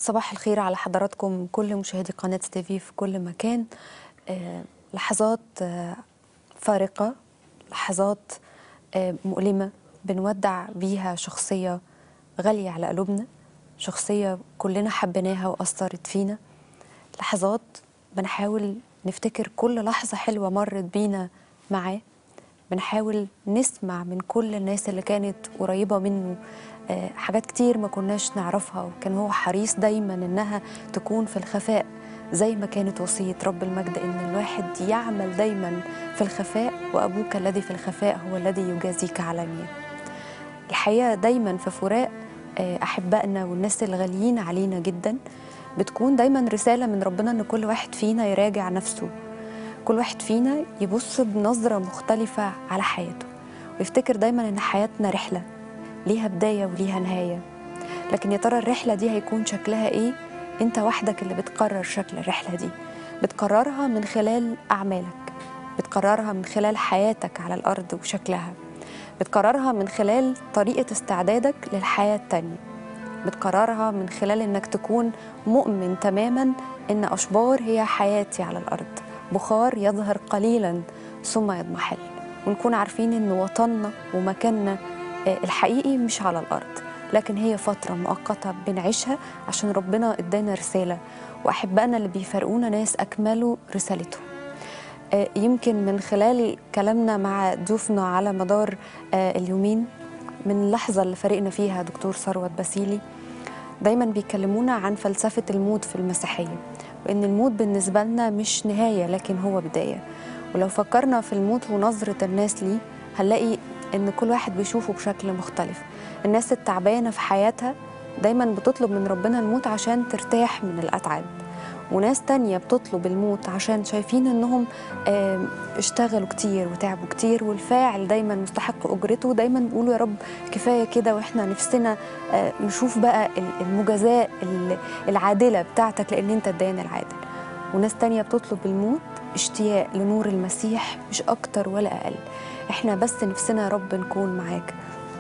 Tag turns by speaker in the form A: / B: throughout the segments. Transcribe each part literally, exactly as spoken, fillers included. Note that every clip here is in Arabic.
A: صباح الخير على حضراتكم كل مشاهدي قناة تي في في كل مكان. آه، لحظات آه، فارقة، لحظات آه، مؤلمة بنودع بيها شخصية غالية على قلوبنا، شخصية كلنا حبيناها وأثرت فينا. لحظات بنحاول نفتكر كل لحظة حلوة مرت بينا معاه، بنحاول نسمع من كل الناس اللي كانت قريبة منه آه، حاجات كتير ما كناش نعرفها، وكان هو حريص دايما إنها تكون في الخفاء، زي ما كانت وصية رب المجد إن الواحد يعمل دايما في الخفاء وأبوك الذي في الخفاء هو الذي يجازيك علانية. الحقيقة دايما في فراق آه، أحبائنا والناس الغاليين علينا جدا بتكون دايما رسالة من ربنا إن كل واحد فينا يراجع نفسه، كل واحد فينا يبص بنظرة مختلفة على حياته، ويفتكر دايما إن حياتنا رحلة ليها بداية وليها نهاية. لكن يا ترى الرحلة دي هيكون شكلها إيه؟ أنت وحدك اللي بتقرر شكل الرحلة دي، بتقررها من خلال أعمالك، بتقررها من خلال حياتك على الأرض وشكلها، بتقررها من خلال طريقة استعدادك للحياة التانية، بتقررها من خلال إنك تكون مؤمن تماما إن أشبار هي حياتي على الأرض، بخار يظهر قليلا ثم يضمحل، ونكون عارفين إن وطننا ومكاننا الحقيقي مش على الأرض، لكن هي فترة مؤقتة بنعيشها عشان ربنا إدانا رسالة، وأحبائنا اللي بيفرقونا ناس أكملوا رسالتهم. يمكن من خلال كلامنا مع ضيوفنا على مدار اليومين من اللحظة اللي فرقنا فيها دكتور ثروت باسيلي، دايما بيكلمونا عن فلسفة الموت في المسيحية، وإن الموت بالنسبة لنا مش نهاية لكن هو بداية. ولو فكرنا في الموت ونظرة الناس ليه هنلاقي إن كل واحد بيشوفه بشكل مختلف. الناس التعبانة في حياتها دايما بتطلب من ربنا الموت عشان ترتاح من الأتعاب، وناس تانية بتطلب الموت عشان شايفين إنهم اشتغلوا كتير وتعبوا كتير، والفاعل دايما مستحق أجرته، دايما بيقولوا يا رب كفاية كده وإحنا نفسنا نشوف بقى المجازاة العادلة بتاعتك لأن أنت الديان العادل. وناس تانية بتطلب الموت اشتياق لنور المسيح، مش أكتر ولا أقل، إحنا بس نفسنا يا رب نكون معاك.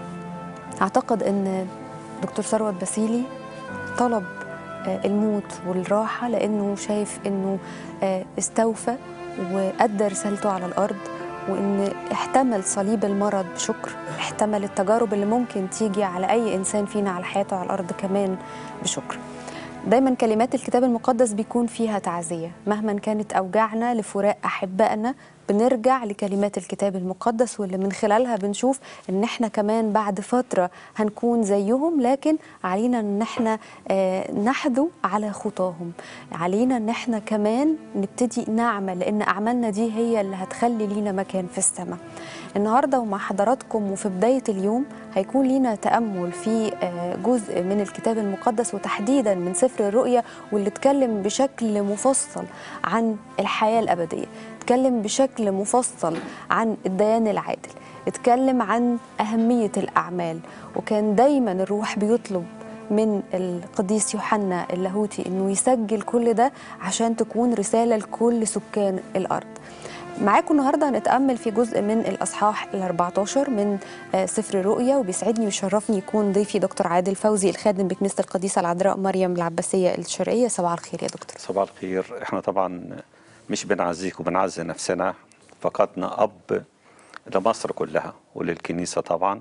A: أعتقد أن دكتور ثروت باسيلي طلب الموت والراحة لأنه شايف أنه استوفى وأدى رسالته على الأرض، وأن احتمل صليب المرض بشكر، احتمل التجارب اللي ممكن تيجي على أي إنسان فينا على حياته على الأرض كمان بشكر. دايما كلمات الكتاب المقدس بيكون فيها تعزية، مهما كانت أوجاعنا لفراق أحبائنا بنرجع لكلمات الكتاب المقدس، واللي من خلالها بنشوف ان احنا كمان بعد فترة هنكون زيهم، لكن علينا ان احنا آه نحذو على خطاهم، علينا ان احنا كمان نبتدي نعمل، لان اعمالنا دي هي اللي هتخلي لينا مكان في السماء. النهاردة ومع حضراتكم وفي بداية اليوم هيكون لينا تأمل في آه جزء من الكتاب المقدس، وتحديدا من سفر الرؤيا، واللي اتكلم بشكل مفصل عن الحياة الأبدية، اتكلم بشكل مفصل عن الديان العادل، اتكلم عن أهمية الأعمال، وكان دايما الروح بيطلب من القديس يوحنا اللاهوتي انه يسجل كل ده عشان تكون رسالة لكل سكان الأرض. معاكم النهارده هنتأمل في جزء من الأصحاح الأربعتاشر من سفر الرؤيا، وبيسعدني ويشرفني يكون ضيفي دكتور عادل فوزي الخادم بكنيسة القديسة العذراء مريم العباسية الشرقية. صباح الخير يا دكتور.
B: صباح الخير. احنا طبعا مش بنعزيك وبنعزي نفسنا، فقدنا أب لمصر كلها وللكنيسة طبعا.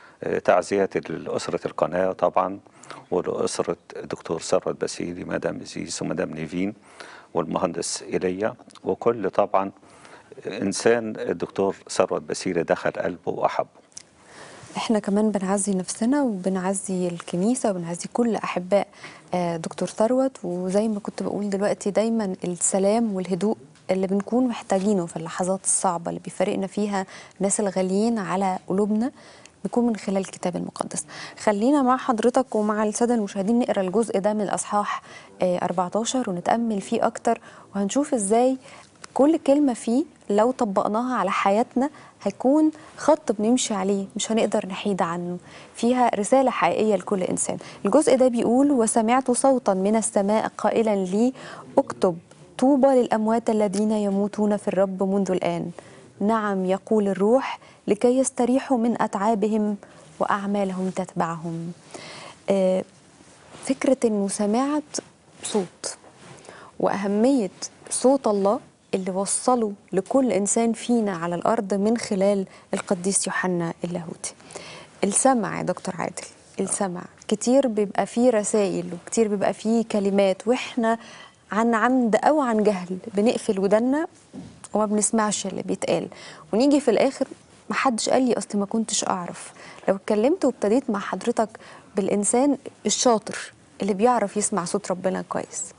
B: تعزية لأسرة القناة طبعا، ولأسرة الدكتور ثروت باسيلي، مدام إزيس ومدام نيفين والمهندس إيليا، وكل طبعا إنسان الدكتور ثروت باسيلي دخل قلبه وأحبه.
A: احنا كمان بنعزي نفسنا وبنعزي الكنيسة وبنعزي كل أحباء دكتور ثروت، وزي ما كنت بقول دلوقتي دايما السلام والهدوء اللي بنكون محتاجينه في اللحظات الصعبة اللي بيفارقنا فيها الناس الغاليين على قلوبنا بيكون من خلال الكتاب المقدس. خلينا مع حضرتك ومع السادة المشاهدين نقرأ الجزء ده من الأصحاح أربعتاشر ونتأمل فيه أكتر، وهنشوف إزاي كل كلمة فيه لو طبقناها على حياتنا هيكون خط بنمشي عليه، مش هنقدر نحيد عنه، فيها رسالة حقيقية لكل إنسان. الجزء ده بيقول: وسمعت صوتا من السماء قائلا لي اكتب طوبى للأموات الذين يموتون في الرب منذ الآن، نعم يقول الروح، لكي يستريحوا من أتعابهم وأعمالهم تتبعهم. آه فكرة إنه سماعة صوت وأهمية صوت الله اللي وصله لكل إنسان فينا على الأرض من خلال القديس يوحنا اللاهوتي. السمع يا دكتور عادل، السمع كتير بيبقى فيه رسائل وكتير بيبقى فيه كلمات، وإحنا عن عمد أو عن جهل بنقفل ودنا وما بنسمعش اللي بيتقال، ونيجي في الآخر محدش قال لي أصل ما كنتش أعرف. لو اتكلمت وابتديت مع حضرتك بالإنسان الشاطر اللي بيعرف يسمع صوت ربنا كويس.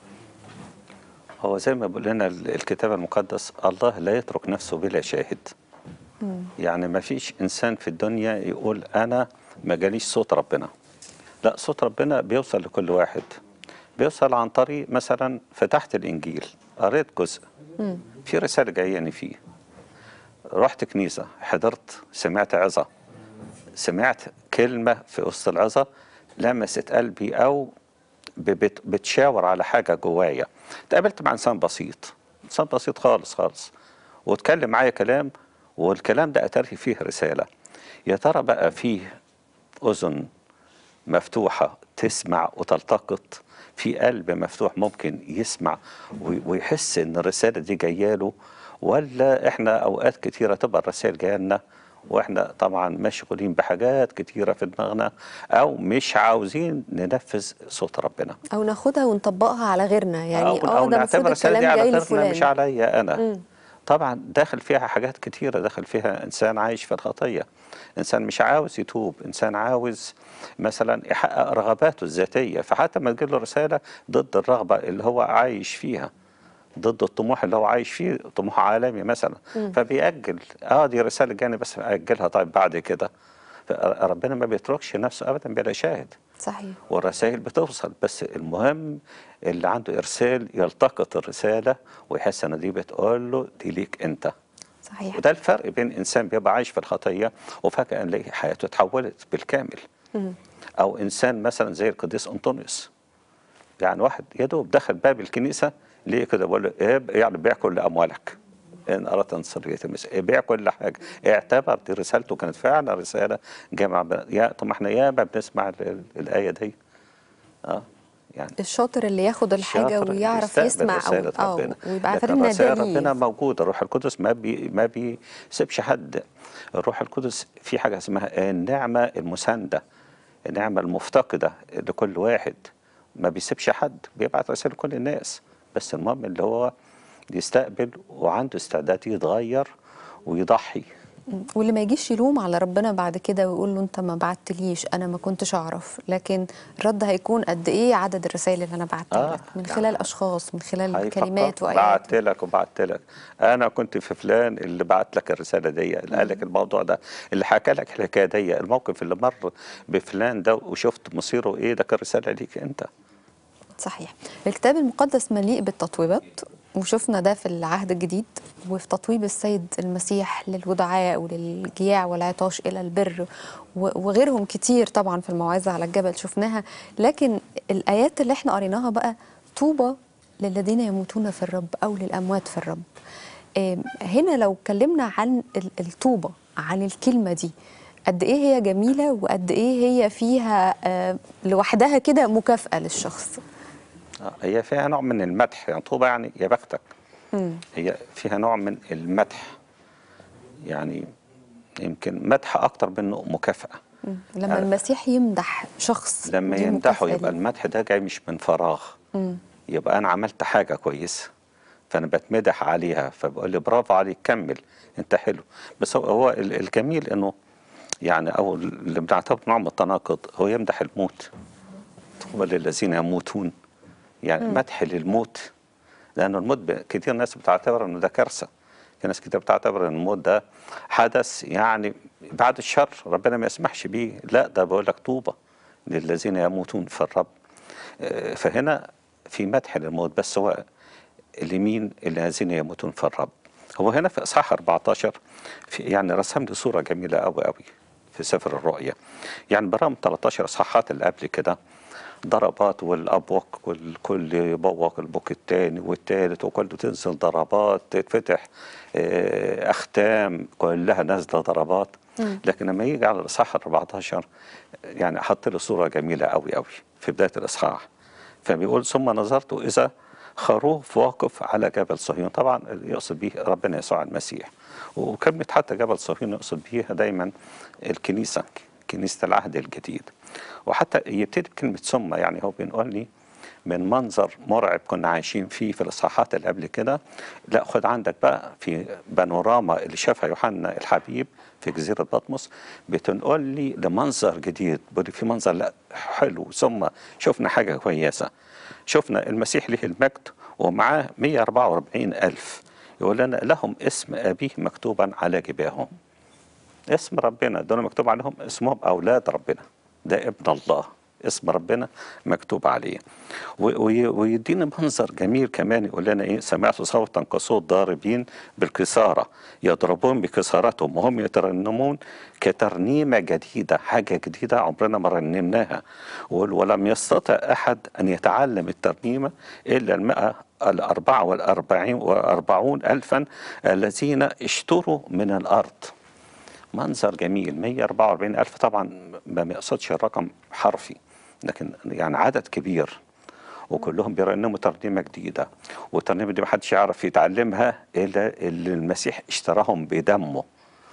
B: هو زي ما بيقول لنا الكتاب المقدس، الله لا يترك نفسه بلا شاهد. مم. يعني ما فيش إنسان في الدنيا يقول أنا ما جاليش صوت ربنا. لا، صوت ربنا بيوصل لكل واحد، بيوصل عن طريق مثلا فتحت الإنجيل، قريت جزء مم. في رسالة جاياني فيه، رحت كنيسة، حضرت، سمعت عظة، سمعت كلمة في وسط العظة لمست قلبي، أو بتشاور على حاجة جوايا. تقابلت مع إنسان بسيط، إنسان بسيط خالص خالص، واتكلم معايا كلام، والكلام ده أتاري فيه رسالة. يا ترى بقى فيه أذن مفتوحة تسمع وتلتقط، في قلب مفتوح ممكن يسمع ويحس إن الرسالة دي جاية له، ولا إحنا أوقات كتيرة تبقى الرسائل جاية لنا واحنا طبعا مشغولين بحاجات كتيرة في دماغنا، او مش عاوزين ننفذ صوت ربنا،
A: او ناخدها ونطبقها على غيرنا. يعني
B: او,
A: اه
B: أو
A: ده
B: نعتبر
A: المفروض
B: الرسالة دي
A: الكلام
B: على
A: جاي
B: غيرنا مش
A: لفلان.
B: عليا انا.
A: مم.
B: طبعا داخل فيها حاجات كتيرة، داخل فيها انسان عايش في الخطية، انسان مش عاوز يتوب، انسان عاوز مثلا يحقق رغباته الذاتية، فحتى ما تجيله رسالة ضد الرغبة اللي هو عايش فيها، ضد الطموح اللي هو عايش فيه، طموح عالمي مثلا، مم. فبيأجل، اه دي رسالة جاني بس أجلها، طيب بعد كده. ربنا ما بيتركش نفسه ابدا بلا شاهد.
A: صحيح.
B: والرسائل بتوصل، بس المهم اللي عنده ارسال يلتقط الرسالة ويحس ان دي بتقول له دي ليك انت.
A: صحيح.
B: وده الفرق بين انسان بيبقى عايش في الخطية وفجأة نلاقي حياته اتحولت بالكامل. مم. او انسان مثلا زي القديس انطونيوس، يعني واحد يا دوب دخل باب الكنيسة ليه كده بقول له ايه، يعني بيع كل اموالك ان اردت نصرية المسيح، بيع كل حاجه. اعتبر دي رسالته كانت فعلا رساله جامعه. يا طب ما احنا ياما بنسمع الايه دي. اه يعني
A: الشاطر اللي ياخد الحاجه ويعرف
B: يستقبل
A: يسمع، او
B: رسالة
A: اه
B: ربنا،
A: ويبقى عارفين
B: لكن
A: ان ده
B: رسائل
A: ليه.
B: ربنا موجوده، الروح القدس ما بي ما بيسيبش حد. الروح القدس في حاجه اسمها النعمه المسانده، النعمه المفتقده لكل واحد، ما بيسيبش حد، بيبعت رسائل لكل الناس، بس المهم اللي هو يستقبل وعنده استعداد يتغير ويضحي.
A: واللي ما يجيش يلوم على ربنا بعد كده ويقول له انت ما بعتليش، انا ما كنتش اعرف، لكن الرد هيكون قد ايه عدد الرسائل اللي انا بعتها
B: آه
A: لك من خلال اشخاص، من خلال
B: هيفكر
A: كلمات وايات.
B: بعت لك وبعت لك، انا كنت في فلان اللي بعت لك الرساله دي، اللي قال لك الموضوع ده، اللي حكى لك الحكايه دي، الموقف اللي مر بفلان ده وشفت مصيره ايه، ده كان رساله ليك انت.
A: صحيح. الكتاب المقدس مليء بالتطويبات، وشفنا ده في العهد الجديد، وفي تطويب السيد المسيح للودعاء وللجياع والعطاش إلى البر وغيرهم كتير طبعا في الموعظة على الجبل شفناها. لكن الآيات اللي احنا قريناها بقى، طوبى للذين يموتون في الرب أو للأموات في الرب. هنا لو اتكلمنا عن الطوبة، عن الكلمة دي، قد ايه هي جميلة وقد ايه هي فيها لوحدها كده مكافأة للشخص.
B: هي فيها نوع من المدح، يعني طوبى يعني يا بختك. مم. هي فيها نوع من المدح، يعني يمكن مدح اكتر منه مكافأة.
A: مم. لما يعني المسيح يمدح شخص
B: لما يمدحه يبقى المدح ده جاي مش من فراغ. مم. يبقى انا عملت حاجة كويسة فانا بتمدح عليها، فبقول لي برافو عليك، كمل انت حلو. بس هو, هو الجميل انه يعني او اللي بنعتبره نوع من التناقض، هو يمدح الموت، طوبى للذين يموتون، يعني م. مدح للموت، لأن الموت كتير ناس بتعتبر إنه ده كارثة، في ناس كتير بتعتبر إن الموت ده حدث يعني بعد الشر ربنا ما يسمحش بيه، لا ده بقول لك طوبى للذين يموتون في الرب. فهنا في مدح للموت، بس هو لمين؟ الذين يموتون في الرب. هو هنا في إصحاح أربعتاشر في يعني رسم لي صورة جميلة قوي قوي في سفر الرؤيا، يعني برغم ثلاثة عشر إصحاحات اللي قبل كده ضربات، والابوق والكل يبوق البوك الثاني والثالث، وكله تنزل ضربات، تتفتح اختام كلها نازله ضربات. لكن لما يجي على الإصحاح الرابع عشر يعني حط له صورة جميلة قوي قوي في بداية الإصحاح. فبيقول ثم نظرت إذا خروف واقف على جبل صهيون، طبعا يقصد به ربنا يسوع المسيح. وكلمة حتى جبل صهيون يقصد بيها دايما الكنيسة، كنيسة العهد الجديد. وحتى يبتدي بكلمة ثم، يعني هو بيقول لي من منظر مرعب كنا عايشين فيه في الإصحاحات اللي قبل كده، لا خد عندك بقى في بانوراما اللي شافها يوحنا الحبيب في جزيرة بطمس، بتنقل لي لمنظر جديد. بيقول في منظر لا حلو، ثم شفنا حاجة كويسة، شفنا المسيح له المجد ومعاه مئة وأربعة وأربعين ألف، يقول لنا لهم اسم أبيه مكتوبا على جباههم. اسم ربنا دول مكتوب عليهم اسمهم أولاد ربنا، ده ابن الله، اسم ربنا مكتوب عليه. ويدينا منظر جميل كمان، يقول لنا ايه، سمعت صوتا كصوت ضاربين بالكسارة يضربون بكسارتهم وهم يترنمون كترنيمة جديدة، حاجة جديدة عمرنا ما رنمناها. ولم يستطع أحد أن يتعلم الترنيمة إلا المئة الأربعة والأربعين وأربعون ألفا الذين اشتروا من الأرض. منظر جميل. مئة وأربعة وأربعين ألف طبعا ما يقصدش الرقم حرفي، لكن يعني عدد كبير، وكلهم بيرنموا ترنيمة جديدة. والترنيمة دي محدش يعرف يتعلمها إلا اللي المسيح اشتراهم بدمه.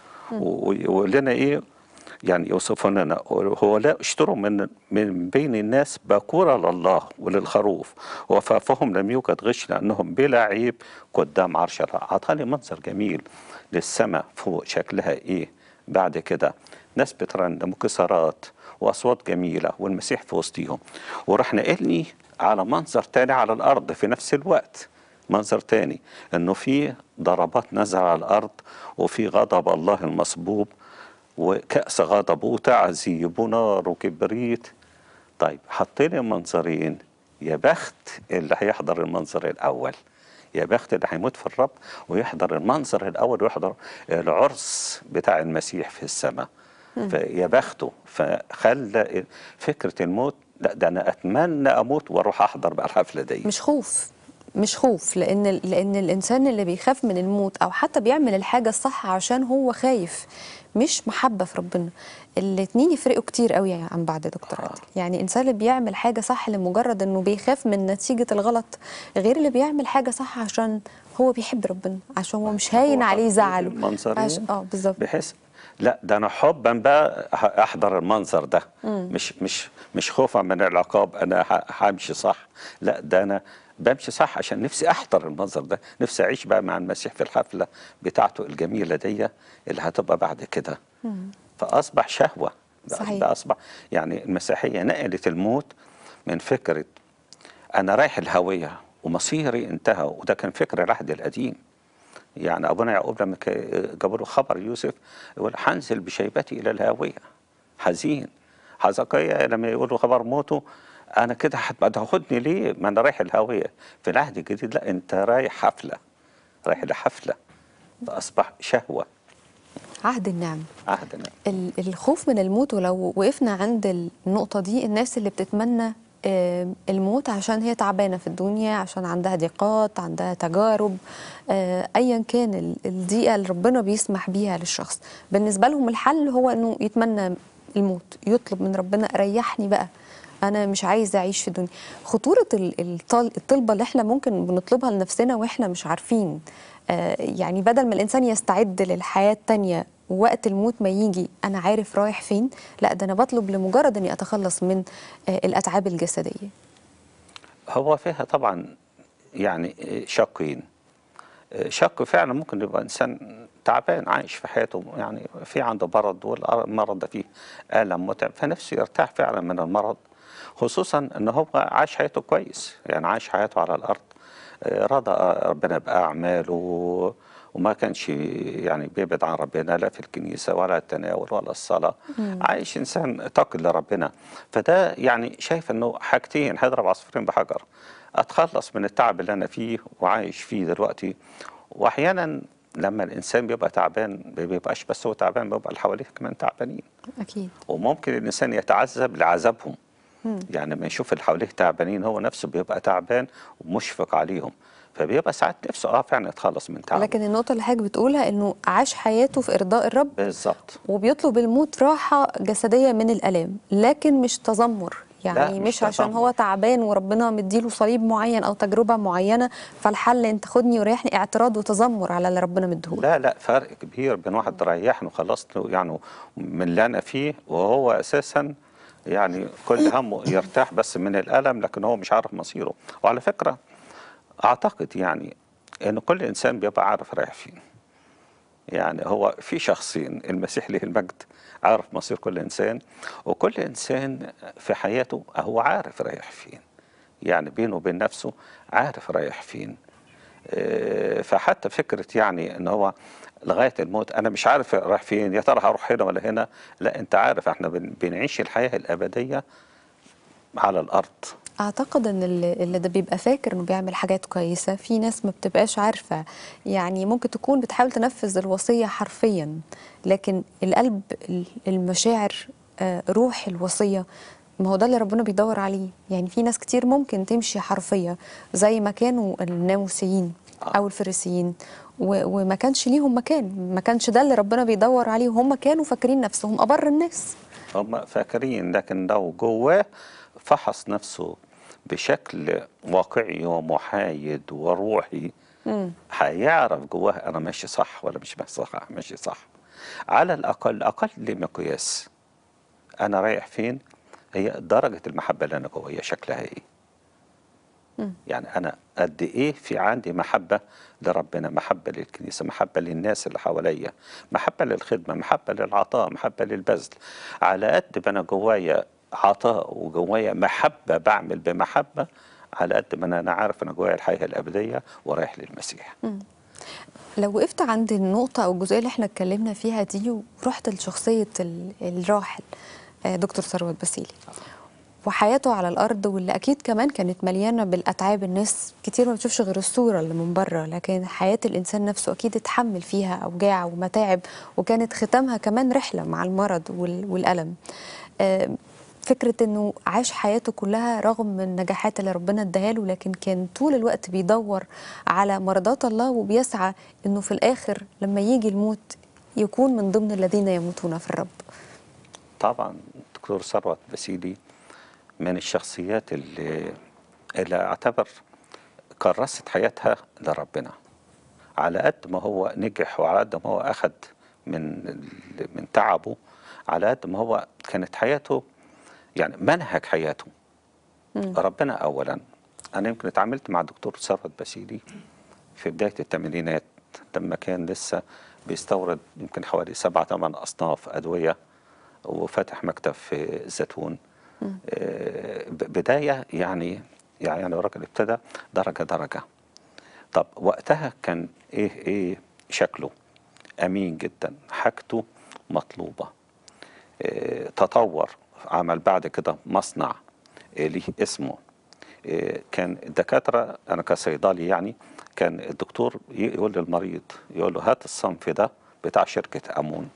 B: ويقول لنا إيه، يعني يوصف لنا هو لا اشتروا من من بين الناس باكورة لله وللخروف، وفافهم لم يوجد غش لأنهم بلا عيب قدام عرش الله. عطاني منظر جميل للسماء فوق شكلها إيه بعد كده، ناس بترنم وكسرات وأصوات جميلة والمسيح في وسطيهم. وراح نقلني على منظر تاني على الأرض في نفس الوقت، منظر تاني إنه في ضربات نزل على الأرض، وفي غضب الله المصبوب وكأس غضبه تعذيب نار وكبريت. طيب حطينا منظرين، يا بخت اللي هيحضر المنظر الأول، يا بخت اللي هيموت في الرب ويحضر المنظر الأول ويحضر العرس بتاع المسيح في السماء. فيا بخته. فخلى فكرة الموت، لا ده أنا أتمنى أموت وأروح أحضر بقى الحفلة دي.
A: مش خوف، مش خوف، لان لان الانسان اللي بيخاف من الموت او حتى بيعمل الحاجه الصح عشان هو خايف، مش محبه في ربنا. الاتنين يفرقوا كتير قوي عن بعض يا دكتور عادل. يعني الانسان اللي بيعمل حاجه صح لمجرد انه بيخاف من نتيجه الغلط، غير اللي بيعمل حاجه صح عشان هو بيحب ربنا، عشان هو مش هاين عليه زعله.
B: المنظرين
A: اه بالظبط،
B: بحيث لا ده انا حبا بقى احضر المنظر ده، مم. مش مش مش خوفا من العقاب انا همشي صح، لا ده انا بمشي صح عشان نفسي احضر المنظر ده، نفسي اعيش بقى مع المسيح في الحفله بتاعته الجميله دي اللي هتبقى بعد كده. مم. فاصبح شهوه.
A: صحيح.
B: ده اصبح يعني المسيحيه نقلت الموت من فكره انا رايح الهويه ومصيري انتهى، وده كان فكر العهد القديم. يعني ابونا يعقوب لما جابوا له خبر يوسف يقول هنزل بشيبتي الى الهاويه حزين. حزقيا لما يقول له خبر موته، انا كده هتاخدني ليه؟ ما انا رايح الهاويه. في العهد الجديد لا، انت رايح حفله، رايح لحفله، فاصبح شهوه.
A: عهد النعم،
B: عهد النعم.
A: الخوف من الموت. ولو وقفنا عند النقطه دي، الناس اللي بتتمنى الموت عشان هي تعبانة في الدنيا، عشان عندها ضيقات، عندها تجارب، أيا كان الضيقة اللي ربنا بيسمح بيها للشخص، بالنسبة لهم الحل هو أنه يتمنى الموت، يطلب من ربنا ريحني بقى، أنا مش عايزة أعيش في الدنيا. خطورة الطلبة اللي احنا ممكن بنطلبها لنفسنا وإحنا مش عارفين، يعني بدل ما الإنسان يستعد للحياة التانية وقت الموت ما يجي أنا عارف رايح فين، لا ده أنا بطلب لمجرد أني أتخلص من الأتعاب الجسدية.
B: هو فيها طبعا يعني شقين. شق فعلا ممكن يبقى إنسان تعبان عايش في حياته، يعني في عنده مرض والمرض ده فيه ألم متعب، فنفسه يرتاح فعلا من المرض، خصوصا أنه هو عايش حياته كويس، يعني عايش حياته على الأرض رضى ربنا بأعماله، وما كانش يعني بيبعد عن ربنا لا في الكنيسة ولا التناول ولا الصلاة. مم. عايش إنسان تقي لربنا. فده يعني شايف أنه حاجتين هيضرب عصفورين بحجر، أتخلص من التعب اللي أنا فيه وعايش فيه دلوقتي. وأحيانا لما الإنسان بيبقى تعبان ما بيبقاش بس هو تعبان، بيبقى اللي حواليه كمان تعبانين.
A: أكيد.
B: وممكن الإنسان يتعذب لعذابهم. مم. يعني لما يشوف اللي حواليه تعبانين هو نفسه بيبقى تعبان ومشفق عليهم. فبيبقى ساعات نفسه اه فعلا يتخلص من تعبه.
A: لكن النقطة اللي حضرتك بتقولها إنه عاش حياته في إرضاء الرب
B: بالظبط.
A: وبيطلب الموت راحة جسدية من الآلام، لكن مش تذمر.
B: لا
A: يعني
B: مش
A: مش عشان هو
B: تذمر.
A: تعبان وربنا مديله صليب معين أو تجربة معينة فالحل أنت خدني وريحني، اعتراض وتذمر على اللي ربنا مديهوله.
B: لا لا، فرق كبير بين واحد ريحني وخلصت يعني من اللي انا فيه، وهو اساسا يعني كل همه يرتاح بس من الالم، لكن هو مش عارف مصيره. وعلى فكره اعتقد يعني ان كل انسان بيبقى عارف رايح فين. يعني هو في شخصين، المسيح له المجد عارف مصير كل انسان، وكل انسان في حياته هو عارف رايح فين. يعني بينه وبين نفسه عارف رايح فين. آه، فحتى فكرة يعني ان هو لغاية الموت انا مش عارف رايح فين، يا ترى هروح هنا ولا هنا. لا، انت عارف احنا بن- بنعيش الحياة الابدية على الارض.
A: أعتقد إن اللي اللي ده بيبقى فاكر إنه بيعمل حاجات كويسة، في ناس ما بتبقاش عارفة. يعني ممكن تكون بتحاول تنفذ الوصية حرفيا، لكن القلب، ال- المشاعر، آه، روح الوصية، ما هو ده اللي ربنا بيدور عليه. يعني في ناس كتير ممكن تمشي حرفية زي ما كانوا الناموسيين
B: آه.
A: أو الفريسيين، و- وما كانش ليهم مكان، ما كانش ده اللي ربنا بيدور عليه، وهم كانوا فاكرين نفسهم أبر الناس.
B: هم فاكرين، لكن لو جواه فحص نفسه بشكل واقعي ومحايد وروحي
A: مم.
B: هيعرف جواه انا ماشي صح ولا مش ماشي صح. ماشي صح على الاقل، اقل مقياس انا رايح فين هي درجة المحبة اللي انا جوايا شكلها ايه.
A: مم.
B: يعني أنا قد إيه في عندي محبة لربنا، محبة للكنيسة، محبة للناس اللي حواليا، محبة للخدمة، محبة للعطاء، محبة للبذل. على قد ما أنا جوايا عطاء وجوايا محبة بعمل بمحبة، على قد ما أنا أنا عارف أنا جوايا الحياة الأبدية ورايح للمسيح.
A: لو وقفت عند النقطة أو الجزئية اللي احنا اتكلمنا فيها دي ورحت لشخصية ال- الراحل آه، دكتور ثروت باسيلي وحياته على الأرض، واللي أكيد كمان كانت مليانة بالأتعاب، الناس كتير ما بتشوفش غير الصورة اللي من بره، لكن حياة الإنسان نفسه أكيد اتحمل فيها أوجاع ومتاعب، وكانت ختامها كمان رحلة مع المرض وال- والألم. آه، فكرة انه عاش حياته كلها رغم من النجاحات اللي ربنا اداها له، لكن كان طول الوقت بيدور على مرضات الله، وبيسعى انه في الاخر لما يجي الموت يكون من ضمن الذين يموتون في الرب.
B: طبعا دكتور ثروت باسيلي من الشخصيات اللي, اللي أعتبر كرست حياتها لربنا. على قد ما هو نجح وعلى قد ما هو أخد من من تعبه، على قد ما هو كانت حياته يعني منهج حياته
A: مم.
B: ربنا أولا. أنا يمكن اتعاملت مع الدكتور ثروت باسيلي في بداية الثمانينات لما كان لسه بيستورد يمكن حوالي سبعة ثمان أصناف أدوية، وفتح مكتب في الزيتون. آه، ب- بداية يعني يعني الراجل ابتدى درجة درجة. طب وقتها كان ايه ايه شكله؟ امين جدا، حاجته مطلوبة. اه تطور، عمل بعد كده مصنع اه ليه اسمه. اه كان الدكاترة، انا كصيدلي يعني، كان الدكتور ي- يقول للمريض، يقول له هات الصنف ده بتاع شركة امون.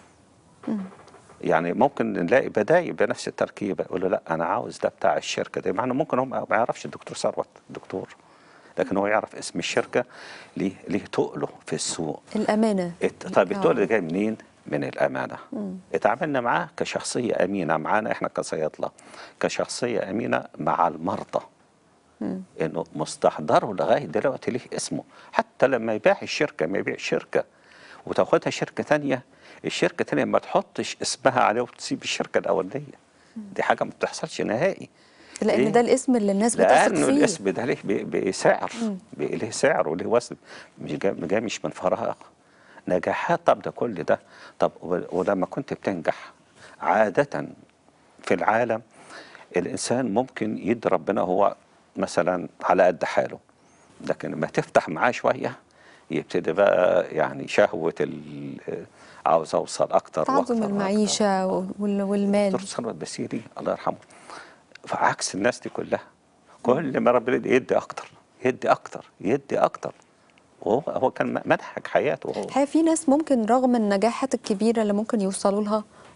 B: يعني ممكن نلاقي بدايل بنفس التركيبة، يقول له لا انا عاوز ده بتاع الشركة دي، مع انه ممكن هو ما يعرفش الدكتور ثروت دكتور، لكن هو يعرف اسم الشركة. ليه ليه تقله في السوق.
A: الأمانة.
B: ات- طيب التقل ده
A: آه.
B: جاي منين؟ من الأمانة. اتعاملنا معاه كشخصية أمينة معانا احنا كصيادلة، كشخصية أمينة مع المرضى. انه مستحضره لغاية دلوقتي ليه اسمه، حتى لما يبيع الشركة، ما يبيع الشركة وتاخدها شركة تانية، الشركة تانية ما تحطش اسمها عليه وتسيب الشركة الأولانية. دي حاجة ما بتحصلش نهائي.
A: لأن ده
B: ليه؟
A: الاسم اللي الناس بتثق
B: لأنه
A: فيه.
B: الاسم ده ليه بي- بسعر، بي- ليه سعر وليه وزن، مش جاي جاي مش من فراغ. نجاحات، طب ده كل ده. طب و- ولما كنت بتنجح عادة في العالم، الإنسان ممكن يدي ربنا هو مثلا على قد حاله، لكن لما تفتح معاه شوية يبتدي بقى يعني شهوة ال- عاوز أوصل أكتر
A: تعظم
B: وأكتر وأكتر.
A: المعيشة وال- والمال.
B: دكتور ثروت باسيلي الله يرحمه، فعكس الناس دي كلها، كل ما ربنا يدي يدي اكتر، يدي اكتر، يدي اكتر. وهو هو كان منهج حياته هو.
A: الحقيقة في ناس ممكن رغم النجاحات الكبيرة اللي ممكن يوصلوا لها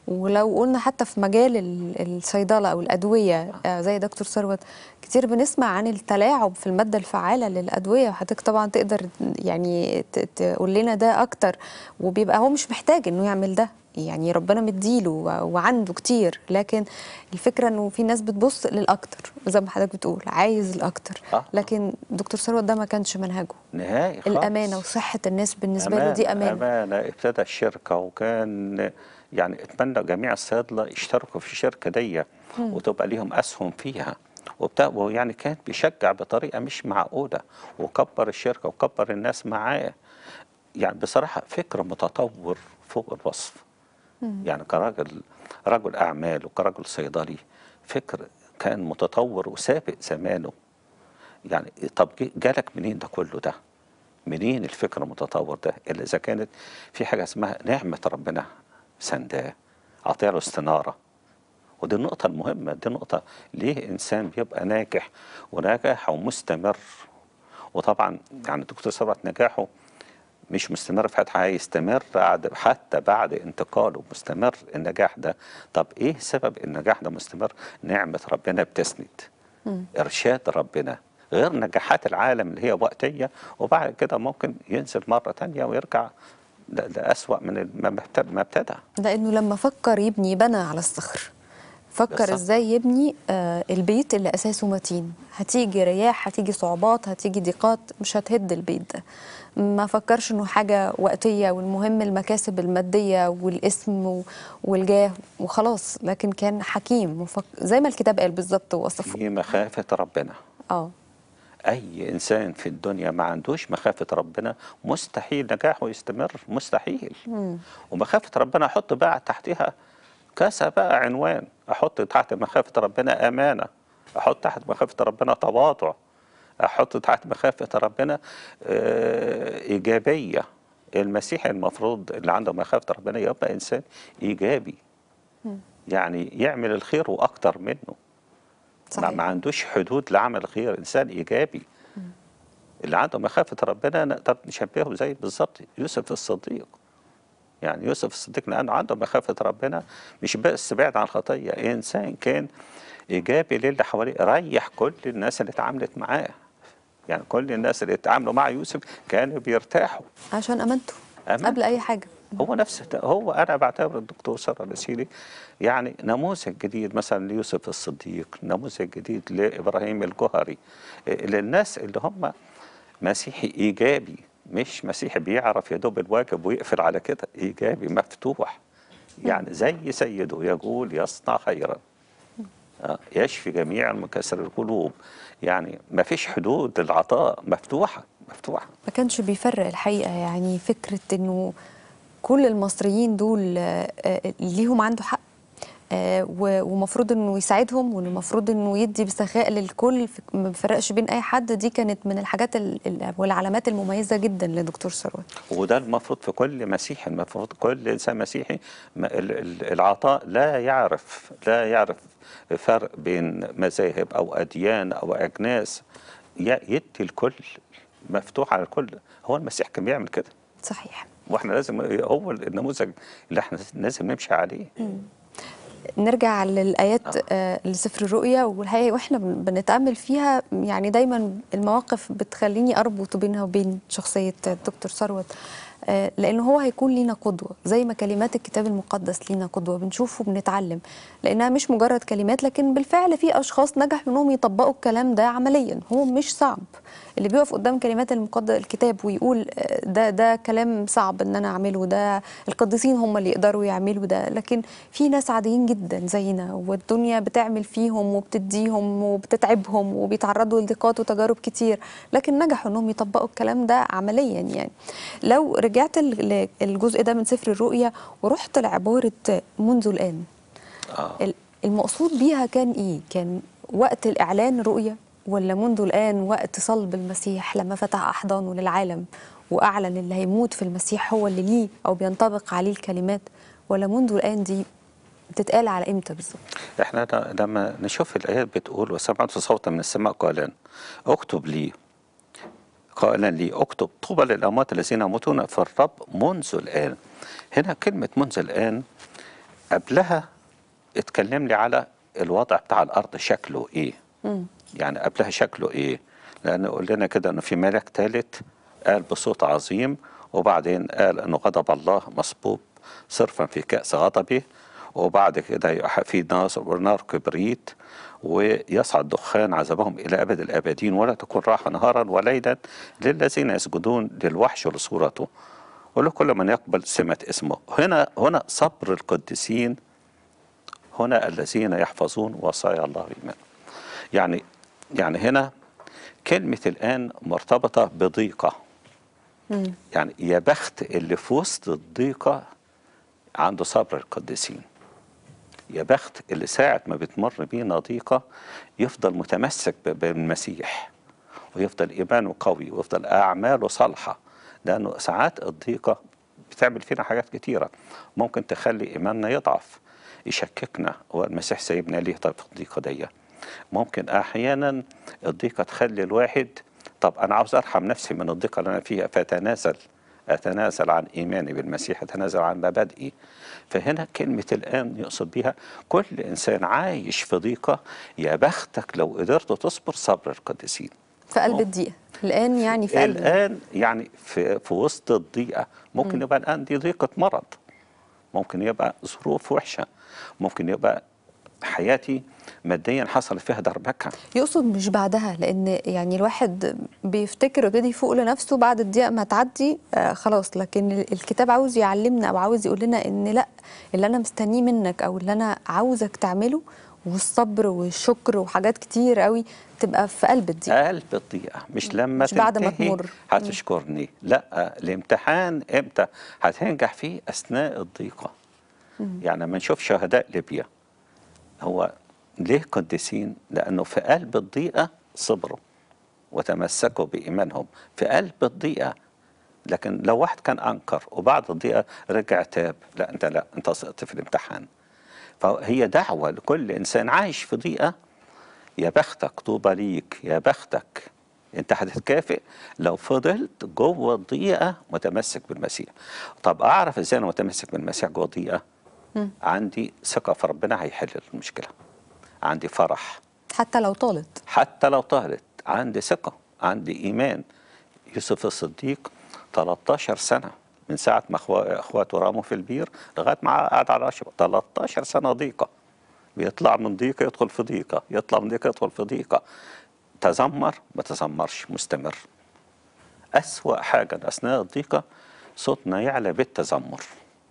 A: ولو قلنا حتى في مجال ال- الصيدله او الادويه، آه، زي دكتور ثروت، كتير بنسمع عن التلاعب في الماده الفعاله للادويه، وحضرتك طبعا تقدر يعني ت- تقول لنا ده اكتر. وبيبقى هو مش محتاج انه يعمل ده، يعني ربنا مديله و- وعنده كتير، لكن الفكره انه في ناس بتبص للاكتر زي ما حضرتك بتقول، عايز الاكتر.
B: اه
A: لكن دكتور ثروت ده ما كانش منهجه.
B: نهائي
A: الامانه
B: خالص.
A: وصحه الناس بالنسبه له
B: أمانة
A: دي امانه.
B: أمانة ابتدى الشركة، وكان يعني اتمنى جميع الصيادلة يشتركوا في الشركة دي وتبقى ليهم أسهم فيها وبتاع، ويعني كان بيشجع بطريقة مش معقولة، وكبر الشركة وكبر الناس معاه. يعني بصراحة فكر متطور فوق الوصف. يعني كراجل رجل أعمال وكرجل صيدلي، فكر كان متطور وسابق زمانه. يعني طب جه- جالك منين ده كله ده؟ منين الفكر المتطور ده؟ الا اذا كانت في حاجه اسمها نعمه ربنا سنداه، عطيها له استناره. ودي النقطه المهمه، دي نقطه ليه انسان بيبقى ناجح وناجح ومستمر. وطبعا يعني الدكتور ثروت نجاحه مش مستمر في حياته، هيستمر بعد حتى بعد انتقاله، مستمر النجاح ده. طب ايه سبب النجاح ده مستمر؟ نعمه ربنا بتسند، إرشاد ربنا، غير نجاحات العالم اللي هي وقتية، وبعد كده ممكن ينزل مرة تانية ويرجع ل- لأسوأ من ما ابت- ما ابتدى.
A: لانه لما فكر يبني بنى على الصخر. فكر
B: بالظبط.
A: ازاي يبني آه البيت اللي اساسه متين، هتيجي رياح، هتيجي صعوبات، هتيجي ضيقات، مش هتهد البيت ده. ما فكرش انه حاجه وقتيه والمهم المكاسب الماديه والاسم و- والجاه وخلاص، لكن كان حكيم وفك... زي ما الكتاب قال بالظبط ووصفه.
B: في مخافة ربنا.
A: اه.
B: أي إنسان في الدنيا ما عندوش مخافة ربنا مستحيل نجاحه يستمر، مستحيل. ومخافة ربنا أحط بقى تحتها كذا بقى عنوان، أحط تحت مخافة ربنا أمانة، أحط تحت مخافة ربنا تواضع، أحط تحت مخافة ربنا آه، إيجابية. المسيحي المفروض اللي عنده مخافة ربنا يبقى إنسان إيجابي، يعني يعمل الخير وأكتر منه. ما, ما
A: صحيح.
B: عندوش حدود لعمل الخير، إنسان إيجابي. اللي عنده مخافة ربنا نقدر نشبهه زي بالظبط يوسف الصديق. يعني يوسف الصديق لأنه عنده مخافة ربنا مش بس بعد عن الخطية، إنسان كان إيجابي للي حواليه، ريح كل الناس اللي اتعاملت معاه. يعني كل الناس اللي اتعاملوا مع يوسف كانوا بيرتاحوا.
A: عشان امانته قبل
B: أمانته.
A: اي حاجه.
B: هو نفس هو أنا بعتبر الدكتور سارة النسيري يعني نموذج جديد مثلا ليوسف الصديق، نموذج جديد لإبراهيم الجوهري، إيه، للناس اللي هم مسيحي إيجابي، مش مسيحي بيعرف يدوب الواجب ويقفل على كده، إيجابي مفتوح. يعني زي سيده يقول يصنع خيرا، آه، يشفي جميع المكسر القلوب. يعني ما فيش حدود للعطاء، مفتوحة مفتوحة.
A: ما كانش بيفرق الحقيقة، يعني فكرة انه كل المصريين دول آه، آه، ليهم عنده حق، آه، و- ومفروض انه يساعدهم، والمفروض انه يدي بسخاء للكل، في- ما بيفرقش بين اي حد. دي كانت من الحاجات ال- ال- والعلامات المميزة جدا لدكتور ثروت.
B: وده المفروض في كل مسيحي، المفروض كل إنسان مسيحي ما- ال- ال- العطاء لا يعرف لا يعرف فرق بين مذاهب أو أديان أو أجناس، ي- يدي الكل، مفتوح على الكل. هو المسيح كان بيعمل كده،
A: صحيح.
B: واحنا لازم هو النموذج اللي احنا لازم نمشي عليه.
A: نرجع للآيات آه، لسفر الرؤيا، والحقيقة واحنا بن- بنتأمل فيها يعني دايما المواقف بتخليني أربط بينها وبين شخصية الدكتور ثروت، آه، لأنه هو هيكون لينا قدوة زي ما كلمات الكتاب المقدس لينا قدوة، بنشوفه بنتعلم، لأنها مش مجرد كلمات، لكن بالفعل في أشخاص نجح منهم يطبقوا الكلام ده عمليا. هو مش صعب اللي بيقف قدام كلمات المقدس الكتاب ويقول آه، ده ده كلام صعب ان انا اعمله، ده القديسين هم اللي يقدروا يعملوا ده، لكن في ناس عاديين جدا زينا والدنيا بتعمل فيهم وبتديهم وبتتعبهم وبيتعرضوا لضيقات وتجارب كتير، لكن نجحوا انهم يطبقوا الكلام ده عمليا. يعني لو رجعت ال- الجزء ده من سفر الرؤيا ورحت لعبارة منذ الآن،
B: آه.
A: ال- المقصود بيها كان ايه؟ كان وقت الإعلان رؤية، ولا منذ الآن وقت صلب المسيح لما فتح أحضانه للعالم وأعلن اللي هيموت في المسيح هو اللي ليه أو بينطبق عليه الكلمات، ولا منذ الآن دي بتتقال على إمتى بالظبط؟
B: احنا ل- لما نشوف الآيات بتقول وسمعت صوتا من السماء قائلا اكتب لي، قائلا لي اكتب طوبى للأموات الذين يموتون في الرب منذ الآن. هنا كلمة منذ الآن قبلها اتكلم لي على الوضع بتاع الارض شكله ايه.
A: مم.
B: يعني قبلها شكله ايه؟ لان قول لنا كده انه في ملك ثالث قال بصوت عظيم، وبعدين قال انه غضب الله مصبوب صرفا في كأس غضبه، وبعد كده يبقى في نار نار كبريت ويصعد دخان عذابهم الى ابد الابدين، ولا تكون راحه نهارا وليلا للذين يسجدون للوحش ولصورته ولكل من يقبل سمة اسمه. هنا هنا صبر القديسين، هنا الذين يحفظون وصايا الله بإيمان. يعني يعني هنا كلمة الآن مرتبطة بضيقة.
A: مم.
B: يعني يا بخت اللي في وسط الضيقة عنده صبر القديسين. يا بخت اللي ساعة ما بتمر بينا ضيقة يفضل متمسك بالمسيح، ويفضل إيمانه قوي، ويفضل أعماله صالحة، لأنه ساعات الضيقة بتعمل فينا حاجات كتيرة ممكن تخلي إيماننا يضعف، يشككنا هو المسيح سايبنا ليه طب في الضيقة دي. ممكن أحيانا الضيقة تخلي الواحد طب أنا عاوز أرحم نفسي من الضيقة اللي أنا فيها، فأتنازل أتنازل عن إيماني بالمسيح، أتنازل عن مبادئي. فهنا كلمة الآن يقصد بها كل إنسان عايش في ضيقة يا بختك لو قدرت تصبر صبر القديسين.
A: في قلب الضيقة الآن، يعني في قلب
B: الآن يعني في, في وسط الضيقة ممكن م. يبقى الآن دي ضيقة مرض، ممكن يبقى ظروف وحشة، ممكن يبقى حياتي ماديا حصل فيها دربكة.
A: يقصد مش بعدها، لأن يعني الواحد بيفتكر ويبتدي يفوق لنفسه بعد الضيقة ما تعدي آه خلاص، لكن الكتاب عاوز يعلمنا أو عاوز يقول لنا إن لا، اللي أنا مستنيه منك أو اللي أنا عاوزك تعمله والصبر والشكر وحاجات كتير قوي تبقى في قلب الضيقة.
B: قلب الضيقة، مش لما
A: مش بعد ما تمر
B: هتشكرني، لا، الامتحان امتى هتنجح فيه؟ أثناء الضيقة. مم. يعني لما نشوف شهداء ليبيا، هو ليه قديسين؟ لأنه في قلب الضيقة صبروا وتمسكوا بإيمانهم في قلب الضيقة. لكن لو واحد كان أنكر وبعد الضيقة رجع تاب، لا أنت لا أنت سقطت في الامتحان. فهي دعوة لكل إنسان عايش في ضيقة، يا بختك، طوبى ليك، يا بختك، أنت هتتكافئ لو فضلت جوه الضيقة متمسك بالمسيح. طب أعرف إزاي أنا متمسك بالمسيح جوه الضيقة؟ عندي ثقة في ربنا هيحل المشكلة، عندي فرح
A: حتى لو طالت،
B: حتى لو طالت عندي ثقة، عندي إيمان. يوسف الصديق تلتاشر سنة من ساعة ما أخواته رموا في البير لغاية ما قعد على العشب، تلتاشر سنة ضيقة، بيطلع من ضيقة يدخل في ضيقة، يطلع من ضيقة يدخل في ضيقة. تذمر ما تذمرش، مستمر. أسوأ حاجة أثناء الضيقة صوتنا يعلى بالتذمر.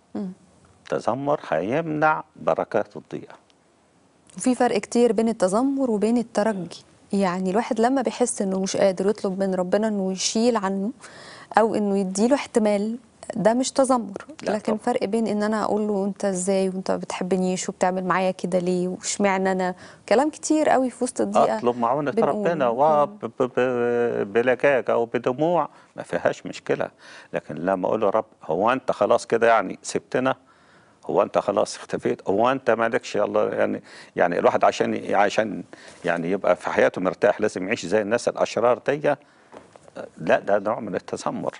B: التذمر هيمنع بركات الضيقة.
A: وفي فرق كتير بين التذمر وبين الترجي. يعني الواحد لما بيحس انه مش قادر يطلب من ربنا انه يشيل عنه او انه يديله احتمال، ده مش تذمر، لكن طبعا. فرق بين ان انا اقول له انت ازاي وانت ما بتحبنيش وبتعمل معايا كده ليه واشمعنى انا، كلام كتير قوي في وسط الضيقه
B: اطلب معونه ربنا وبلجاجه او بدموع ما فيهاش مشكله. لكن لما اقول له رب هو انت خلاص كده يعني سبتنا، هو انت خلاص اختفيت، هو انت مالكش يلا، يعني يعني الواحد عشان عشان يعني يبقى في حياته مرتاح لازم يعيش زي الناس الاشرار دي، لا، ده نوع من التذمر.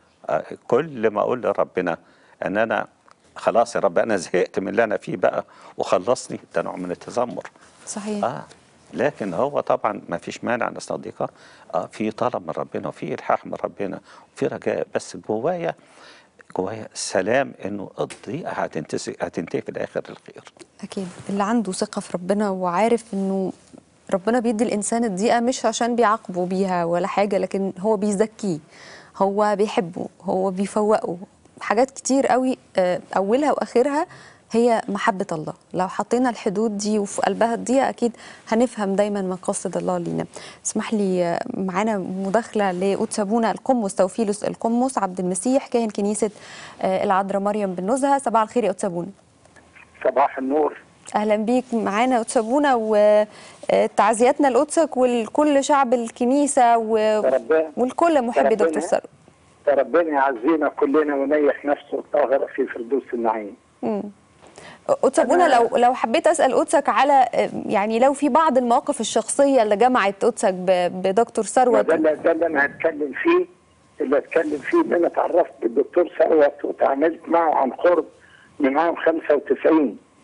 B: كل ما اقول لربنا ان انا خلاص يا رب انا زهقت من اللي انا فيه بقى وخلصني، ده نوع من التذمر.
A: صحيح.
B: اه لكن هو طبعا ما فيش مانع ان صديقه اه في طلب من ربنا وفي الحاح من ربنا وفي رجاء، بس جوايا جوايا سلام انه الضيقه هتنتهي هتنتهي في الاخر للخير.
A: اكيد اللي عنده ثقه في ربنا وعارف انه ربنا بيدي الانسان الضيقه مش عشان بيعاقبه بيها ولا حاجه، لكن هو بيزكيه، هو بيحبه، هو بيفوقه. حاجات كتير قوي اولها واخرها هي محبه الله. لو حطينا الحدود دي وفي قلبها الضيقه اكيد هنفهم دايما مقاصد الله لينا. اسمح لي معانا مداخله لقدس ابونا القمص توفيلوس القمص عبد المسيح كاهن كنيسه العذراء مريم بالنزهه. صباح الخير يا قدس ابونا.
C: صباح النور.
A: اهلا بيك معانا قدس ابونا، وتعزياتنا لقدسك ولكل شعب الكنيسه والكل محبي دكتور ثروت.
C: ربنا يعزينا كلنا وينيح نفسه الطاهره في فردوس النعيم.
A: امم قدس ابونا، لو لو حبيت اسال قدسك على يعني لو في بعض المواقف الشخصيه اللي جمعت قدسك بدكتور ثروت.
C: ده اللي ده اللي انا هتكلم فيه، اللي هتكلم فيه ان انا اتعرفت بالدكتور ثروت وتعاملت معه عن قرب من عام خمسة وتسعين.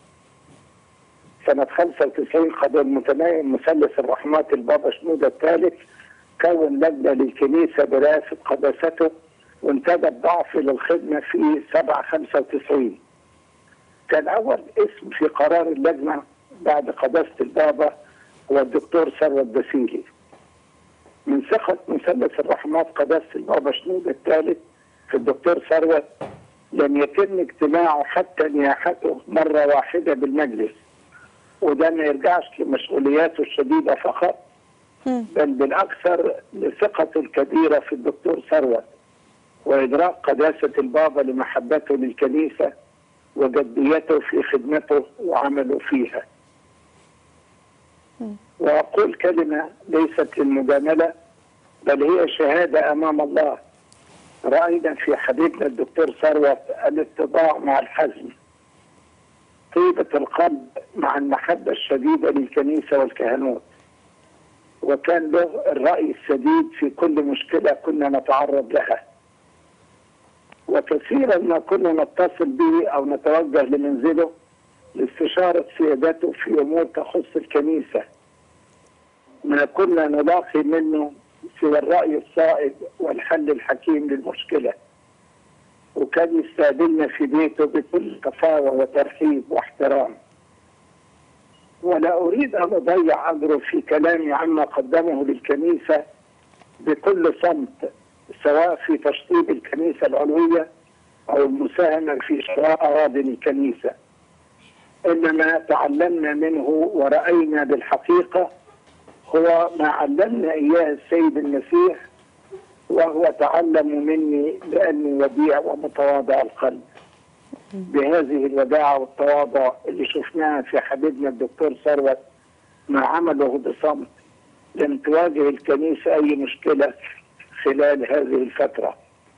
C: سنة خمسة وتسعين قضى المتنايم مثلث الرحمات البابا شنودة الثالث كون لجنة للكنيسة برئاسة قداسته، وانتدب ضعفي للخدمة في سبعة خمسة وتسعين. كان أول اسم في قرار اللجنة بعد قداسة البابا هو الدكتور ثروت باسيلي. من ثقة مثلث الرحمات قداسة البابا شنودة الثالث في الدكتور ثروت لم يتم اجتماعه حتى نياحته مرة واحدة بالمجلس، وده ما يرجعش لمسؤولياته الشديدة فقط، بل بالأكثر لثقته الكبيرة في الدكتور ثروت وإدراك قداسة البابا لمحبته للكنيسة وجديته في خدمته وعمله فيها. وأقول كلمة ليست للمجاملة بل هي شهادة أمام الله. رأينا في حبيبنا الدكتور ثروت الاتضاع مع الحزم، طيبة القلب مع المحبة الشديدة للكنيسة والكهنوت، وكان له الرأي السديد في كل مشكلة كنا نتعرض لها. وكثيرا ما كنا نتصل به أو نتوجه لمنزله لاستشارة سيادته في أمور تخص الكنيسة، ما كنا نلاقي منه سوى الرأي الصائب والحل الحكيم للمشكلة. وكان يستقبلنا في بيته بكل كفاوة وترحيب واحترام. ولا أريد أن أضيع أجره في كلامي عما قدمه للكنيسة بكل صمت، سواء في تشطيب الكنيسة العلوية أو المساهمة في شراء أراضي الكنيسة، إنما تعلمنا منه ورأينا بالحقيقة هو ما علمنا إياه السيد المسيح، وهو تعلم مني لأني وديع ومتواضع القلب. بهذه الوداعة والتواضع اللي شفناها في حبيبنا الدكتور ثروت مع عمله بصمت، لم تواجه الكنيسة أي مشكلة خلال هذه الفترة.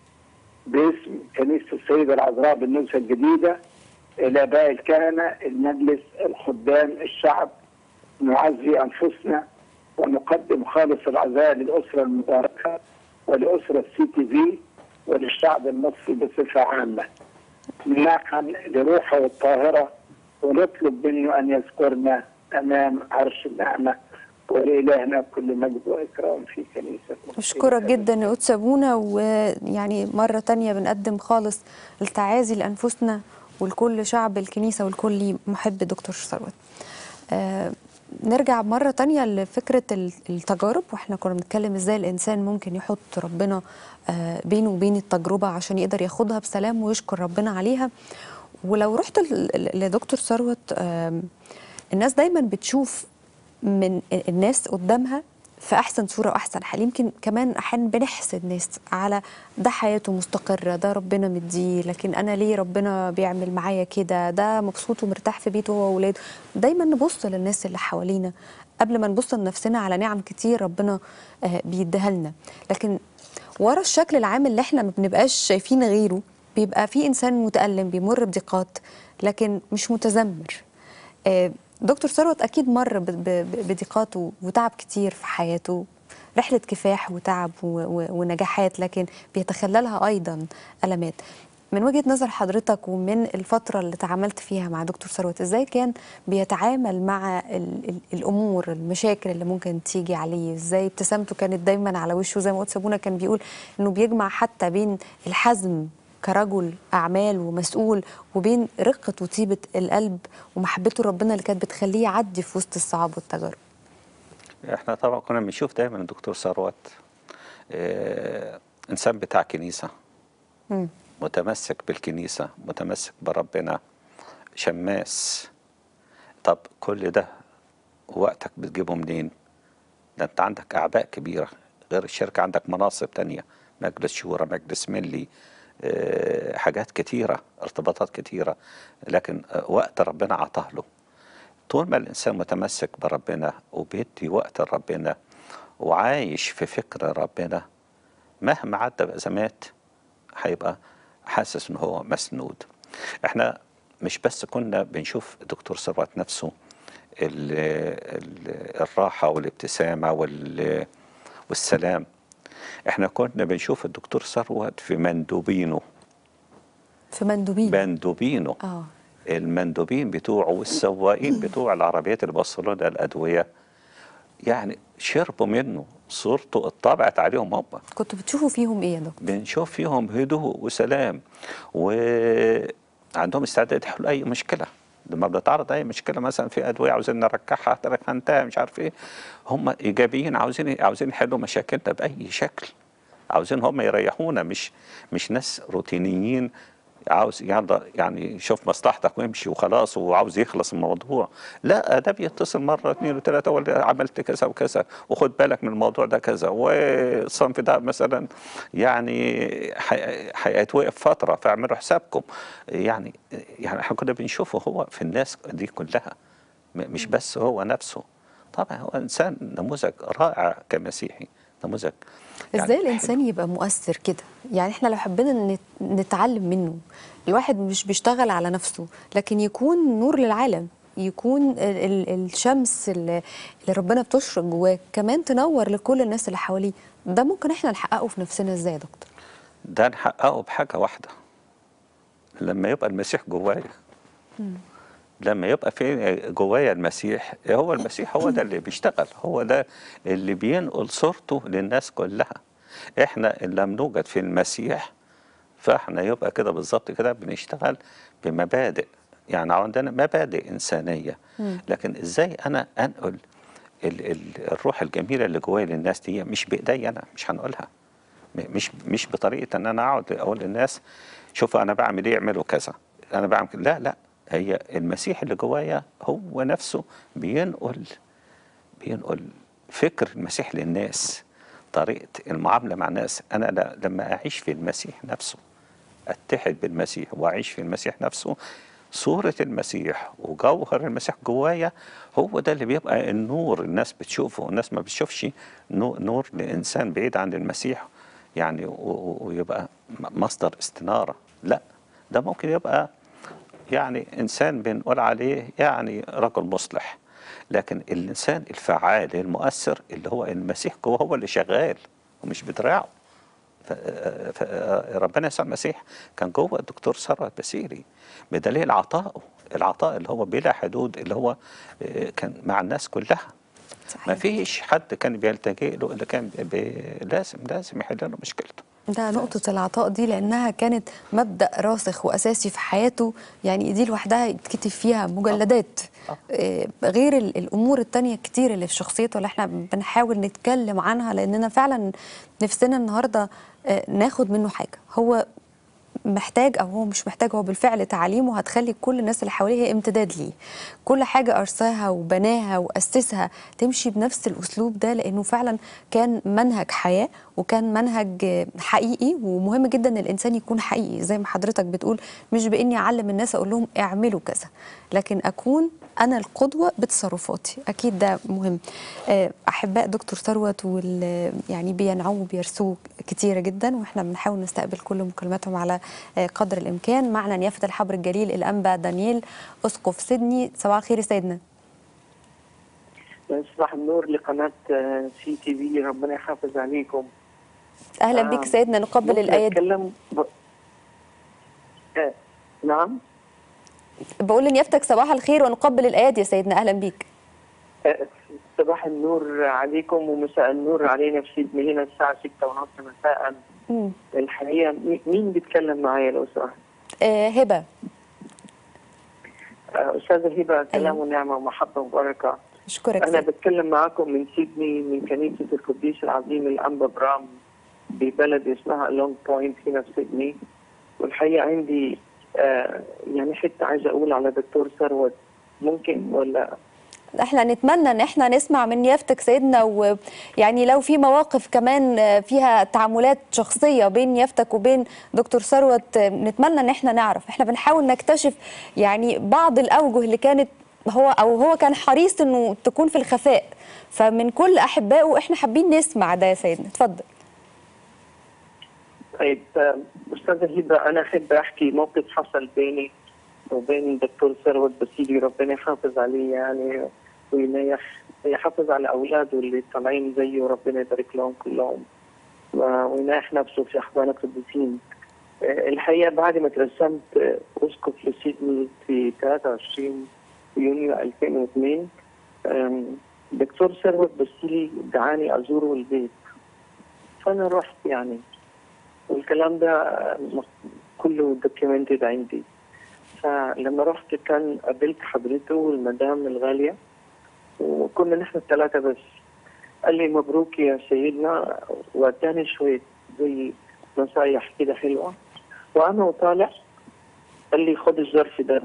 C: باسم كنيسة السيدة العذراء بالنزهة الجديدة، الآباء الكهنة، المجلس، الخدام، الشعب، نعزي أنفسنا ونقدم خالص العزاء للأسرة المباركة ولأسرة سي تي في وللشعب المصري بصفة عامة، نحن لروحه الطاهرة، ونطلب منه أن يذكرنا أمام عرش النعمة، ولإلهنا كل مجد وإكرام في كنيسة.
A: أشكرك جدا يا قدس أبونا، ويعني مرة تانية بنقدم خالص التعازي لأنفسنا ولكل شعب الكنيسة ولكل محب دكتور ثروت. آه نرجع مرة تانية لفكرة التجارب، واحنا كنا بنتكلم ازاي الإنسان ممكن يحط ربنا آه بينه وبين التجربة عشان يقدر ياخدها بسلام ويشكر ربنا عليها. ولو رحت لدكتور ثروت، آه الناس دايما بتشوف من الناس قدامها في أحسن صورة وأحسن حال. يمكن كمان أحيانا بنحسد ناس على ده حياته مستقرة، ده ربنا مديه، لكن أنا ليه ربنا بيعمل معايا كده، ده مبسوط ومرتاح في بيته هو وولاده. دايما نبص للناس اللي حوالينا قبل ما نبص لنفسنا على نعم كتير ربنا بيديها لنا. لكن ورا الشكل العام اللي احنا ما بنبقاش شايفين غيره بيبقى في إنسان متألم بيمر بضيقات لكن مش متذمر. دكتور ثروت أكيد مر بضيقات وتعب كتير في حياته، رحلة كفاح وتعب ونجاحات، لكن بيتخللها أيضا ألمات. من وجهة نظر حضرتك ومن الفترة اللي تعاملت فيها مع دكتور ثروت، إزاي كان بيتعامل مع الأمور المشاكل اللي ممكن تيجي عليه؟ إزاي ابتسامته كانت دايما على وشه، زي ما قدس أبونا كان بيقول إنه بيجمع حتى بين الحزم كرجل أعمال ومسؤول وبين رقة وطيبة القلب ومحبته ربنا اللي كانت بتخليه يعدي في وسط الصعاب والتجارب.
B: احنا طبعا كنا بنشوف دايما الدكتور ثروت اه إنسان بتاع كنيسة، م. متمسك بالكنيسة، متمسك بربنا، شماس. طب كل ده وقتك بتجيبه منين؟ ده انت عندك أعباء كبيرة، غير الشركة عندك مناصب تانية، مجلس شورى، مجلس ملي، حاجات كتيرة، ارتباطات كتيرة، لكن وقت ربنا عطاه له. طول ما الإنسان متمسك بربنا وبيدي وقت لربنا وعايش في فكر ربنا، مهما عدى بأزمات هيبقى حاسس إن هو مسنود. احنا مش بس كنا بنشوف الدكتور ثروت نفسه ال ال الراحة والابتسامة والسلام، احنا كنا بنشوف الدكتور ثروت في مندوبينه
A: في مندوبينه
B: مندوبينه
A: اه
B: المندوبين بتوعه والسواقين بتوع العربيات اللي بيوصلوا لنا الادويه يعني شربوا منه، صورته اتطبعت عليهم هم.
A: كنتوا بتشوفوا فيهم ايه يا دكتور؟
B: بنشوف فيهم هدوء وسلام، وعندهم استعداد يحلوا اي مشكله. لما بنتعرض اي مشكله مثلا في ادويه عاوزين نركعها تركنتها مش عارف ايه، هم ايجابيين، عاوزين عاوزين يحلوا مشاكلنا باي شكل، عاوزين هم يريحونا، مش مش ناس روتينيين عاوز يلا يعني يشوف مصلحتك ويمشي وخلاص وعاوز يخلص من الموضوع. لا، ده بيتصل مره اثنين وثلاثه ولا عملت كذا وكذا وخد بالك من الموضوع ده كذا، والصنف ده مثلا يعني هيتوقف فتره فاعملوا حسابكم. يعني يعني احنا كنا بنشوفه هو في الناس دي كلها، مش بس هو نفسه. طبعا هو انسان نموذج رائع كمسيحي، نموذج يعني
A: ازاي الانسان يبقى مؤثر كده؟ يعني احنا لو حبينا نت- نتعلم منه، الواحد مش بيشتغل على نفسه لكن يكون نور للعالم، يكون ال ال الشمس اللي اللي ربنا بتشرق جواه كمان تنور لكل الناس اللي حواليه. ده ممكن احنا نحققه في نفسنا ازاي يا دكتور؟
B: ده نحققه بحاجه واحده، لما يبقى المسيح جوايا. لما يبقى في جوايا المسيح، هو المسيح هو ده اللي بيشتغل، هو ده اللي بينقل صورته للناس كلها. احنا ان لم نوجد في المسيح فاحنا يبقى كده بالظبط كده بنشتغل بمبادئ، يعني عندنا مبادئ إنسانية، لكن ازاي انا انقل ال ال الروح الجميلة اللي جوايا للناس دي؟ مش بايدي انا، مش هنقولها، مش مش بطريقة ان انا اقعد اقول للناس شوفوا انا بعمل ايه اعملوا كذا، انا بعمل كده. لا لا، هي المسيح اللي جوايا هو نفسه بينقل بينقل فكر المسيح للناس، طريقة المعاملة مع الناس. أنا ل- لما أعيش في المسيح نفسه، أتحد بالمسيح وأعيش في المسيح نفسه، صورة المسيح وجوهر المسيح جوايا، هو ده اللي بيبقى النور الناس بتشوفه. الناس ما بتشوفش نو- نور لإنسان بعيد عن المسيح يعني و- و- ويبقى م- مصدر استنارة. لا، ده ممكن يبقى يعني إنسان بنقول عليه يعني رجل مصلح، لكن الإنسان الفعال المؤثر اللي هو المسيح جوه هو اللي شغال ومش بدراعه. ف- ف- ربنا يسوع المسيح كان جوه الدكتور ثروت بسيري بدليل عطائه، العطاء اللي هو بلا حدود، اللي هو آه، كان مع الناس كلها. ما
A: صحيح.
B: فيش حد كان بيلتجئ له إلا كان بي- بي- لازم لازم يحل له مشكلته.
A: ده نقطة العطاء دي لأنها كانت مبدأ راسخ وأساسي في حياته، يعني دي لوحدها يتكتب فيها مجلدات.
B: آه.
A: آه، غير ال- الأمور التانية كتير اللي في شخصيته اللي احنا بنحاول نتكلم عنها لأننا فعلا نفسنا النهاردة آه، ناخد منه حاجة. هو محتاج او هو مش محتاج، هو بالفعل تعاليمه هتخلي كل الناس اللي حواليه هي امتداد ليه. كل حاجه ارساها وبناها واسسها تمشي بنفس الاسلوب ده، لانه فعلا كان منهج حياه وكان منهج حقيقي. ومهم جدا ان الانسان يكون حقيقي زي ما حضرتك بتقول، مش باني اعلم الناس اقول لهم اعملوا كذا، لكن اكون انا القدوه بتصرفاتي. اكيد ده مهم. آه، احباء دكتور ثروت وال يعني بينعموا وبيرسوه كتيره جدا، واحنا بنحاول نستقبل كل مكالماتهم على آه، قدر الامكان. معنا نيافه الحبر الجليل الانبا دانييل اسقف سيدني. صباح الخير يا سيدنا.
D: صباح النور لقناة سي تي في، ربنا يحافظ عليكم.
A: اهلا
D: آه
A: بك سيدنا، نقبل
D: ممكن
A: الايادي.
D: أتكلم ب... آه نعم.
A: بقول لنيافتك صباح الخير ونقبل الايادي يا سيدنا. اهلا بيك.
D: آه صباح النور عليكم ومساء النور علينا في سيدني. هنا الساعة ستة ونص مساء.
A: مم.
D: الحقيقة مي- مين بيتكلم معايا لو سمحت؟
A: آه، هبه.
D: آه أستاذة هبة، كلام ونعمة ومحبة وبركة.
A: اشكرك
D: أنا
A: سيدنا.
D: بتكلم معاكم من سيدني، من كنيسة القديس العظيم الأنبا برام ببلد اسمها لونج بوينت هنا في سيدني. والحقيقة عندي آه يعني حتى عايزة أقول على دكتور ثروت، ممكن ولا؟
A: احنا نتمنى ان احنا نسمع من يافتك سيدنا، ويعني لو في مواقف كمان فيها تعاملات شخصيه بين يافتك وبين دكتور ثروت نتمنى ان احنا نعرف. احنا بنحاول نكتشف يعني بعض الاوجه اللي كانت هو او هو كان حريص انه تكون في الخفاء، فمن كل احبائه احنا حابين نسمع ده يا سيدنا. اتفضل.
D: طيب آه، أستاذة هبة، أنا أحب أحكي موقف حصل بيني وبين الدكتور ثروت بسيلي، ربنا يحافظ عليه يعني وينيح يحافظ على أولاده اللي طالعين زيه، ربنا يبارك لهم كلهم وينيح نفسه في أحضان القديسين. الحقيقة بعد ما ترسمت أسقف لسيدني في ثلاثة وعشرين يونيو ألفين واثنين، دكتور ثروت بسيلي دعاني أزوره البيت، فأنا رحت يعني، والكلام ده كله دوكيومنتد عندي. فلما رحت كان قابلت حضرته والمدام الغالية، وكنا نحن الثلاثة بس. قال لي مبروك يا سيدنا، واداني شوية زي نصايح كده حلوة. وأنا وطالع قال لي خد الظرف ده.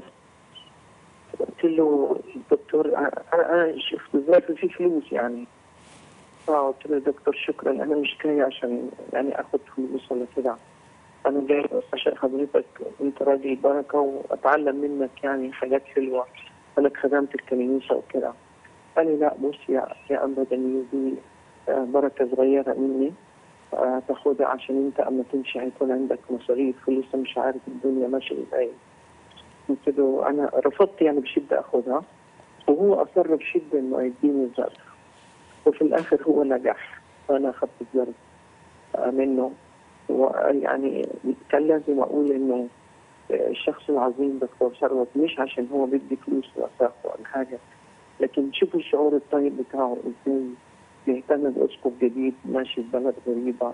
D: قلت له الدكتور أنا أنا شفت الظرف فيه فلوس يعني. فقلت له دكتور شكرا، أنا مش جاي عشان يعني آخد فلوس ولا كده، أنا جاي عشان حضرتك أنت راجل بركة وأتعلم منك يعني حاجات حلوة، أنك خدمت الكنيسة وكده. قال لي لا بص يا يا أم بدني، دي بركة صغيرة مني تاخدها عشان أنت أما تمشي هيكون عندك مصاريف ولسه مش عارف الدنيا ماشية إزاي. قلت له أنا رفضت يعني بشدة أخدها، وهو أصر بشدة إنه يديني الظرف، وفي الآخر هو نجح فأنا أخذت الظرف منه. ويعني كان لازم أقول إنه الشخص العظيم دكتور ثروت مش عشان هو بدي فلوس ولا ولا حاجة، لكن شوفوا الشعور الطيب بتاعه ازاي بيهتم بأسقف جديد ماشي في بلد غريبة،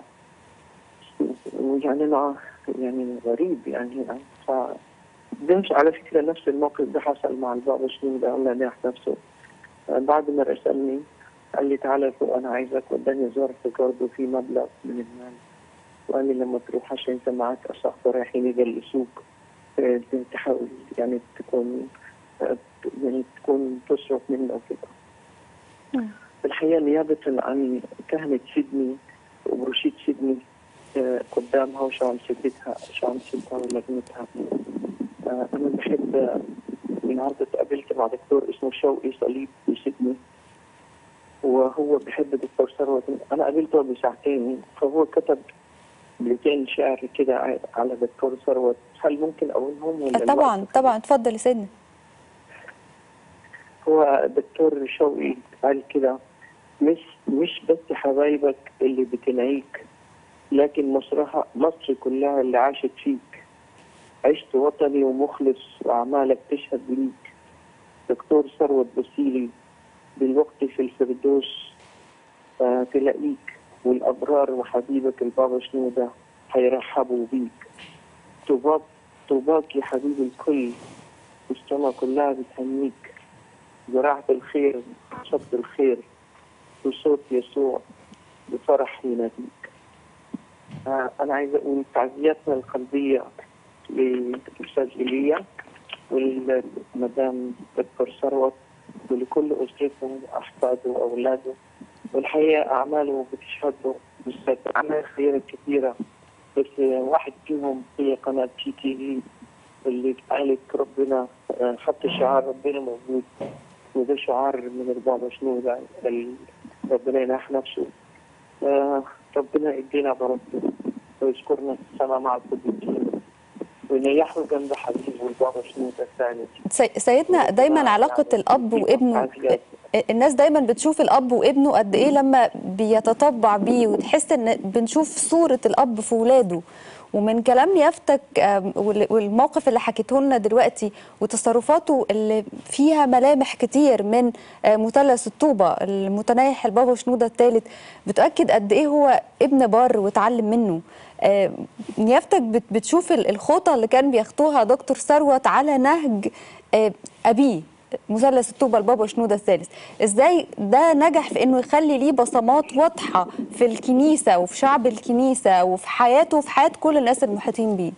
D: ويعني أنا يعني غريب يعني. ف مش على فكرة نفس الموقف ده حصل مع البابا شنودة الله يريح نفسه. بعد ما رسلني قال لي تعالى فوق أنا عايزك، وداني ظرف برضه في مبلغ من المال، وقال لي لما تروح عشان أنت معاك أصحاب رايحين يجلسوك تحاول يعني تكون يعني تكون تصرف منه وكده. الحقيقة نيابة عن كهنة سيدني وبروشيد سيدني قدامها وشعب سيدتها شعب سيدتها ولجنتها، أنا بحب النهارده اتقابلت مع دكتور اسمه شوقي صليب في سيدني، وهو بحب دكتور ثروت. أنا قابلته بساعتين، فهو كتب بيتين شعر كده على دكتور ثروت. هل ممكن أقولهم ولا
A: طبعا طبعا اتفضل يا سيدنا.
D: هو دكتور شوقي قال كده: مش مش بس حبايبك اللي بتنعيك، لكن مصرها مصر كلها اللي عاشت فيك. عشت وطني ومخلص وأعمالك تشهد ليك. دكتور ثروت بسيلي بالوقت في الفردوس آه تلاقيك، والأبرار وحبيبك البابا شنودة هيرحبوا بيك. طوباك طوباك يا حبيب الكل، والسما كلها بتهنيك. زرعت الخير شط الخير، وصوت يسوع بفرح يناديك. آه أنا عايز أقول تعزياتنا القلبية للأستاذ إيليا والمدام دكتور ثروت ولكل أسرته وأحفاده وأولاده. والحقيقة أعماله بتشهد له أعمال خيرة كثيرة، بس واحد فيهم هي قناة تي تي في اللي قالت ربنا حط شعار ربنا موجود، وده شعار من البابا شنودة ربنا ينح نفسه. ربنا يدينا بركته ويذكرنا في السماء مع القديسين وينيحوا جنب حبيبه البابا شنودة الثاني.
A: سيدنا دايما علاقة الأب وابنه، الناس دايما بتشوف الأب وابنه قد إيه لما بيتطبع بيه، وتحس إن بنشوف صورة الأب في ولاده. ومن كلام نيافتك والموقف اللي حكيته لنا دلوقتي وتصرفاته اللي فيها ملامح كتير من مثلث الطوبة المتنايح البابا شنودة الثالث، بتأكد قد إيه هو ابن بار وتعلم منه. نيافتك بتشوف الخطة اللي كان بيخطوها دكتور ثروت على نهج أبيه مثلث الطوبة البابا شنودة الثالث، ازاي ده نجح في انه يخلي ليه بصمات واضحة في الكنيسة وفي شعب الكنيسة وفي حياته وفي حياة كل الناس المحيطين بيه؟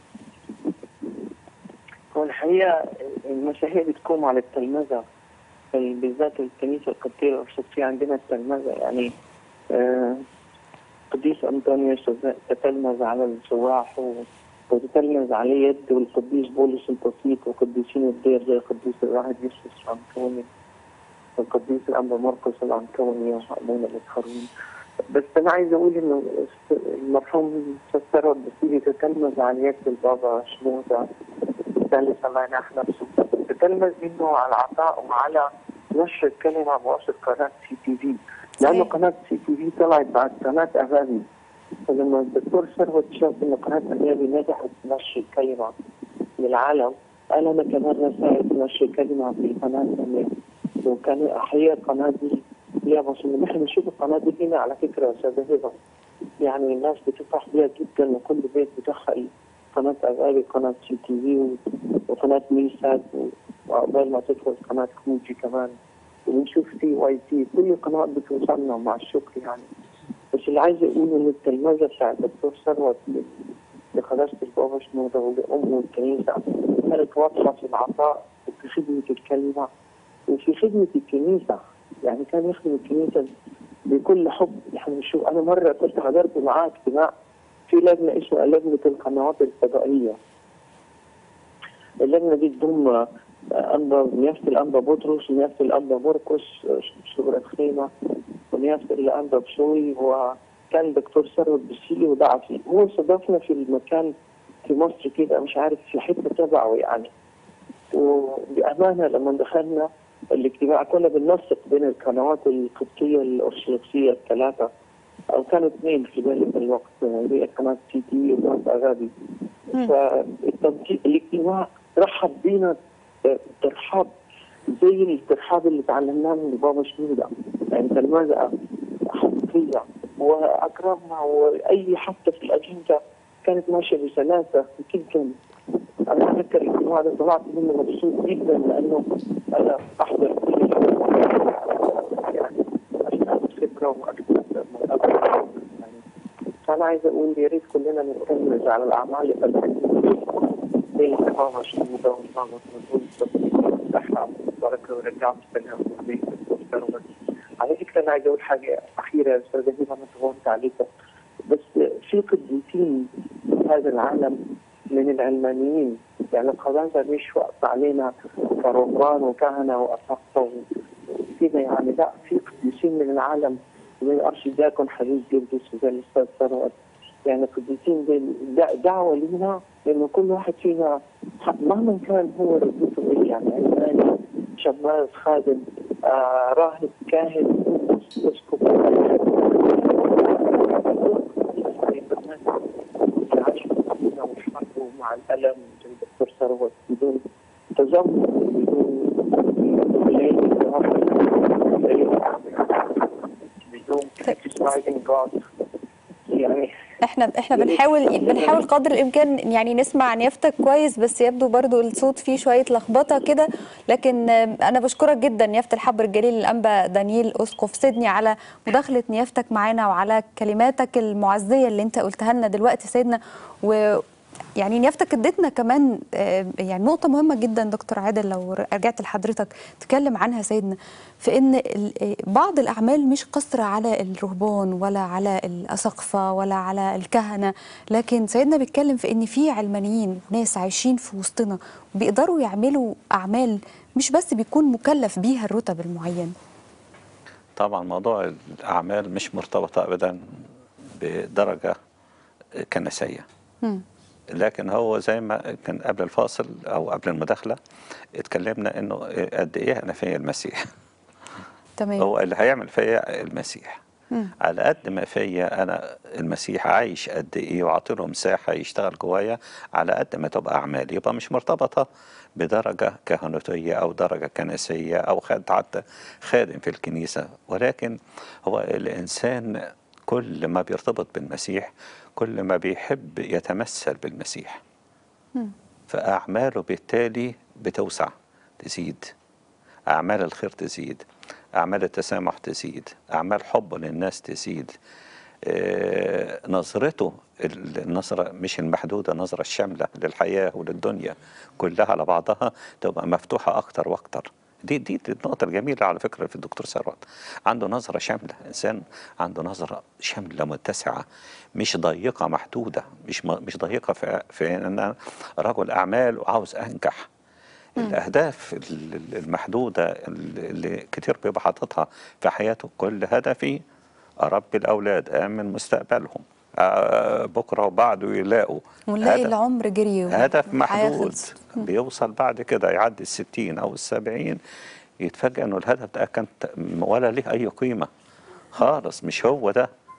D: هو الحقيقة المشاهير بتقوم على التلمذة، بالذات الكنيسة القبطية الأرثوذكسية عندنا التلمذة. يعني آه قديس أنطونيوس تتلمذ على السواح وتتلمذ على يد والقديس بولس البسيط وقديسين الدير زي القديس الواحد يوسف العنكوني والقديس الأنبا مرقس العنكوني وأبونا الإسخرون. بس أنا عايز أقول إنه المرحوم ثروت بسيلي تتلمذ على يد البابا شنودة الثالث الله ينح نفسه، تتلمذ منه على العطاء وعلى نشر الكلمة بواسطة قناة سي تي في، لأنه قناة سي تي في طلعت بعد قناة أغاني فلما الدكتور ثروت شاف ان قناه النبي نجحت تمشي الكلمه للعالم، قال انا كمان رسائل تمشي الكلمه في قناه النبي. وكان احياء القناه دي ليها مصير. نحن نشوف القناه دي هنا على فكره يا استاذ هبه، يعني الناس بتفرح بيها جدا، وكل بيت بدخل قناه اغاني، قناه سي تي في وقناه ميسات، وقبل ما تدخل قناه كوجي كمان، ونشوف تي واي تي، كل القنوات بتوصلنا مع الشكر يعني. بس اللي عايز اقوله ان التلمذه بتاع الدكتور ثروت لقداسه البابا شنودة ولامه الكنيسه كانت واضحه في العطاء وفي خدمه الكلمه وفي خدمه الكنيسه، يعني كان يخدم الكنيسه بكل حب. يعني شو انا مره كنت حضرت معاه اجتماع في لجنه اسمها لجنه القنوات الفضائيه. اللجنه دي تضم انبا نيافه الانبا بطرس ونيافه الانبا مرقس شبرا خيمه ونيافه الانبا بشوي، وكان دكتور ثروت بسيلي ودعا فيه. هو استضافنا في المكان في مصر كده، مش عارف في حته تبعه يعني. وبامانه لما دخلنا الاجتماع كنا بننسق بين القنوات القبطيه الارثوذكسيه الثلاثه، او كانوا اثنين في ذلك الوقت، اللي هي قناه سي تي وقناه اغابي. فالتنسيق الاجتماع رحب بينا ترحاب زي الترحاب اللي تعلمناه من بابا شنودة، يعني تلمذة حقيقية واكرمنا، واي حتى في الاجنده كانت ماشيه بسلاسه جدا. انا اتذكر الاجتماع ده طلعت منه مبسوط جدا، لانه انا احضر كل يعني عشان اخذ خبره واكتسب من قبل يعني. فانا عايز اقول يا ريت كلنا نركز على الاعمال اللي زي بابا شنودة وبابا شنودة احنا بركه ورجعت السلام عليكم. على فكره انا عايز اقول حاجه اخيره يا استاذ هبه، انا طولت عليكم، بس في قديسين في هذا العالم من العلمانيين، يعني القداسه مش وقت علينا فرهبان وكهنه واساقفه كده يعني، لا، في قديسين من العالم زي الارشدياكون حبيب جردس وزي الاستاذ ثروت، يعني قديسين دعوه لينا لانه كل واحد فينا مهما كان هو ردته ايه، يعني علماني، شماس، خادم، آه، راهب، كاهن، اسقف، مع الالم زي الدكتور ثروت بدون تذمر، بدون ليل بدون كريتيسايزنج جاد يعني.
A: احنا احنا بنحاول بنحاول قدر الامكان يعني نسمع نيافتك كويس، بس يبدو برضو الصوت فيه شويه لخبطه كده. لكن انا بشكرك جدا نيافه الحبر الجليل الانبا دانييل اسقف سيدني على مداخله نيافتك معانا وعلى كلماتك المعزيه اللي انت قلتها لنا دلوقتي سيدنا. و يعني نيافتك اديتنا كمان يعني نقطة مهمة جدا دكتور عادل، لو رجعت لحضرتك تكلم عنها سيدنا، في ان بعض الأعمال مش قصرة على الرهبان ولا على الأساقفة ولا على الكهنة، لكن سيدنا بيتكلم في ان في علمانيين ناس عايشين في وسطنا بيقدروا يعملوا أعمال مش بس بيكون مكلف بيها الرتب المعين.
B: طبعا موضوع الأعمال مش مرتبطة أبدا بدرجة كنسية. م. لكن هو زي ما كان قبل الفاصل او قبل المداخله اتكلمنا انه قد ايه انا فيا المسيح.
A: تمام.
B: هو اللي هيعمل فيا المسيح. مم. على قد ما فيا انا المسيح عايش قد ايه وعطي له مساحه يشتغل جوايا، على قد ما تبقى اعمالي يبقى مش مرتبطه بدرجه كهنوتيه او درجه كنسيه او حتى خادم في الكنيسه، ولكن هو الانسان كل ما بيرتبط بالمسيح كل ما بيحب يتمثل بالمسيح. م. فأعماله بالتالي بتوسع تزيد، أعمال الخير تزيد، أعمال التسامح تزيد، أعمال حبه للناس تزيد، آه نظرته النظرة مش المحدودة، النظرة الشاملة للحياة وللدنيا كلها على بعضها تبقى مفتوحة أكتر وأكتر. دي دي النقطة الجميلة على فكرة في الدكتور ثروت، عنده نظرة شاملة، إنسان عنده نظرة شاملة متسعة مش ضيقة محدودة، مش مش ضيقة في, في أن أنا رجل أعمال وعاوز أنجح. م. الأهداف المحدودة اللي كتير بيبقى حاططها في حياته، كل هدفي أربي الأولاد أأمن مستقبلهم بكرة وبعده يلاقوا
A: ونلاقي العمر جري
B: هدف محدود بيوصل بعد كده يعدي الستين أو السبعين يتفاجأ إنه الهدف ده كان ولا ليه أي قيمة خالص، مش هو ده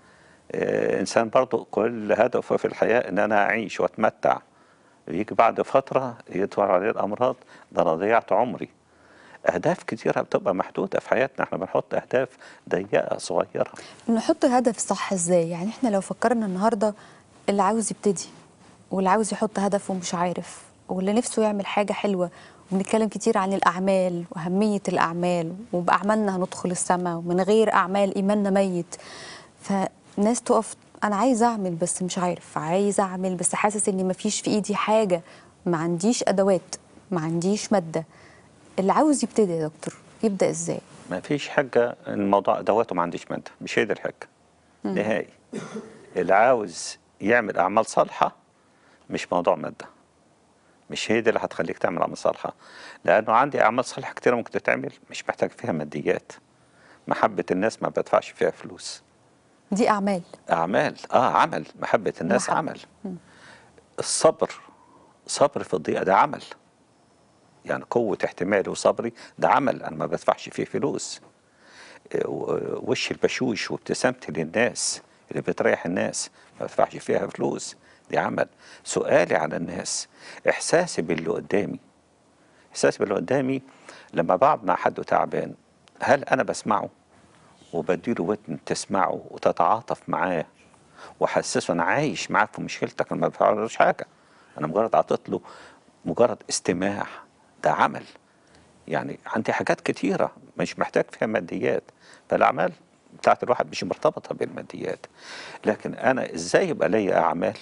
B: آه، انسان برضه كل هدفه في الحياه ان انا اعيش واتمتع، يجي بعد فتره يدور عليه الامراض، ده انا ضيعت عمري. اهداف كتيره بتبقى محدوده في حياتنا، احنا بنحط اهداف ضيقه صغيره.
A: نحط هدف صح ازاي؟ يعني احنا لو فكرنا النهارده اللي عاوز يبتدي واللي عاوز يحط هدف ومش عارف، واللي نفسه يعمل حاجة حلوة، وبنتكلم كتير عن الأعمال وأهمية الأعمال، وبأعمالنا هندخل السماء، ومن غير أعمال إيماننا ميت. فناس تقف أنا عايز أعمل بس مش عارف، عايز أعمل بس حاسس إني مفيش في إيدي حاجة، ما عنديش أدوات، ما عنديش مادة. اللي عاوز يبتدي يا دكتور يبدأ إزاي؟
B: ما فيش حاجه، الموضوع ادواته ما عنديش ماده، مش هي دي الحاجه نهائي. اللي عاوز يعمل اعمال صالحه مش موضوع ماده، مش هي دي اللي هتخليك تعمل اعمال صالحه، لانه عندي اعمال صالحه كتيره ممكن تتعمل مش محتاج فيها ماديات. محبه الناس ما بدفعش فيها فلوس.
A: دي أعمال
B: اعمال، اه عمل، محبه الناس
A: محبة.
B: عمل. الصبر، صبر في الضيقه ده عمل، يعني قوه احتمالي وصبري ده عمل، انا ما بدفعش فيه فلوس. آه، و- وش البشوش وابتسامتي للناس اللي بتريح الناس ما بدفعش فيها فلوس، دي عمل. سؤالي على الناس، احساسي باللي قدامي، احساسي باللي قدامي لما بقعد مع حد تعبان، هل انا بسمعه وبديله ودن تسمعه وتتعاطف معاه وحسسه انا عايش معاك في مشكلتك، انا ما بفعلوش حاجه، انا مجرد عطيت له مجرد استماع، ده عمل. يعني عندي حاجات كتيره مش محتاج فيها ماديات، فالاعمال بتاعت الواحد مش مرتبطه بالماديات. لكن انا ازاي يبقى ليا اعمال؟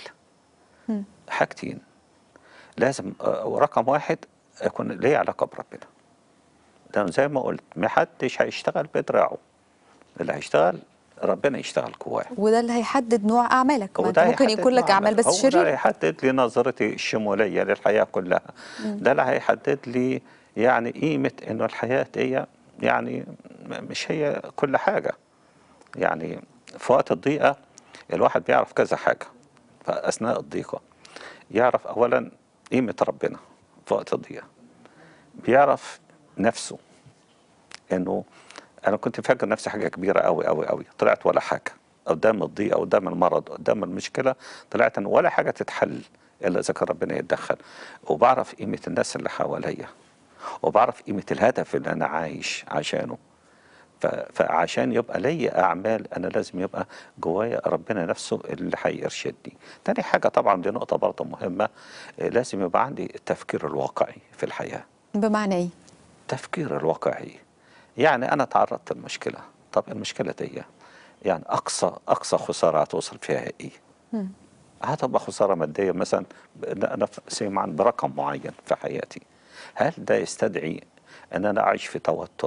B: حاجتين لازم، آه، رقم واحد يكون ليا علاقه بربنا. ده زي ما قلت ما حدش هيشتغل بدراعه، اللي هيشتغل ربنا يشتغل جواه.
A: وده اللي هيحدد نوع أعمالك، ما
B: هو
A: أنت
B: ده
A: ممكن
B: هيحدد
A: يكون لك
B: نوع
A: أعمال
B: عمل،
A: بس
B: هو ده
A: شريرة.
B: هيحدد لي نظرتي الشمولية للحياة كلها. ده اللي هيحدد لي يعني قيمة إنه الحياة هي يعني م- مش هي كل حاجة. يعني في وقت الضيقة الواحد بيعرف كذا حاجة. فأثناء الضيقة يعرف أولا قيمة ربنا، في وقت الضيقة بيعرف نفسه، إنه أنا كنت فاكر نفسي حاجة كبيرة أوي أوي أوي، طلعت ولا حاجة قدام الضيقة، قدام المرض، قدام المشكلة، طلعت أن ولا حاجة تتحل إلا إذا كان ربنا يتدخل. وبعرف قيمة الناس اللي حواليا، وبعرف قيمة الهدف اللي أنا عايش عشانه. ف- فعشان يبقى لي أعمال أنا لازم يبقى جوايا ربنا نفسه اللي هيرشدني. تاني حاجة طبعا دي نقطة برضه مهمة، آه، لازم يبقى عندي التفكير الواقعي في الحياة.
A: بمعنى إيه؟
B: التفكير الواقعي يعني أنا تعرضت للمشكلة، طب المشكلة دي يعني أقصى أقصى خسارة هتوصل فيها إيه؟ هتبقى خسارة مادية مثلا، ب- أنا سمعا برقم معين في حياتي، هل ده يستدعي أن أنا أعيش في توتر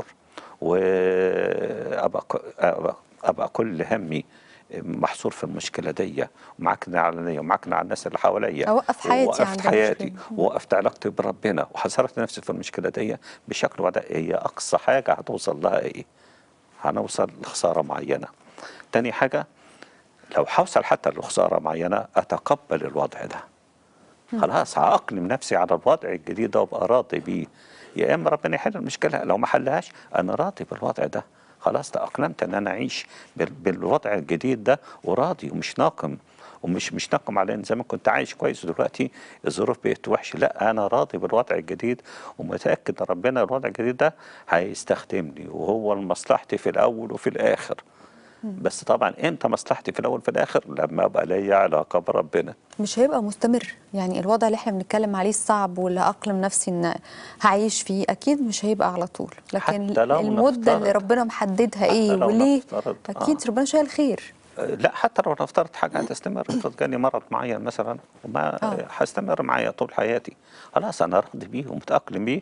B: وأبقى ك- أبقى, أبقى كل همي محصور في المشكلة دي، ومعكنة على ومعكنة على الناس اللي حواليا،
A: أوقف حياتي
B: ووقفت
A: عند المشكلة.
B: حياتي ووقفت علاقتي بربنا وحصرت نفسي في المشكلة دي بشكل وده، هي أقصى حاجة هتوصل لها إيه؟ هنوصل لخسارة معينة. تاني حاجة، لو حوصل حتى لخسارة معينة أتقبل الوضع ده، خلاص هأقلم نفسي على الوضع الجديد ده وأبقى راضي بيه. يا إما ربنا يحل المشكلة، لو ما حلهاش أنا راضي بالوضع ده، خلاص تأقلمت إن أنا أعيش بال- بالوضع الجديد ده وراضي ومش ناقم، ومش مش ناقم على إن زمان كنت عايش كويس ودلوقتي الظروف بقت وحشة، لا أنا راضي بالوضع الجديد ومتأكد إن ربنا الوضع الجديد ده هيستخدمني وهو لمصلحتي في الأول وفي الآخر. بس طبعا امتى مصلحتي في الاول في الاخر؟ لما ابقى ليا علاقه بربنا.
A: مش هيبقى مستمر، يعني الوضع اللي احنا بنتكلم عليه الصعب واللي أقلم نفسي إن هعيش فيه أكيد مش هيبقى على طول، لكن
B: حتى لو
A: المدة اللي
B: نفترض،
A: ربنا محددها
B: حتى
A: إيه
B: لو
A: وليه
B: نفترض آه.
A: أكيد ربنا شايل خير.
B: لا حتى لو نفترض حاجه هتستمر، افرض جاني مرض معين مثلا وما
A: اه
B: هستمر معايا طول حياتي، خلاص انا راضي بيه ومتاقلم بيه،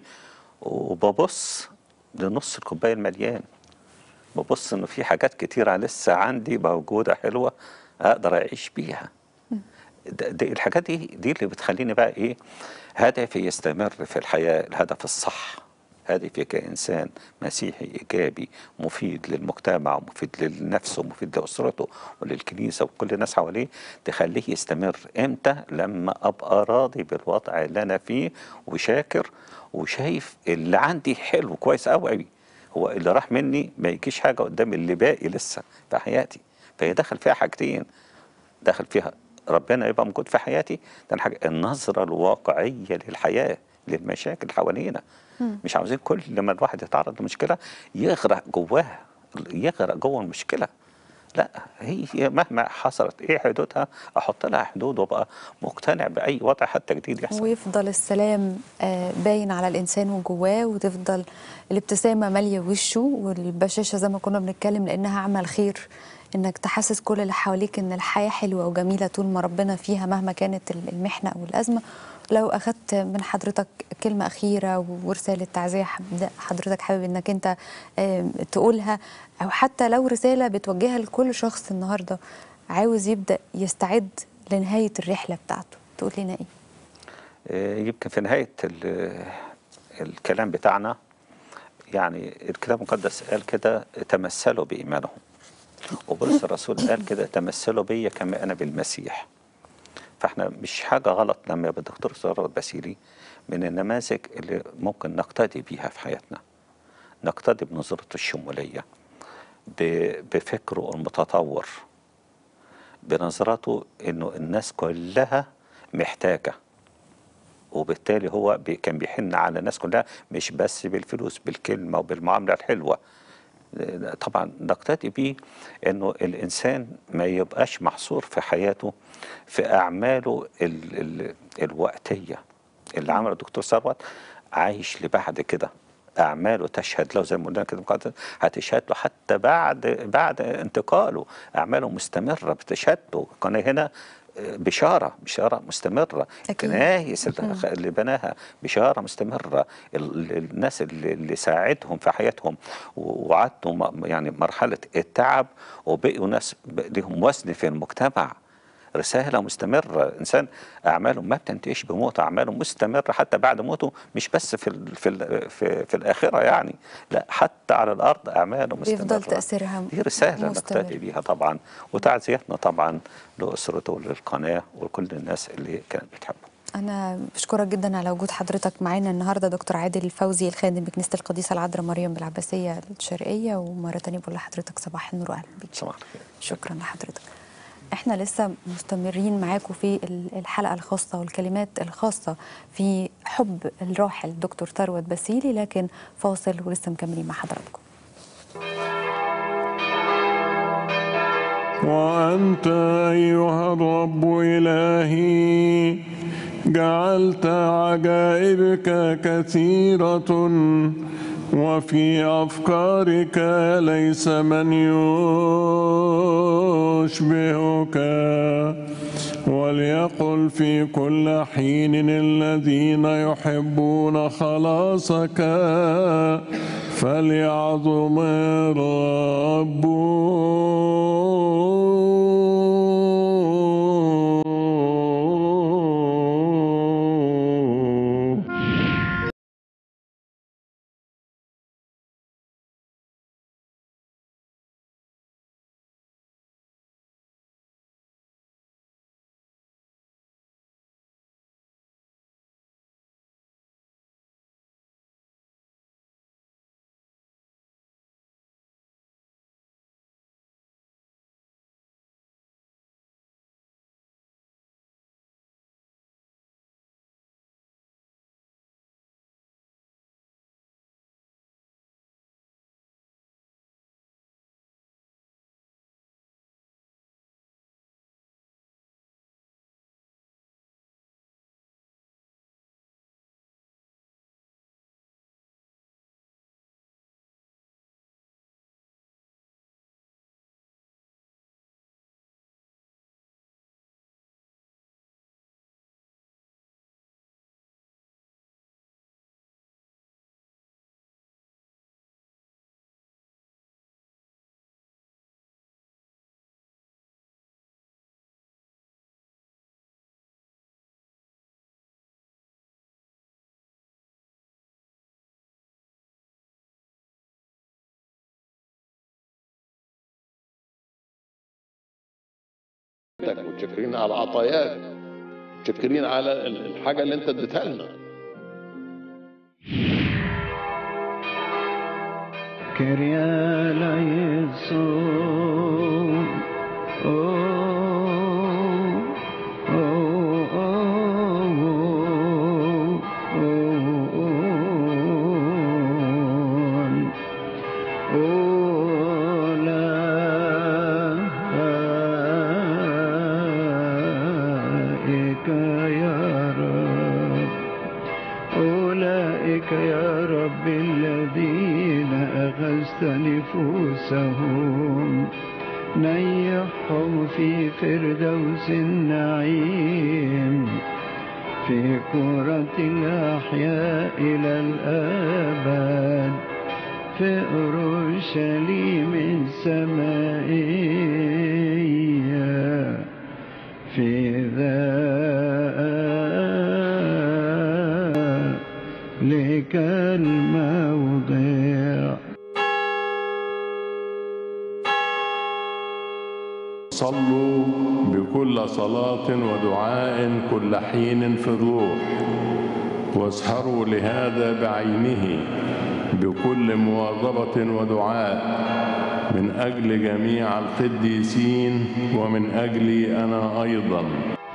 B: وببص لنص الكوبايه المليان، ببص انه في حاجات كتيره لسه عندي موجوده حلوه اقدر اعيش بيها. د- دي الحاجات دي دي اللي بتخليني بقى ايه، هدفي يستمر في الحياة، الهدف الصح، هدفي كإنسان مسيحي إيجابي مفيد للمجتمع ومفيد لنفسه ومفيد لأسرته وللكنيسة وكل الناس حواليه، تخليه يستمر إمتى؟ لما أبقى راضي بالوضع اللي أنا فيه وشاكر وشايف اللي عندي حلو كويس أوي أوي، هو اللي راح مني ما يجيش حاجة قدام اللي باقي لسه في حياتي. فهي دخل فيها حاجتين، داخل فيها ربنا يبقى موجود في حياتي، ده حاجه النظره الواقعيه للحياه، للمشاكل اللي حوالينا. مش عاوزين كل لما الواحد يتعرض لمشكله يغرق جواها، يغرق جوه المشكله. لا، هي مهما حصلت ايه حدودها، احط لها حدود وابقى مقتنع باي وضع حتى جديد يحصل.
A: ويفضل السلام آه، باين على الانسان وجواه، وتفضل الابتسامه ماليه وشه، والبشاشه زي ما كنا بنتكلم لانها عمل خير، انك تحسس كل اللي حواليك ان الحياه حلوه وجميله طول ما ربنا فيها مهما كانت المحنه او الازمه. لو اخذت من حضرتك كلمه اخيره ورساله تعزيه حضرتك حابب انك انت آه، تقولها، او حتى لو رساله بتوجهها لكل شخص النهارده عاوز يبدا يستعد لنهايه الرحله بتاعته، تقول لنا ايه؟
B: يمكن في نهاية الكلام بتاعنا، يعني الكتاب المقدس قال كده تمثلوا بإيمانهم، وبولس الرسول قال كده تمثلوا بي كما أنا بالمسيح. فاحنا مش حاجة غلط لما يبقى الدكتور ثروت باسيلي من النماذج اللي ممكن نقتدي بيها في حياتنا، نقتدي بنظرته الشمولية، بفكره المتطور، بنظرته انه الناس كلها محتاجة، وبالتالي هو بي كان بيحن على الناس كلها، مش بس بالفلوس، بالكلمة وبالمعاملة الحلوة. طبعا نقتدي بيه انه الانسان ما يبقاش محصور في حياته في اعماله ال ال الوقتية اللي عمله الدكتور ثروت، عايش لبعد كده، اعماله تشهد له زي ما قلنا كده، هتشهد له حتى بعد بعد انتقاله، اعماله مستمره بتشهد له. كان هنا بشاره بشاره مستمره، الكنائس اللي بناها بشاره مستمره، الناس اللي, اللي ساعدهم في حياتهم وعدتهم يعني مرحله التعب وبقوا ناس لهم وزن في المجتمع، رسالة مستمرة. إنسان أعماله ما بتنتهيش بموته، أعماله مستمرة حتى بعد موته، مش بس في ال في ال في, في الآخرة يعني، لا حتى على الأرض أعماله مستمرة،
A: بيفضل تأثيرها
B: دي رسالة
A: مستمر.
B: نقتدي بيها طبعا، وتعزيتنا طبعا لأسرته وللقناة وكل الناس اللي كانت بتحبه.
A: أنا بشكرك جدا على وجود حضرتك معانا النهارده دكتور عادل الفوزي، الخادم بكنيسة القديسة العذراء مريم بالعباسية الشرقية، ومرة تانية بقول لحضرتك صباح النور وأهلا بيك.
B: صباح الخير.
A: شكرا لحضرتك. احنا لسه مستمرين معاكم في الحلقة الخاصة والكلمات الخاصة في حب الراحل الدكتور ثروت باسيلي، لكن فاصل ولسه مكملين مع حضراتكم.
E: وأنت أيها الرب إلهي جعلت عجائبك كثيرة، وفي أفكارك ليس من يشبهك. وليقل في كل حين الذين يحبون خلاصك فليعظم الرب.
F: متشكرين على عطاياك، متشكرين على الحاجة اللي انت اديتها لنا.
G: كريا ليسوع أولئك يا رب الذين أخذت نفوسهم نيحهم في فردوس النعيم في كرة الأحياء إلى الآباد في أورشليم السمائية في ذلك الموضع.
E: صلوا بكل صلاة ودعاء كل حين في الروح، واسهروا لهذا بعينه بكل مواظبة ودعاء من أجل جميع القديسين ومن أجلي أنا أيضا.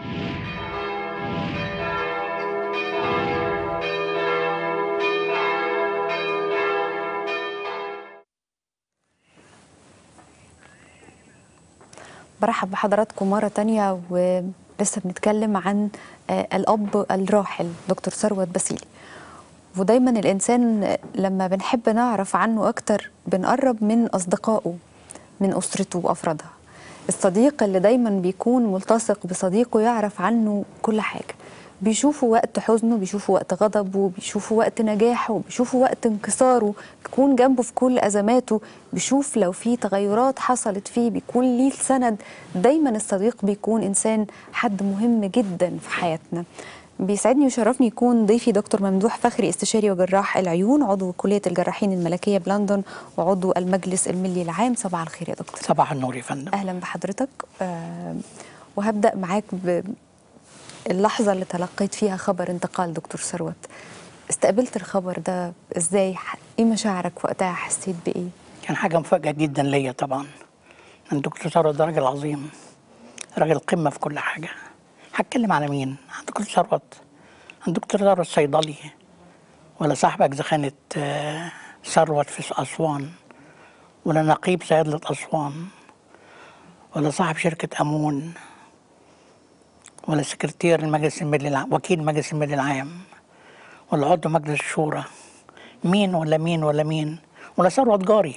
A: برحب بحضراتكم مرة تانية، ولسه بنتكلم عن الأب الراحل دكتور ثروت باسيلي. ودايما الإنسان لما بنحب نعرف عنه أكتر بنقرب من أصدقائه، من أسرته وأفرادها. الصديق اللي دايما بيكون ملتصق بصديقه يعرف عنه كل حاجة، بيشوفه وقت حزنه، بيشوفه وقت غضبه، بيشوفه وقت نجاحه، بيشوفه وقت انكساره، بيكون جنبه في كل أزماته، بيشوف لو في تغيرات حصلت فيه، بيكون ليه السند. دايما الصديق بيكون إنسان حد مهم جدا في حياتنا. بيسعدني ويشرفني يكون ضيفي دكتور ممدوح فخري، استشاري وجراح العيون، عضو كلية الجراحين الملكية بلندن وعضو المجلس الملي العام. صباح الخير يا دكتور.
H: صباح النور يا فندم.
A: أهلا بحضرتك. أه وهبدأ معاك باللحظة اللي تلقيت فيها خبر انتقال دكتور ثروت. استقبلت الخبر ده ازاي؟ ايه مشاعرك وقتها؟ حسيت بايه؟
H: كان حاجة مفاجأة جدا ليا طبعا. الدكتور ثروت ده راجل عظيم، راجل قمة في كل حاجة. هتكلم على مين؟ عن دكتور ثروت. عن دكتور ثروت صيدلي، ولا صاحب أجزخانة ثروت في أسوان، ولا نقيب صيدلة أسوان، ولا صاحب شركة أمون، ولا سكرتير المجلس الملي العام، وكيل المجلس الملي العام، ولا عضو مجلس الشورى. مين ولا مين ولا مين؟ ولا ثروت جاري.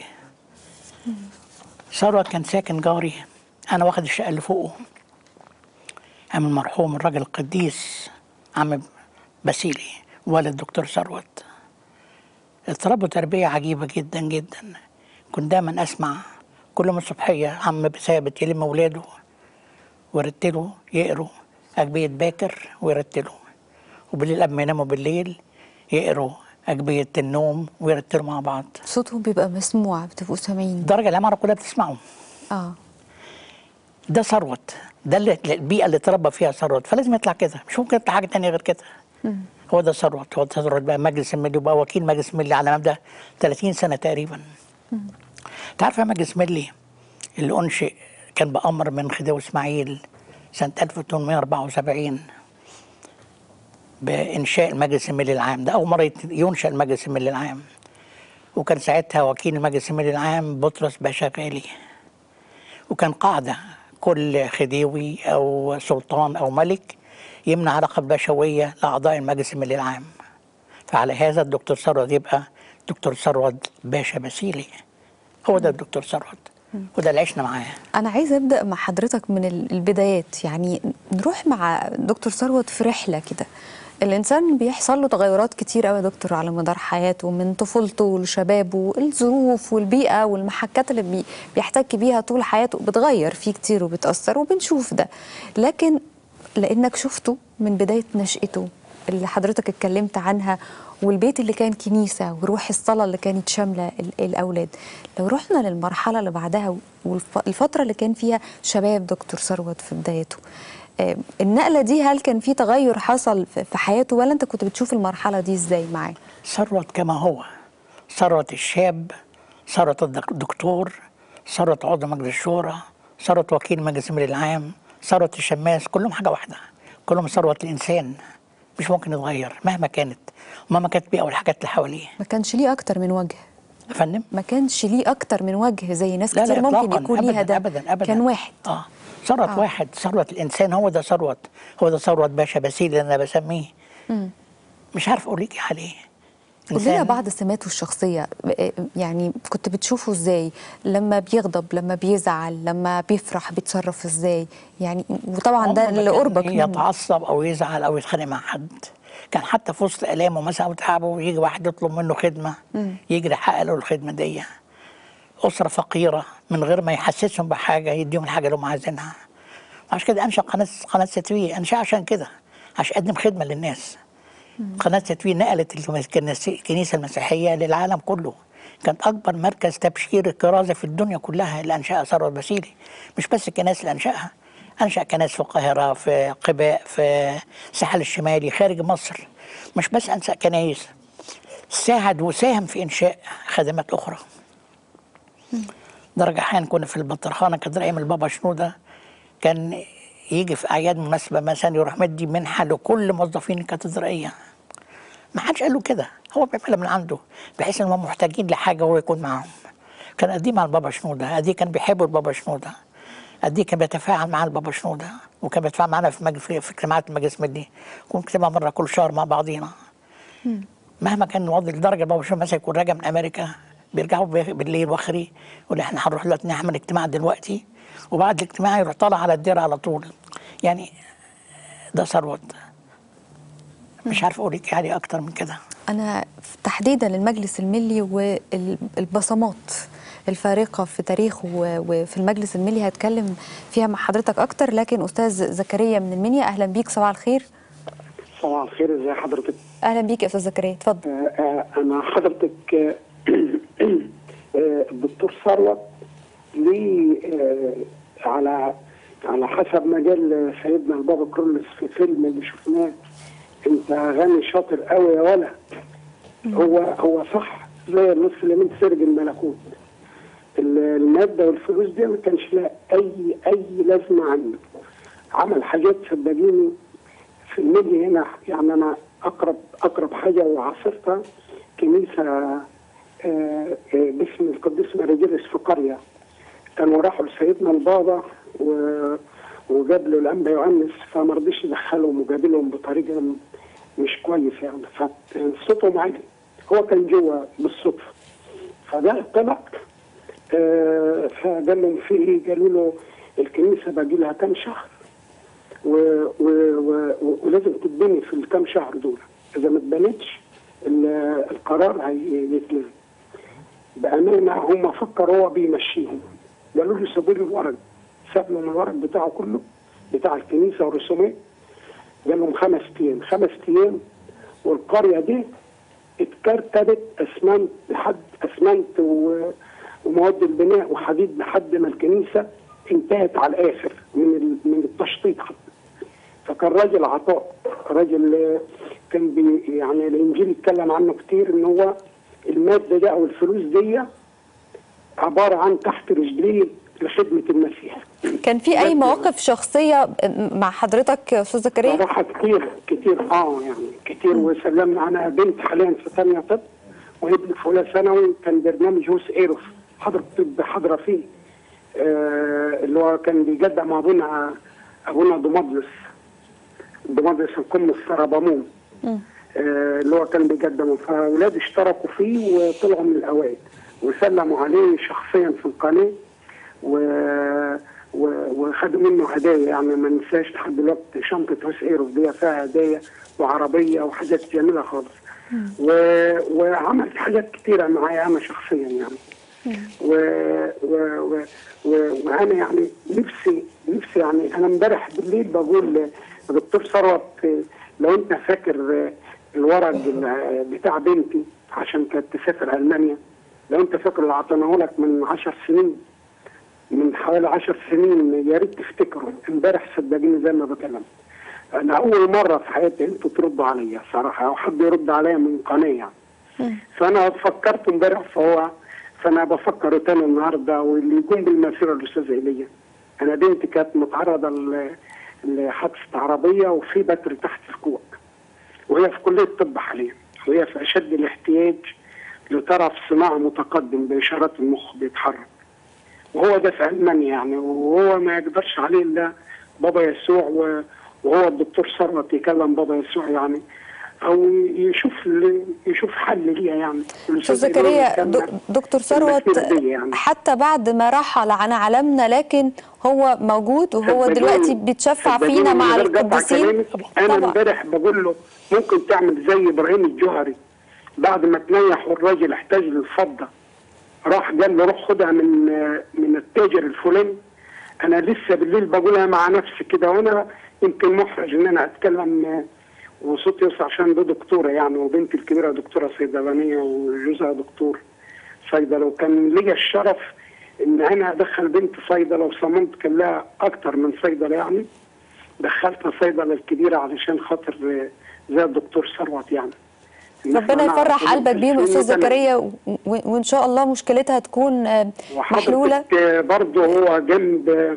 H: ثروت كان ساكن جاري، أنا واخد الشقة اللي فوقه. عم المرحوم الراجل القديس عم باسيلي والد الدكتور ثروت. اتربوا تربية عجيبة جدا جدا. كنت دايما أسمع كل يوم الصبحية عم ثابت يلم ولاده ويرتلوا يقروا أجبية باكر ويرتلوا، وبالليل قبل ما يناموا بالليل يقروا أجبية النوم ويرتلوا مع بعض.
A: صوتهم بيبقى مسموع، بتبقوا سامعين.
H: الدرجة العمارة كلها بتسمعهم.
A: اه
H: ده ثروت، ده اللي البيئة اللي اتربى فيها ثروت، فلازم يطلع كده، مش ممكن يطلع حاجة تانية غير كده. مم. هو ده ثروت. هو ده ثروت بقى مجلس الملي، وبقى وكيل مجلس الملي على مبدأ ثلاثين سنة تقريبا. انت عارفة مجلس الملي اللي أنشئ كان بأمر من خديوي إسماعيل سنة ألف وثمانمائة وأربعة وسبعين بإنشاء المجلس الملي العام. ده أول مرة ينشأ المجلس الملي العام، وكان ساعتها وكيل المجلس الملي العام بطرس باشا غالي. وكان قاعدة كل خديوي أو سلطان أو ملك يمنع لقب بشوية لأعضاء المجلس الملي العام. فعلى هذا الدكتور ثروت يبقى دكتور ثروت باشا باسيلي. هو ده الدكتور ثروت، وده اللي عشنا معاه.
A: أنا عايزة أبدأ مع حضرتك من البدايات، يعني نروح مع دكتور ثروت في رحلة كده. الإنسان بيحصل له تغيرات كتير قوي يا دكتور على مدار حياته، من طفولته لشبابه، الظروف والبيئة والمحكات اللي بي بيحتك بيها طول حياته بتغير فيه كتير وبتأثر، وبنشوف ده. لكن لأنك شفته من بداية نشأته اللي حضرتك اتكلمت عنها، والبيت اللي كان كنيسة، وروح الصلاة اللي كانت شاملة الأولاد، لو رحنا للمرحلة اللي بعدها والفترة اللي كان فيها شباب دكتور ثروت في بدايته، النقلة دي هل كان في تغير حصل في حياته، ولا أنت كنت بتشوف المرحلة دي إزاي معاه؟
H: ثروت كما هو، ثروت الشاب، ثروت الدكتور، ثروت عضو مجلس الشورى، ثروة وكيل مجلس المدير العام، ثروة الشماس، كلهم حاجة واحدة، كلهم ثروة الإنسان، مش ممكن يتغير مهما كانت ومهما كانت بيئة والحاجات اللي حواليه.
A: ما كانش ليه اكتر من وجه
H: يا فندم؟
A: ما كانش ليه اكتر من وجه زي ناس
H: لا
A: كتير
H: لا
A: ممكن
H: إطلاقاً،
A: يكون ليها
H: أبداً
A: ده.
H: أبداً أبداً.
A: كان واحد.
H: اه ثروة
A: آه.
H: واحد، ثروة الإنسان، هو ده ثروة، هو ده ثروة باشا باسيل اللي أنا بسميه.
A: مم.
H: مش عارف أقول لك عليه.
A: قول لنا بعض سماته الشخصية، يعني كنت بتشوفه ازاي لما بيغضب، لما بيزعل، لما بيفرح، بيتصرف ازاي يعني؟ وطبعا ده اللي قربك منه.
H: يتعصب او يزعل او يتخانق مع حد. كان حتى في وسط الامه مثلا او تعبه يجي واحد يطلب منه خدمه،
A: مم.
H: يجري يحقق له الخدمه دي. اسره فقيره من غير ما يحسسهم بحاجه يديهم الحاجه اللي هم عايزينها. عشان كده انشا قناه قناه ستوي، انشا عشان كده، عشان اقدم خدمه للناس. قناه ستوي نقلت الكنيسه المسيحيه للعالم كله. كانت اكبر مركز تبشير كرازه في الدنيا كلها اللي انشاها ثروت باسيلي. مش بس الكنائس اللي انشاها، انشا كنائس في القاهره، في قباء، في الساحل الشمالي، خارج مصر. مش بس انشا كنائس، ساعد وساهم في انشاء خدمات اخرى. درجه احيانا كنا في البطرخانه كان ايام البابا شنوده، كان يجي في اعياد مناسبه مثلا يروح مدي منحه لكل موظفين الكاتدرائيه. ما حدش قال له كده، هو بيعملها من عنده بحيث ان هم محتاجين لحاجه وهو يكون معاهم. كان قديم مع البابا شنوده، قديم كان بيحبوا البابا شنوده، قديم كان بيتفاعل مع البابا شنوده، وكان بيتفاعل معانا في مجلس في اجتماعات المجلس المدني، كنا بنجتمع مره كل شهر مع بعضينا. مهما كان الوضع لدرجه البابا شنوده مثلا يكون راجع من امريكا بيرجعوا بالليل وخري يقول احنا هنروح دلوقتي نعمل اجتماع دلوقتي، وبعد الاجتماع يروح طالع على الدير على طول. يعني ده ثروت، مش عارف اقول لك يعني اكتر من كده.
A: أنا تحديدا للمجلس الملي والبصمات الفارقة في تاريخه وفي المجلس الملي هتكلم فيها مع حضرتك أكتر، لكن أستاذ زكريا من المنيا، أهلا بيك، صباح الخير.
C: صباح الخير، ازي حضرتك؟
A: أهلا بيك يا أستاذ زكريا، اتفضل.
C: آه أنا حضرتك آه الدكتور ثروت ليه آه على على حسب ما قال سيدنا البابا كرولوس في فيلم اللي شفناه، انت غني شاطر قوي يا ولد. هو هو صح زي النص اللي من سرج الملكوت. الماده والفلوس دي ما كانش لها اي اي لازمه عنه. عمل حاجات صدقيني في الميديا هنا، يعني انا اقرب اقرب حاجه وعاصرتها كنيسه آه باسم القديس ماريجيرس في قريه. كانوا راحوا لسيدنا البابا و وجاب له الانبا يؤنس، فما رضيش يدخلهم وجاب بطريقه مش كويس يعني، فصوتهم عالي. هو كان جوه بالصدفه، فده طلع آه فقال لهم في ايه؟ قالوا له الكنيسه باقي لها كام شهر و و و ولازم تتبني في الكام شهر دول، اذا ما اتبنتش القرار هيتلغي. بامانه هم فكروا هو بيمشيهم، قالوا له سيبوا لي الورق، ساب لهم الورق بتاعه كله بتاع الكنيسه والرسومات، قال لهم خمس ايام خمس ايام والقريه دي اتكركبت اسمنت لحد اسمنت ومواد البناء وحديد لحد ما الكنيسه انتهت على الاخر من من التشطيب حتى. فكان راجل عطاء، راجل كان بي يعني الانجيل اتكلم عنه كتير ان هو الماده دي او الفلوس دي عباره عن تحت رجليه لخدمه المسيح.
A: كان في اي مواقف شخصيه مع حضرتك يا استاذ زكريا؟
C: صراحه كتير كتير اه يعني كتير. وسلمنا انا بنت حاليا في ثانيه طب وابن في اولى ثانوي، كان برنامج هوس ايروف حضرة طب حاضره فيه آه اللي هو كان بيجدع مع ابونا ابونا دومادلس دومادلس القم السربامون آه اللي هو كان بيقدمه، فاولادي اشتركوا فيه وطلعوا من الاوائل وسلموا عليه شخصيا في القناه و وخدوا منه هدايا. يعني ما ننساش لحد دلوقتي شنطه هوس ايروف دي فيها هدايا وعربيه وحاجات جميله خالص. و... وعملت حاجات كتيره معايا انا شخصيا يعني. و... و... و... و... وانا يعني نفسي نفسي يعني انا امبارح بالليل بقول لدكتور ثروت لو انت فاكر الورق بتاع بنتي عشان كانت تسافر المانيا، لو انت فاكر اللي عطيناه لك من عشر سنين من حوالي عشر سنين يا ريت تفتكروا. امبارح صدقيني زي ما بكلم انا اول مره في حياتي انتوا تردوا عليا صراحه او حد يرد عليا من قناه يعني. فانا فكرت امبارح فهو فانا بفكر تاني النهارده واللي يقوم بالمسيره الاستاذ ايليا
I: انا بنتي كانت متعرضه ل- لحادثه عربيه وفي بتر تحت الكوع، وهي في كليه الطب حاليا، وهي في اشد الاحتياج لطرف صناعه متقدم باشارات المخ بيتحرك، وهو ده في المانيا يعني، وهو ما يقدرش عليه الا بابا يسوع، و- وهو الدكتور ثروت يكلم بابا يسوع يعني، او يشوف ل- يشوف حل ليها يعني.
A: استاذ زكريا، دك- دكتور ثروت
I: يعني.
A: حتى بعد ما رحل عن عالمنا لكن هو موجود، وهو
I: صدقوني-
A: دلوقتي بيتشفع
I: صدقوني
A: فينا
I: من
A: مع
I: غير قطع
A: القديسين.
I: كلامك، انا
A: طبعا
I: امبارح بقول له ممكن تعمل زي ابراهيم الجوهري بعد ما تنيح والراجل احتاج للفضه، راح قال له روح خدها من من التاجر الفلاني. انا لسه بالليل بقولها مع نفسي كده، وانا يمكن محرج ان انا اتكلم وصوتي يوصل عشان ده دكتوره يعني، وبنتي الكبيره دكتوره صيدلانيه وجوزها دكتور صيدله، وكان ليا الشرف ان انا ادخل بنت صيدله، وصممت كان لها اكتر من صيدله يعني، دخلتها صيدله الكبيره علشان خاطر زي الدكتور ثروت يعني.
A: ربنا يفرح قلبك بيهم يا استاذ زكريا، و- و- وان شاء الله مشكلتها تكون آه، محلوله.
I: وحضرتك برضه هو جنب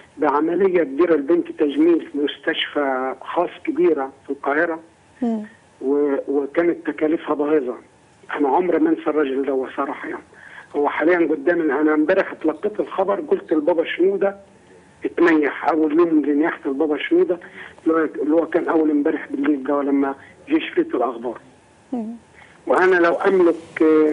I: بعمليه كبيره لبنت تجميل في مستشفى خاص كبيره في القاهره،
A: مم.
I: و... وكانت تكاليفها باهظه. انا عمري ما انسى الراجل ده صراحه يعني. هو حاليا قدامي، انا امبارح اتلقيت الخبر قلت لبابا شنوده اتنيح اول يوم لنياحه البابا شنوده، اللي هو- اللي هو كان اول امبارح بالليل ده لما جه شريط الاخبار.
A: مم.
I: وانا لو املك آه،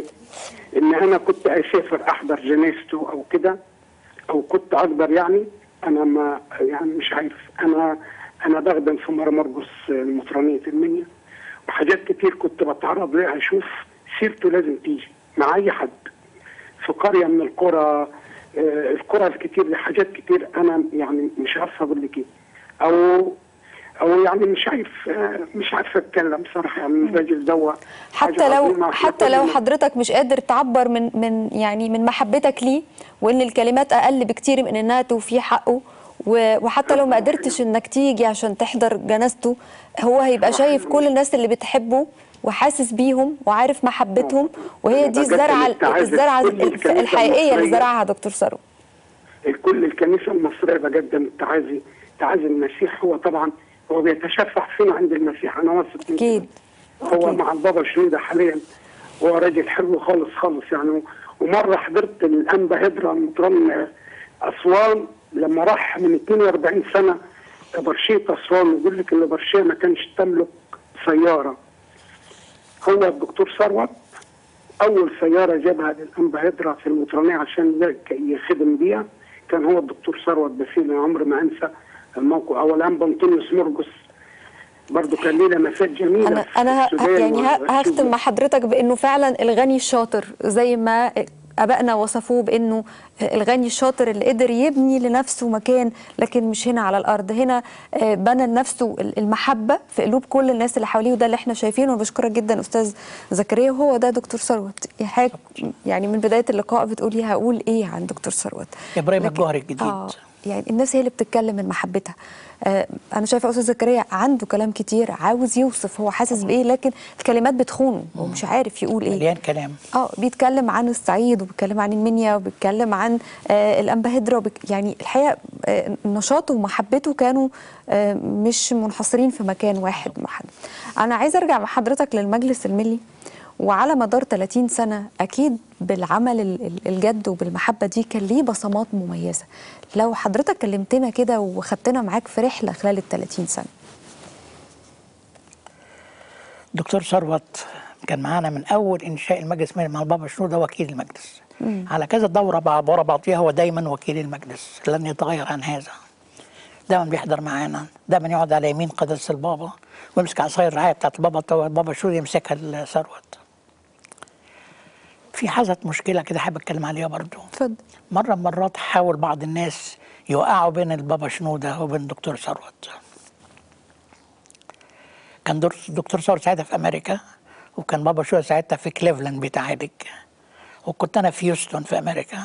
I: ان انا كنت اسافر احضر جنازته او كده، او كنت اقدر يعني، انا ما يعني مش عارف، انا انا بخدم في مرمرجس المطرانيه المنيا، وحاجات كتير كنت بتعرض ليها، اشوف سيرته لازم تيجي مع اي حد في قريه من القرى، آه، القرى الكتير لحاجات كتير، انا يعني مش عارفه اقول لك ايه، او او يعني مش عارف آه، مش عارفه اتكلم صراحه يعني. الراجل ده
A: حتى لو حتى لو حضرتك مش قادر تعبر من من يعني من محبتك ليه، وان الكلمات اقل بكتير من انها توفيه حقه، و- وحتى لو ما قدرتش انك تيجي عشان تحضر جنازته، هو هيبقى شايف كل الناس اللي بتحبه وحاسس بيهم وعارف محبتهم، وهي دي الزرعه الزرعه الحقيقيه اللي زرعها دكتور ثروت.
I: كل الكنيسه المصريه بقدم التعازي، تعازي المسيح. هو طبعا هو بيتشفع فينا عند المسيح، انا واثق من كده.
A: اكيد
I: هو مع البابا شنوده حاليا، هو راجل حلو خالص خالص يعني. ومره حضرت الانبا هدرا مطران اسوان لما راح من اثنين وأربعين سنه برشيه اسوان، ويقول لك ان برشيه ما كانش تملك سياره. هو الدكتور ثروت اول سياره جابها للانبا هدرا في المطرانيه عشان يخدم بيها كان هو الدكتور ثروت بسيل. عمري ما انسى الموقف. او الانبا انطونيوس مرجس برضه كان ليه لمسات جميله.
A: انا انا ه- يعني ه- هختم مع حضرتك بانه فعلا الغني الشاطر زي ما ابائنا وصفوه بانه الغني الشاطر اللي قدر يبني لنفسه مكان، لكن مش هنا على الارض، هنا آه، بنى لنفسه المحبه في قلوب كل الناس اللي حواليه، وده اللي احنا شايفينه. وبشكرك جدا استاذ زكريا، وهو ده دكتور ثروت. يعني من بدايه اللقاء بتقولي هقول ايه عن دكتور ثروت؟
H: ابراهيم الجوهري الجديد.
A: آه يعني الناس هي اللي بتتكلم من محبتها. آه انا شايفه استاذ زكريا عنده كلام كتير عاوز يوصف هو حاسس بايه، لكن الكلمات بتخونه ومش عارف يقول ايه.
H: مليان كلام.
A: اه بيتكلم عن الصعيد، وبيتكلم عن المنيا، وبيتكلم عن آه الانبا هدرا، وبك... يعني الحقيقه آه نشاطه ومحبته كانوا آه مش منحصرين في مكان واحد محدد. انا عايزه ارجع مع حضرتك للمجلس الملي، وعلى مدار ثلاثين سنة أكيد بالعمل ال- ال- الجد وبالمحبة دي كان ليه بصمات مميزة. لو حضرتك كلمتنا كده وخدتنا معاك في رحلة خلال ال ثلاثين سنة.
H: دكتور ثروت كان معانا من أول إنشاء المجلس الملي مع البابا شنودة وكيل المجلس.
A: مم.
H: على كذا دورة بعد ورا بعضيها هو دايما وكيل المجلس، لن يتغير عن هذا. دايما بيحضر معانا، دايما يقعد على يمين قداسة البابا ويمسك عصاية الرعاية بتاعت البابا، البابا شنودة يمسكها الثروت. في حصلت مشكلة كده حابب اتكلم عليها برضو.
A: اتفضل.
H: مرة من مرات حاول بعض الناس يوقعوا بين البابا شنودة وبين الدكتور ثروت. كان دكتور ثروت ساعتها في أمريكا، وكان بابا شنودة ساعتها في كليفلاند بيتعالج، وكنت أنا في هيوستن في أمريكا.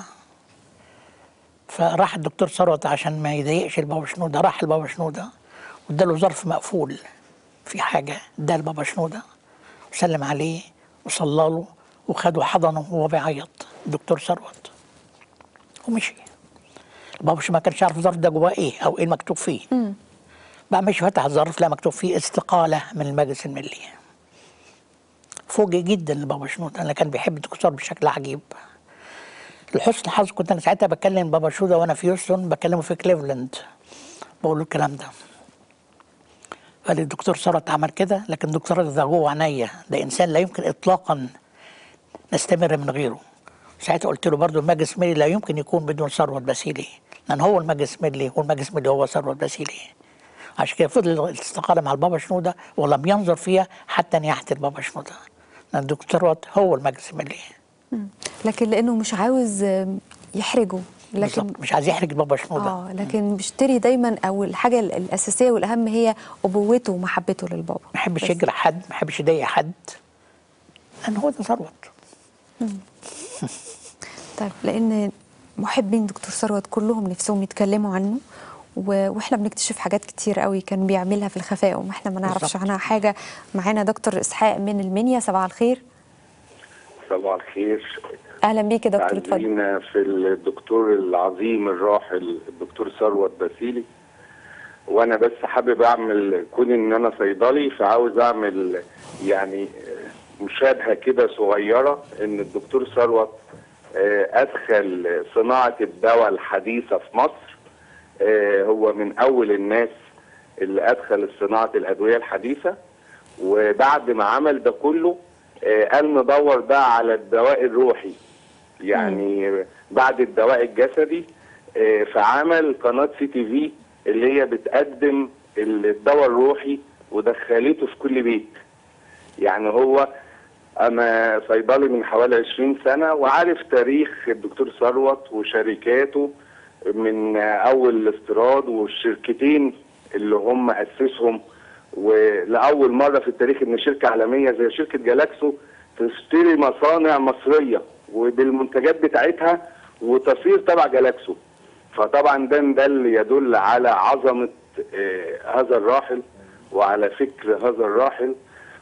H: فراح الدكتور ثروت عشان ما يضايقش البابا شنودة، راح البابا شنودة واداله ظرف مقفول في حاجة، اداه البابا شنودة وسلم عليه وصلى له وخده حضنه وهو بيعيط الدكتور ثروت ومشي. بابا شنودة ما كانش عارف الظرف ده جواه ايه او ايه المكتوب فيه.
A: مم.
H: بقى مش فتح الظرف لا مكتوب فيه استقاله من المجلس الملي. فوجئ جدا لبابا شنودة، انا كان بيحب الدكتور بشكل عجيب. لحسن الحظ كنت انا ساعتها بكلم بابا شنودة وانا في هيوستن، بكلمه في كليفلاند، بقول له الكلام ده. قال لي الدكتور ثروت عمل كده، لكن الدكتور ثروت ده جوه عينيا، ده انسان لا يمكن اطلاقا نستمر من غيره. ساعتها قلت له برضه المجلس الملي لا يمكن يكون بدون ثروت باسيلي، لان هو المجلس الملي والمجلس الملي هو ثروت باسيلي. عشان كده فضل الاستقاله مع البابا شنودة ولم ينظر فيها حتى نياحه البابا شنودة، لان الدكتور ثروت هو المجلس الملي.
A: مم. لكن لانه مش عاوز آم، يحرجه، لكن
H: بالظبط، مش عايز يحرج بابا شنودة.
A: اه لكن بيشتري دايما، او الحاجه ال- الاساسيه والاهم هي ابوته ومحبته للبابا.
H: ما يحبش
A: بس.
H: يجرح حد، ما يحبش يضايق حد، لان هو ده ثروت.
A: طيب، لان محبين دكتور ثروت كلهم نفسهم يتكلموا عنه، و- واحنا بنكتشف حاجات كتير قوي كان بيعملها في الخفاء وما احنا ما نعرفش
H: بالظبط.
A: عنها حاجه. معانا دكتور اسحاق من المنيا، صباح الخير.
J: صباح الخير.
A: اهلا بيك يا دكتور، اتفضل.
J: تعزينا في الدكتور العظيم الراحل الدكتور ثروت باسيلي. وانا بس حابب اعمل، كون ان انا صيدلي فعاوز اعمل يعني مشابهه كده صغيره، ان الدكتور ثروت ادخل صناعه الدواء الحديثه في مصر. هو من اول الناس اللي ادخل صناعه الادويه الحديثه، وبعد ما عمل ده كله قال ندور بقى على الدواء الروحي، يعني م. بعد الدواء الجسدي. فعمل قناه سي تي في اللي هي بتقدم الدواء الروحي ودخلته في كل بيت. يعني هو انا صيدلي من حوالي عشرين سنه، وعارف تاريخ الدكتور ثروت وشركاته من اول الاستيراد، والشركتين اللي هم اسسهم، ولاول مره في التاريخ ان شركه عالميه زي شركه جالاكسو تشتري مصانع مصريه وبالمنتجات بتاعتها وتصير تبع جالاكسو. فطبعا ده ده اللي يدل على عظمه آه هذا الراحل وعلى فكر هذا الراحل،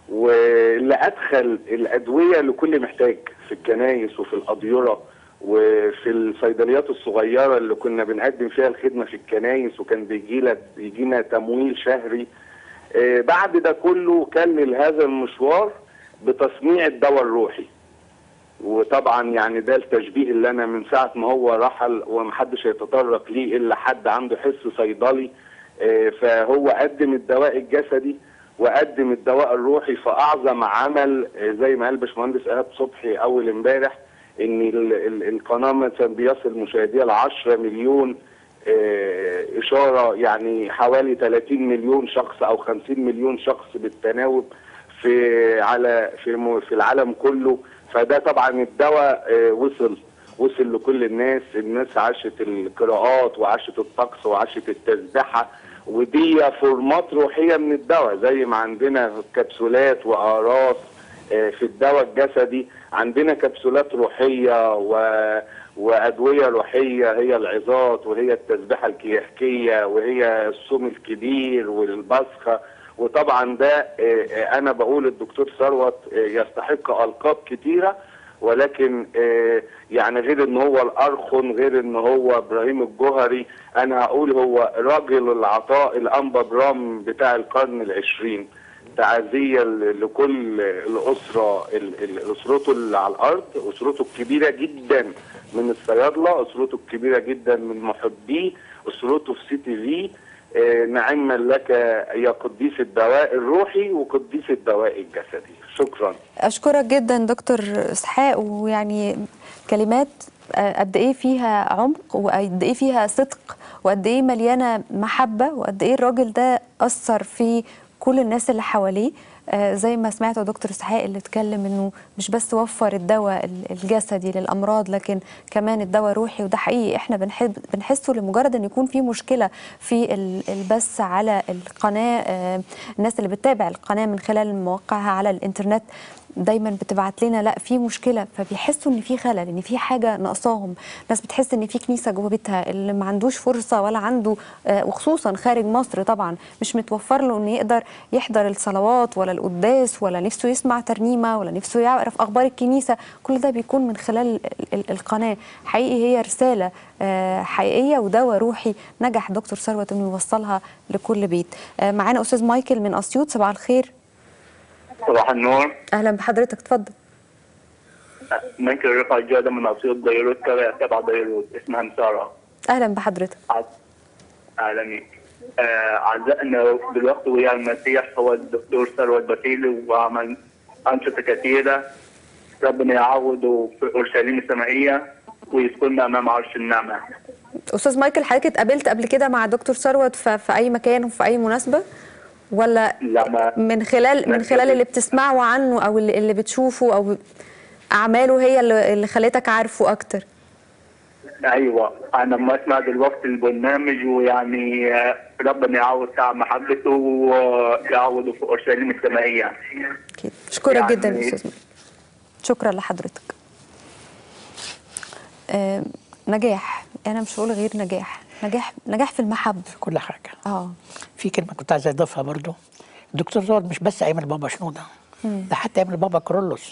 J: واللي ادخل الادويه لكل محتاج في الكنايس وفي الاديره وفي الصيدليات الصغيره اللي كنا بنقدم فيها الخدمه في الكنايس، وكان بيجي لنا بيجينا تمويل شهري. آه بعد ده كله كمل هذا المشوار بتصنيع الدواء الروحي. وطبعا يعني ده التشبيه اللي انا من ساعه ما هو رحل ومحدش هيتطرق ليه الا حد عنده حس صيدلي. آه فهو قدم الدواء الجسدي وقدم الدواء الروحي. فاعظم عمل آه زي ما قال باشمهندس ايهاب صبحي اول امبارح، ان القناه مثلا بيصل مشاهديها ل عشرة مليون آه اشاره، يعني حوالي ثلاثين مليون شخص او خمسين مليون شخص بالتناوب في على في في العالم كله. فده طبعا الدواء آه وصل وصل لكل الناس. الناس عاشت القراءات وعاشت الطقس وعاشت التسبحه، ودي فورمات روحيه من الدواء. زي ما عندنا كبسولات واقراص آه في الدواء الجسدي، عندنا كبسولات روحيه و وادويه روحيه، هي العظات وهي التسبحه الكيحكيه وهي الصوم الكبير والبصخه. وطبعا ده انا بقول الدكتور ثروت يستحق القاب كتيره، ولكن يعني غير ان هو الارخن، غير ان هو ابراهيم الجوهري، انا هقول هو راجل العطاء الانبا برام بتاع القرن العشرين. تعزيه لكل الاسره، اسرته اللي على الارض، اسرته الكبيره جدا من الصيادله، اسرته الكبيره جدا من محبيه، اسرته في سي تي في. آه نعما لك يا قديس الدواء الروحي وقديس الدواء الجسدي. شكرا.
A: اشكرك جدا دكتور اسحاق، ويعني كلمات قد ايه فيها عمق وقد ايه فيها صدق وقد ايه مليانه محبه وقد ايه الراجل ده اثر في كل الناس اللي حواليه. آه زي ما سمعت دكتور اسحاق اللي اتكلم انه مش بس وفر الدواء الجسدي للامراض، لكن كمان الدواء الروحي. وده حقيقي احنا بنحب بنحسه لمجرد ان يكون في مشكله في البث على القناه. آه الناس اللي بتتابع القناه من خلال مواقعها على الانترنت دايما بتبعت لنا لا في مشكله، فبيحسوا ان في خلل، ان في حاجه ناقصاهم. ناس بتحس ان في كنيسه جوه بيتها، اللي ما عندوش فرصه ولا عنده آه وخصوصا خارج مصر طبعا مش متوفر له انه يقدر يحضر الصلوات ولا القداس، ولا نفسه يسمع ترنيمه، ولا نفسه يعرف اخبار الكنيسه. كل ده بيكون من خلال القناه. حقيقي هي رساله آه حقيقيه ودواء روحي نجح دكتور ثروت انه يوصلها لكل بيت. آه معانا استاذ مايكل من اسيوط. صباح الخير.
K: صباح النور.
A: اهلا بحضرتك، اتفضل.
K: ممكن رفع الجادة من اسيوط بيروت تبع بيروت، اسمها مسارة.
A: اهلا بحضرتك.
K: اهلا بيك. آه اعزائنا دلوقتي ويا المسيح هو الدكتور ثروت باسيلي، وعمل انشطه كثيره. ربنا يعوضه في اورشليم السمائيه ويسكننا امام عرش النعمه.
A: استاذ مايكل، حضرتك اتقابلت قبل كده مع دكتور ثروت في اي مكان وفي اي مناسبه، ولا
K: لا
A: من خلال من خلال اللي بتسمعه عنه او اللي, اللي بتشوفه او اعماله هي اللي, اللي خلتك عارفه اكتر؟
K: ايوه، انا لما اسمع دلوقتي البرنامج ويعني ربنا يعوض تعب محبته ويعوضه في اورشليم السمائيه.
A: اكيد. اشكرك يعني جدا يا استاذ. شكرا لحضرتك. آه نجاح، انا مش هقول غير نجاح، نجاح نجاح في المحبه
H: في كل حاجه.
A: اه
H: في كلمه كنت عايز اضيفها برضو. الدكتور ثروت مش بس ايام البابا شنوده، ده حتى ايام البابا كرولوس.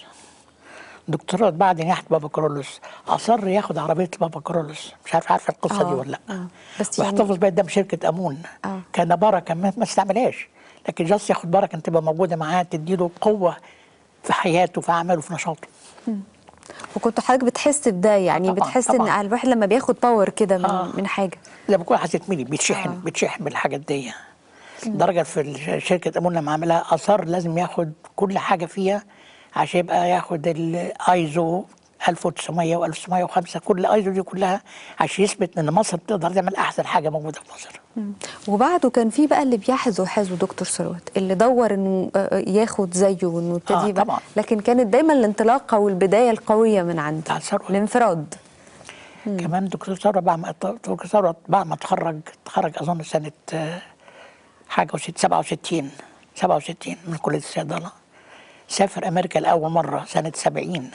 H: دكتور ثروت بعد نياحه بابا كرولوس اصر ياخد عربيه البابا كرولوس، مش عارف عارفه القصه
A: آه.
H: دي ولا لا.
A: آه. بس
H: واحتفظ
A: يعني...
H: بيها قدام شركه امون.
A: آه.
H: كان بركه ما استعملهاش، لكن جاست ياخد بركه تبقى موجوده معاه تديله قوه في حياته في اعماله في نشاطه.
A: مم. وكنت حضرتك بتحس بده، يعني
H: طبعًا
A: بتحس
H: طبعًا.
A: ان الواحد لما بياخد باور كده من, آه. من حاجه
H: زي ما بكون هتتملي بيتشحن آه. بيتشحن بالحاجات دي. لدرجه في شركه امون لما عملها اصر لازم ياخد كل حاجه فيها عشان يبقى ياخد الايزو ألف وتسعمية وألف وتسعمية وخمسة، كل الايزو دي كلها عشان يثبت ان مصر تقدر تعمل احسن حاجه موجوده في مصر.
A: مم. وبعده كان في بقى اللي بيحذو حذو دكتور ثروت، اللي دور انه ياخد زيه وانه يبتدي
H: آه طبعا.
A: لكن كانت دايما الانطلاقه والبدايه القويه من عنده الانفراد.
H: مم. كمان دكتور ثروت بعد ما دكتور ثروت بعد ما اتخرج اتخرج اظن سنه حاجه وست سبعة وستين سبعة وستين من كليه الصيدله. سافر امريكا لاول مره سنه سبعين،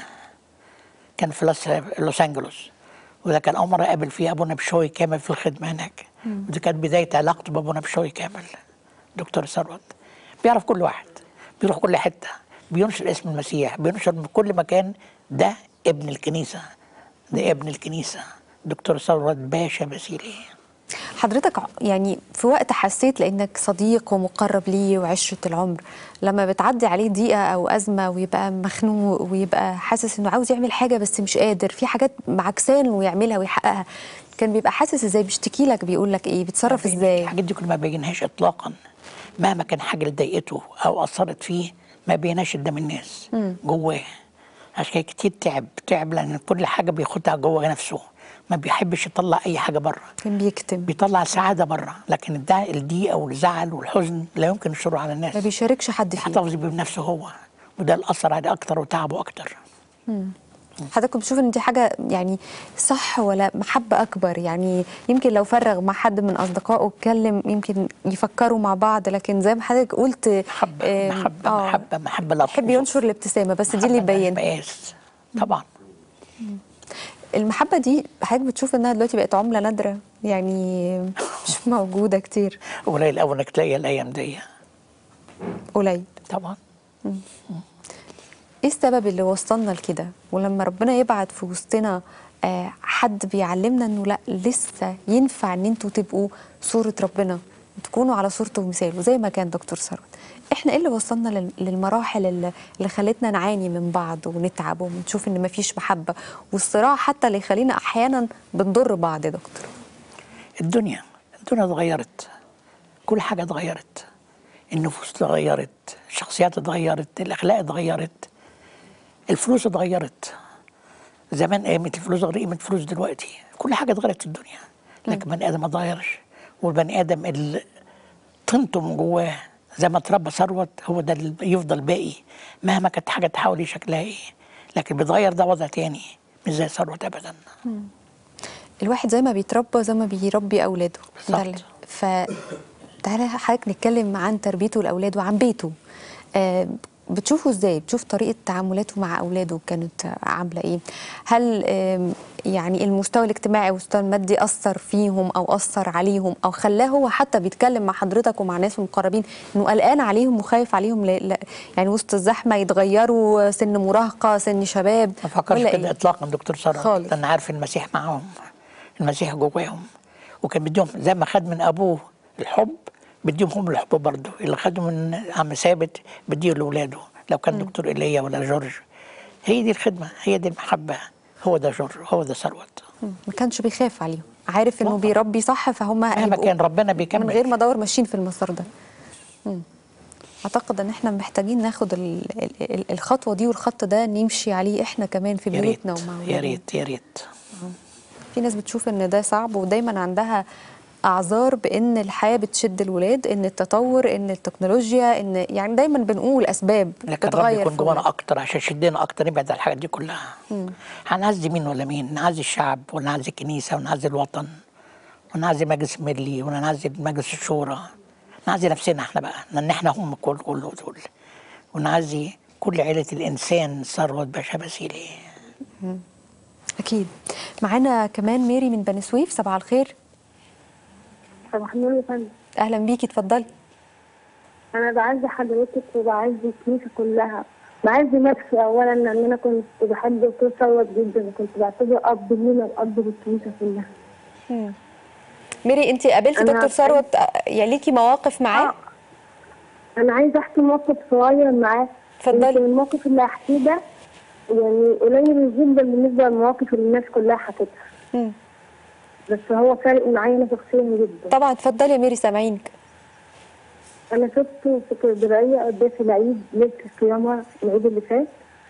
H: كان في لوس انجلوس، وده كان اول مره قابل فيه ابونا بشوي كامل في الخدمه هناك. ودي كانت بدايه علاقته بابونا بشوي كامل. دكتور ثروت بيعرف كل واحد، بيروح كل حته، بينشر اسم المسيح، بينشر من كل مكان. ده ابن الكنيسه، ده ابن الكنيسه دكتور ثروت باشا باسيلي.
A: حضرتك يعني في وقت حسيت لانك صديق ومقرب ليه وعشره العمر، لما بتعدي عليه ضيقه او ازمه ويبقى مخنوق ويبقى حاسس انه عاوز يعمل حاجه بس مش قادر، في حاجات معكسان ويعملها ويحققها، كان بيبقى حاسس ازاي؟ بيشتكي لك، بيقول لك ايه؟ بيتصرف ازاي؟
H: الحاجات دي كلها ما بينهاش اطلاقا، مهما كان حاجه اللي ضايقته او اثرت فيه ما بينهاش قدام الناس جواه. عشان كده كتير تعب تعب لان كل حاجه بياخدها جوه نفسه، ما بيحبش يطلع اي حاجه بره،
A: كان بيكتم،
H: بيطلع السعاده بره، لكن الضيقه والزعل والحزن لا يمكن يشره على الناس،
A: ما بيشاركش حد فيه،
H: يحتفظ بنفسه هو، وده اللي اثر عليه اكتر وتعبه اكتر.
A: امم حضرتك بتشوف ان دي حاجه يعني صح ولا محبه اكبر؟ يعني يمكن لو فرغ مع حد من اصدقائه اتكلم يمكن يفكروا مع بعض، لكن زي ما حضرتك قلت
H: محبه آه محبه آه محبه محبه لا
A: يحب ينشر الابتسامه، بس دي اللي يبين
H: طبعا.
A: مم. المحبه دي حضرتك بتشوف انها دلوقتي بقت عمله نادره، يعني مش موجوده كتير؟
H: قليل قوي انك تلاقيها الايام دي،
A: قليل
H: طبعا.
A: مم. ايه السبب اللي وصلنا لكده؟ ولما ربنا يبعت في وسطنا آه حد بيعلمنا انه لا لسه ينفع ان انتوا تبقوا صوره ربنا، تكونوا على صورته ومثاله زي ما كان دكتور ثروت، احنا ايه اللي وصلنا للمراحل اللي خلتنا نعاني من بعض ونتعب ونشوف ان مفيش محبه، والصراع حتى اللي يخلينا احيانا بنضر بعض يا دكتور؟
H: الدنيا الدنيا اتغيرت، كل حاجه اتغيرت، النفوس اتغيرت، الشخصيات اتغيرت، الاخلاق اتغيرت، الفلوس اتغيرت. زمان قيمه الفلوس غير قيمه الفلوس دلوقتي، كل حاجه اتغيرت في الدنيا، لكن بني ادم ما اتغيرش، والبني ادم اللي طينته من جواه زي ما اتربى ثروت هو ده اللي يفضل باقي، مهما كانت حاجه تحاول شكلها ايه، لكن بيتغير ده وضع تاني مش زي ثروت ابدا.
A: مم. الواحد زي ما بيتربى زي ما بيربي اولاده.
H: بالظبط.
A: فتعالى حضرتك نتكلم عن تربيته لاولاده وعن بيته. آه بتشوفه ازاي؟ بتشوف طريقه تعاملاته مع اولاده كانت عامله ايه؟ هل آم، يعني المستوى الاجتماعي والمستوى المادي اثر فيهم او اثر عليهم او خلاه هو حتى بيتكلم مع حضرتك ومع ناس المقربين انه قلقان عليهم وخايف عليهم ل... ل... يعني وسط الزحمه يتغيروا سن مراهقه سن شباب؟
H: ما فكرش
A: ولا
H: كده
A: إيه؟
H: اطلاقا دكتور ثروت،
A: خالص.
H: لان عارف المسيح معاهم، المسيح جواهم، وكان بيديهم زي ما خد من ابوه الحب بيديهم هم الحب برضه، اللي خده من عم ثابت بيديه لاولاده، لو كان دكتور ايليا ولا جورج. هي دي الخدمه، هي دي المحبه، هو ده جورج، هو ده ثروت.
A: مم. ما كانش بيخاف عليهم، عارف انه بيربي صح، فهم
H: مهما
A: هيبقوا
H: كان ربنا بيكمل
A: من غير ما ادور ماشيين في المسار ده. مم. اعتقد ان احنا محتاجين ناخد ال ال الخطوه دي والخط ده نمشي عليه احنا كمان في
H: يا ريت
A: بيوتنا ومع
H: يا ريت يا ريت.
A: في ناس بتشوف ان ده صعب ودايما عندها اعذار بان الحياه بتشد الولاد، ان التطور، ان التكنولوجيا، ان يعني دايما بنقول اسباب
H: لكن رب
A: بتغير
H: يكون
A: في
H: جوانا
A: الولاد.
H: اكتر عشان يشدنا اكتر نبعد عن الحاجات دي كلها.
A: مم.
H: هنعزي مين ولا مين؟ نعزي الشعب ونعزي الكنيسه ونعزي الوطن ونعزي مجلس الملي ونعزي مجلس الشورى، نعزي نفسنا احنا بقى، لان احنا هم كل كل دول، ونعزي كل عيله الانسان ثروت باشا باسيلي.
A: مم. اكيد. معانا كمان ميري من بني سويف، صباح الخير.
L: صباح النور يا فندم.
A: اهلا بيكي، اتفضلي.
L: انا بعزي حضرتك وبعزي الكنيسه كلها، بعزي نفسي اولا لان انا كنت بحب دكتور ثروت جدا وكنت بعتبره اب لينا واب للكنيسه كلها.
A: مم. ميري، انت قابلتي دكتور ثروت يعني ليكي مواقف معاه؟
L: آه. انا عايزه احكي موقف صغير معاه.
A: اتفضلي.
L: الموقف اللي هحكيه ده يعني قليل جدا بالنسبه للمواقف اللي الناس كلها حكتها. بس هو فارق معايا انا شخصيا جدا.
A: طبعا اتفضلي يا ميري، سامعينك.
L: انا شفته في اسكندريه قداس العيد ليله القيامه العيد اللي فات،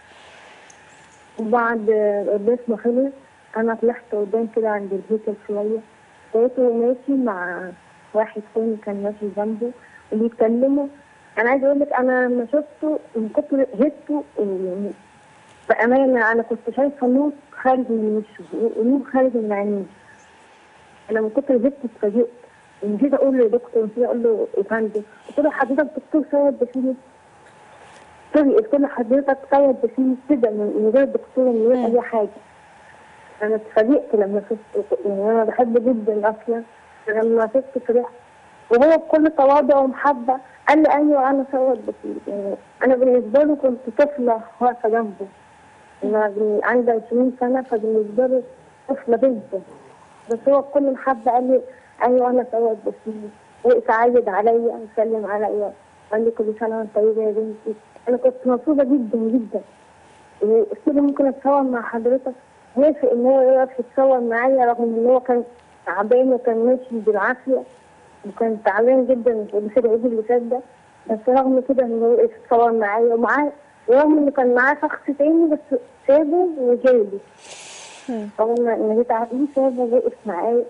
L: وبعد قداس ما خلص انا طلعت قدام كده عند الهيكل شويه، لقيته ماشي مع واحد تاني كان ماشي جنبه وبيتكلموا. انا عايزه اقول لك انا لما شفته من كتر هبته يعني بامانه انا كنت شايفه نور خارج من وشه ونور خارج من عينيه. انا من كتر هبته اتفاجئت، نسيت اقول له يا دكتور، نسيت اقول له يا فندم، قلت له حضرتك دكتور ثروت باسيلي؟ سوري، قلت له حضرتك ثروت باسيلي كده من غير دكتور من غير اي حاجه. انا اتفاجئت لما شفته، يعني انا بحبه جدا اصلا، لما شفته فرحت، وهو بكل تواضع ومحبه قال لي ايوه انا ثروت باسيلي. يعني انا بالنسبه له كنت طفله واقفه جنبه، انا عندي عشرين سنه فبالنسبه له طفله جدا، بس هو بكل محبه قال لي ايوه انا ثروت باسيلي، وقف عايد عليا وسلم عليا وقال لي كل سنه وانت طيبه يا بنتي. انا كنت مبسوطه جدا جدا. قلت له ممكن اتصور مع حضرتك؟ وافق ان هو يقف يتصور معايا رغم ان هو كان تعبان وكان ماشي بالعافيه وكان تعبان جدا في العيد اللي فات ده، بس رغم كده انه وقف يتصور معايا ومعاه، رغم انه كان معاه شخص تاني بس سابه وجايبه. رغم ان جيت عارفين سابه ووقف معايا.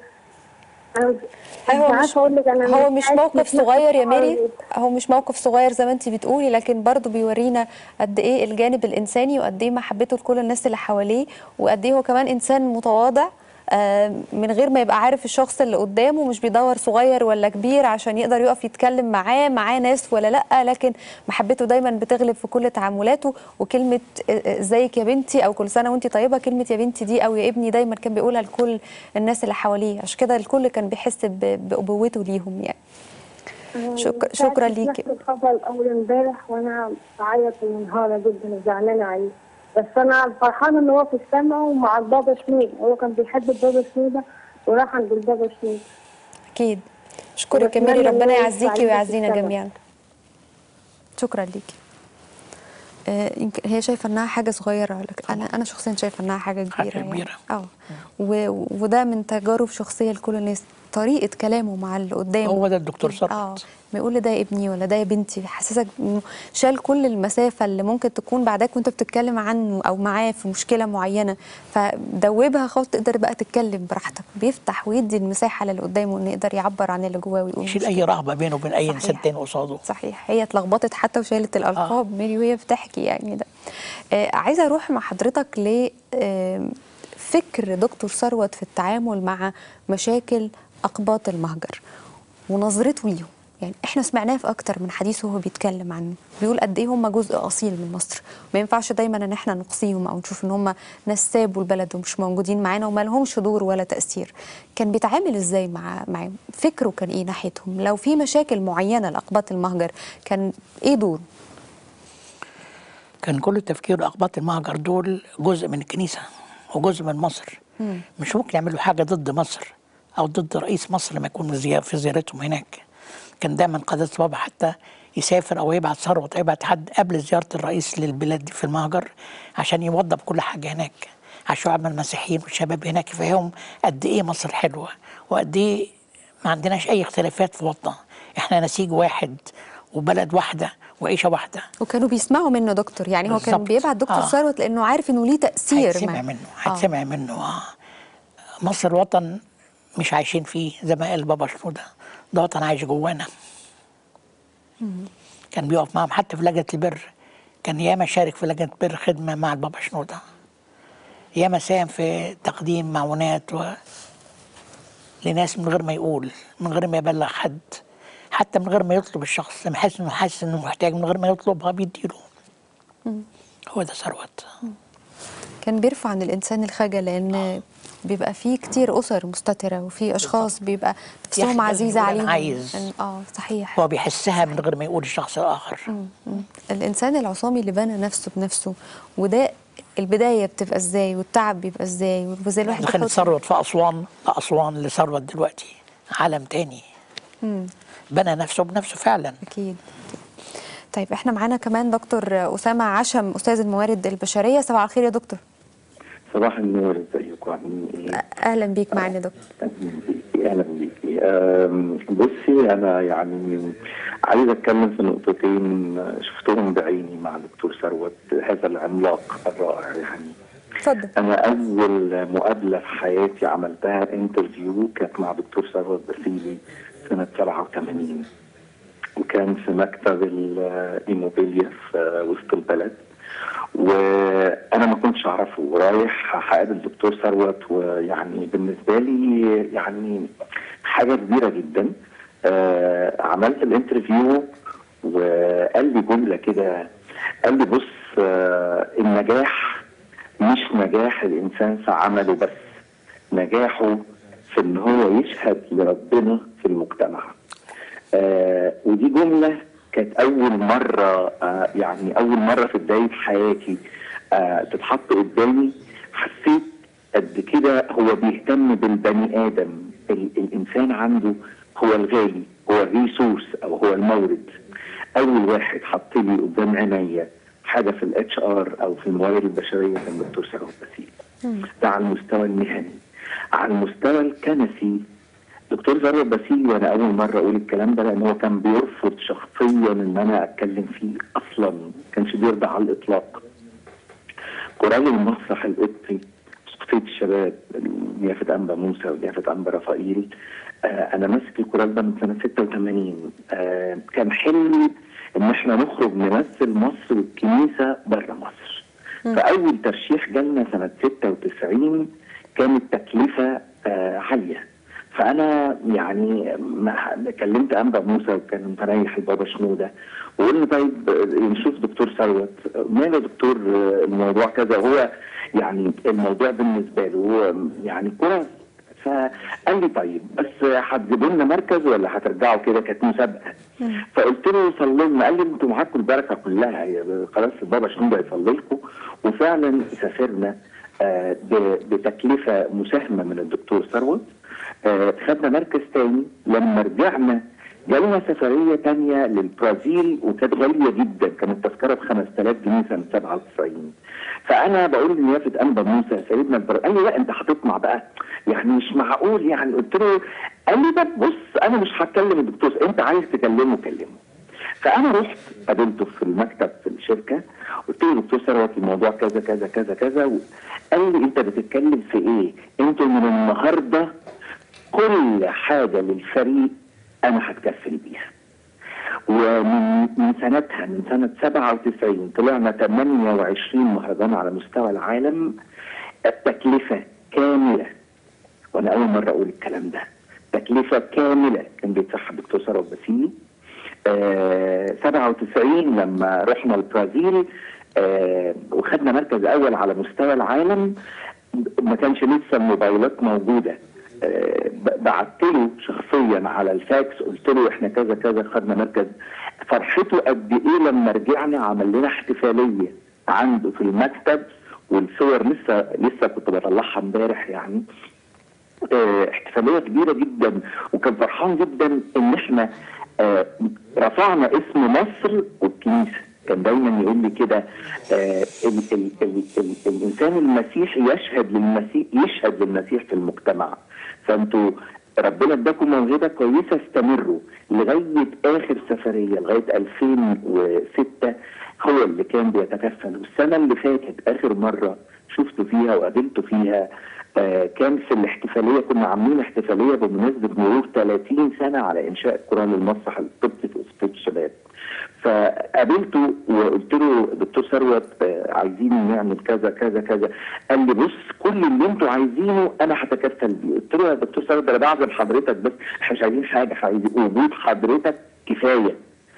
A: هو مش هو مش موقف صغير يا ميري، هو مش موقف صغير زي ما انت بتقولي، لكن برضه بيورينا قد ايه الجانب الانساني وقد ايه محبته لكل الناس اللي حواليه، وقد ايه هو كمان انسان متواضع من غير ما يبقى عارف الشخص اللي قدامه، مش بيدور صغير ولا كبير عشان يقدر يقف يتكلم معاه معاه ناس ولا لا، لكن محبته دايما بتغلب في كل تعاملاته. وكلمه ازيك يا بنتي او كل سنه وانت طيبه، كلمه يا بنتي دي او يا ابني دايما كان بيقولها لكل الناس اللي حواليه، عشان كده الكل كان بيحس بابوته ليهم يعني. شكرا شكرا ليكي.
L: الخبر اول امبارح وانا بعيط ومنهاره جدا وزعلانه عليه، بس انا فرحانه ان هو في السماء ومع البابا شنودة، هو كان بيحب البابا شنودة وراح عند البابا شنودة.
A: اكيد. اشكرك يا ميري، ربنا يعزيكي ويعزينا جميعا. شكرا ليكي. آه يمكن هي شايفه انها حاجه صغيره، لكن انا انا شخصيا شايفه انها حاجه كبيره.
H: حاجه كبيره
A: اه وده من تجارب شخصيه لكل الناس، طريقه كلامه مع اللي قدامه.
H: هو ده الدكتور ثروت.
A: اه ما يقول ده يا ابني ولا ده يا بنتي، بيحسسك انه شال كل المسافه اللي ممكن تكون بعدك وانت بتتكلم عنه او معاه في مشكله معينه، فدوبها خالص تقدر بقى تتكلم براحتك، بيفتح ويدي المساحه للي قدامه انه يقدر يعبر عن اللي جواه ويقول
H: يشيل اي رهبه بينه وبين اي انسان تاني قصاده.
A: صحيح. هي اتلخبطت حتى وشالت الالقاب. آه. ميري وهي بتحكي يعني ده. آه عايزه اروح مع حضرتك ل آه فكر دكتور ثروت في التعامل مع مشاكل اقباط المهجر ونظرته ليهم. يعني احنا سمعناه في اكتر من حديث وهو بيتكلم عنه، بيقول قد ايه هم جزء اصيل من مصر، ما ينفعش دايما ان احنا نقصيهم او نشوف ان هم ناس سابوا البلد ومش موجودين معانا وما لهمش دور ولا تاثير. كان بيتعامل ازاي مع معاهم؟ فكره كان ايه ناحيتهم؟ لو في مشاكل معينه لاقباط المهجر كان ايه دوره؟
H: كان كل تفكير أقباط المهجر دول جزء من الكنيسة وجزء من مصر. مم. مش ممكن يعملوا حاجة ضد مصر أو ضد رئيس مصر لما يكون في زيارتهم هناك. كان دايما قداسة بابا حتى يسافر أو يبعت ثروة أو يبعت حد قبل زيارة الرئيس للبلاد دي في المهجر عشان يوضب كل حاجة هناك على الشعب المسيحيين والشباب هناك، يفهمهم قد إيه مصر حلوة وقد إيه ما عندناش أي اختلافات في وطننا، إحنا نسيج واحد وبلد واحدة وعيشة واحدة.
A: وكانوا بيسمعوا منه دكتور، يعني هو كان بيبعت دكتور آه. ثروت لأنه عارف إنه ليه تأثير.
H: هيتسمع منه هيتسمع آه. منه آه. مصر وطن مش عايشين فيه زي ما قال بابا شنودة، ده وطن عايش جوانا. مم. كان بيقف معهم حتى في لجنة البر، كان ياما شارك في لجنة البر خدمة مع البابا شنودة، ياما ساهم في تقديم معونات و... لناس من غير ما يقول، من غير ما يبلغ حد، حتى من غير ما يطلب الشخص، لما يحس انه حاسس انه محتاج من غير ما يطلبها بيديله. هو ده ثروت.
A: كان بيرفع عن الانسان الخجل، لان بيبقى فيه كتير اسر مستتره وفي اشخاص بيبقى نفسهم عزيزه عليهم.
H: عايز
A: اه صحيح،
H: هو بيحسها من غير ما يقول الشخص الاخر. مم.
A: مم. الانسان العصامي اللي بنى نفسه بنفسه، وده البدايه بتبقى ازاي والتعب بيبقى ازاي، وزي الواحد
H: دخلت ثروت في اسوان، اسوان لثروت دلوقتي عالم تاني. مم. بنى نفسه بنفسه فعلا.
A: اكيد. طيب احنا معانا كمان دكتور اسامه عشم، استاذ الموارد البشريه. صباح الخير يا دكتور.
M: صباح النور، ازيكم عاملين ايه؟
A: اهلا بيك معانا دكتور.
M: اهلا بيكي اهلا بيكي. بصي انا يعني عايز اتكلم في نقطتين شفتهم بعيني مع دكتور ثروت، هذا العملاق الرائع يعني.
A: اتفضل.
M: انا اول مقابله في حياتي عملتها انترفيو كانت مع دكتور ثروت باسيلي سنه سبعة وثمانين، وكان في مكتب الايموبيليا في وسط البلد، وانا ما كنتش اعرفه، رايح هقابل الدكتور ثروت، ويعني بالنسبه لي يعني حاجه كبيره جدا. آه عملت الانترفيو وقال لي جمله كده، قال لي بص آه النجاح مش نجاح الانسان في عمله بس، نجاحه في ان هو يشهد لربنا في المجتمع. آه ودي جمله كانت أول مرة آه يعني أول مرة في بداية حياتي آه تتحط قدامي. حسيت قد كده هو بيهتم بالبني آدم، الإنسان عنده هو الغالي، هو الريسورس أو هو المورد. أول واحد حط لي قدام عينيا حاجة في الاتش ار أو في الموارد البشرية كان دكتور ثروت باسيلي. ده على المستوى المهني. على المستوى الكنسي دكتور ثروت باسيلي، وانا اول مره اقول الكلام ده لان هو كان بيرفض شخصيا ان انا اتكلم فيه اصلا، ما كانش بيرضى على الاطلاق. كورال المسرح القبطي، سقفيه الشباب، نيافه انبا موسى ونيافه انبا رفائيل، آه انا ماسك الكورال ده من سنه ستة وثمانين. آه كان حلمي ان احنا نخرج نمثل مصر والكنيسه بره مصر. فاول ترشيح جالنا سنه ستة وتسعين كانت تكلفه آه عاليه. فانا يعني كلمت انبا موسى وكان مريح البابا شنودة وقلنا طيب نشوف دكتور ثروت، ماله دكتور الموضوع كذا، هو يعني الموضوع بالنسبه له هو يعني كويس. فقال لي طيب بس هتجيبوا لنا مركز ولا هترجعوا كده؟ كانت مسابقه. فقلت له صلوا لنا، قال لي انتوا معاكم البركه كلها، خلاص البابا شنودة يصلي لكم. وفعلا سافرنا آه بتكلفه مساهمه من الدكتور ثروت. آه خدنا مركز تاني. لما رجعنا جالنا سفريه تانيه للبرازيل وكانت غاليه جدا، كانت التذكره ب خمسة آلاف جنيه سنه سبعة وتسعين. فانا بقول لنيافه انبا موسى سيدنا البرازيل، قال لي لا انت هتطمع بقى، يعني مش معقول يعني. قلت له، قال لي طب بص انا مش هتكلم الدكتور، انت عايز تكلمه كلمه. فانا رحت قابلته في المكتب في الشركه، قلت له دكتور ثروت الموضوع كذا كذا كذا كذا. قال لي انت بتتكلم في ايه؟ انتوا من النهارده كل حاجه للفريق انا هتكفل بيها. ومن من سنتها من سنه سبعة وتسعين طلعنا ثمانية وعشرين مهرجان على مستوى العالم. التكلفه كامله، وانا اول مره اقول الكلام ده، تكلفه كامله كان بيدفعها الدكتور ثروت باسيلي آه سبعة وتسعين لما رحنا البرازيل آه وخدنا مركز اول على مستوى العالم، ما كانش لسه الموبايلات موجوده. آه بعت له شخصيا على الفاكس، قلت له احنا كذا كذا خدنا مركز. فرحته قد ايه لما رجعنا عمل لنا احتفاليه عنده في المكتب، والصور لسه لسه كنت بطلعها امبارح يعني. اه احتفاليه كبيره جدا، وكان فرحان جدا ان احنا اه رفعنا اسم مصر والكنيسه. كان دايما يقول لي كده اه ال ال ال ال الانسان المسيحي يشهد للمسيح يشهد للمسيح في المجتمع. فانتوا ربنا اداكم موهبه كويسه، استمروا لغايه اخر سفريه لغايه ألفين وستة هو اللي كان بيتكفل. والسنه اللي فاتت اخر مره شفته فيها وقابلته فيها آه كان في الاحتفاليه، كنا عاملين احتفاليه بمناسبه مرور ثلاثين سنه على انشاء كورال المسرح القبطي في اسطنبول الشباب. فقابلته وقلت له دكتور ثروت آه عايزين نعمل كذا كذا كذا. قال لي بص كل اللي انتوا عايزينه انا هتكفل بيه. قلت له يا دكتور ثروت انا بعزم حضرتك، بس احنا مش عايزين حاجه، احنا عايزين وجود حضرتك كفايه.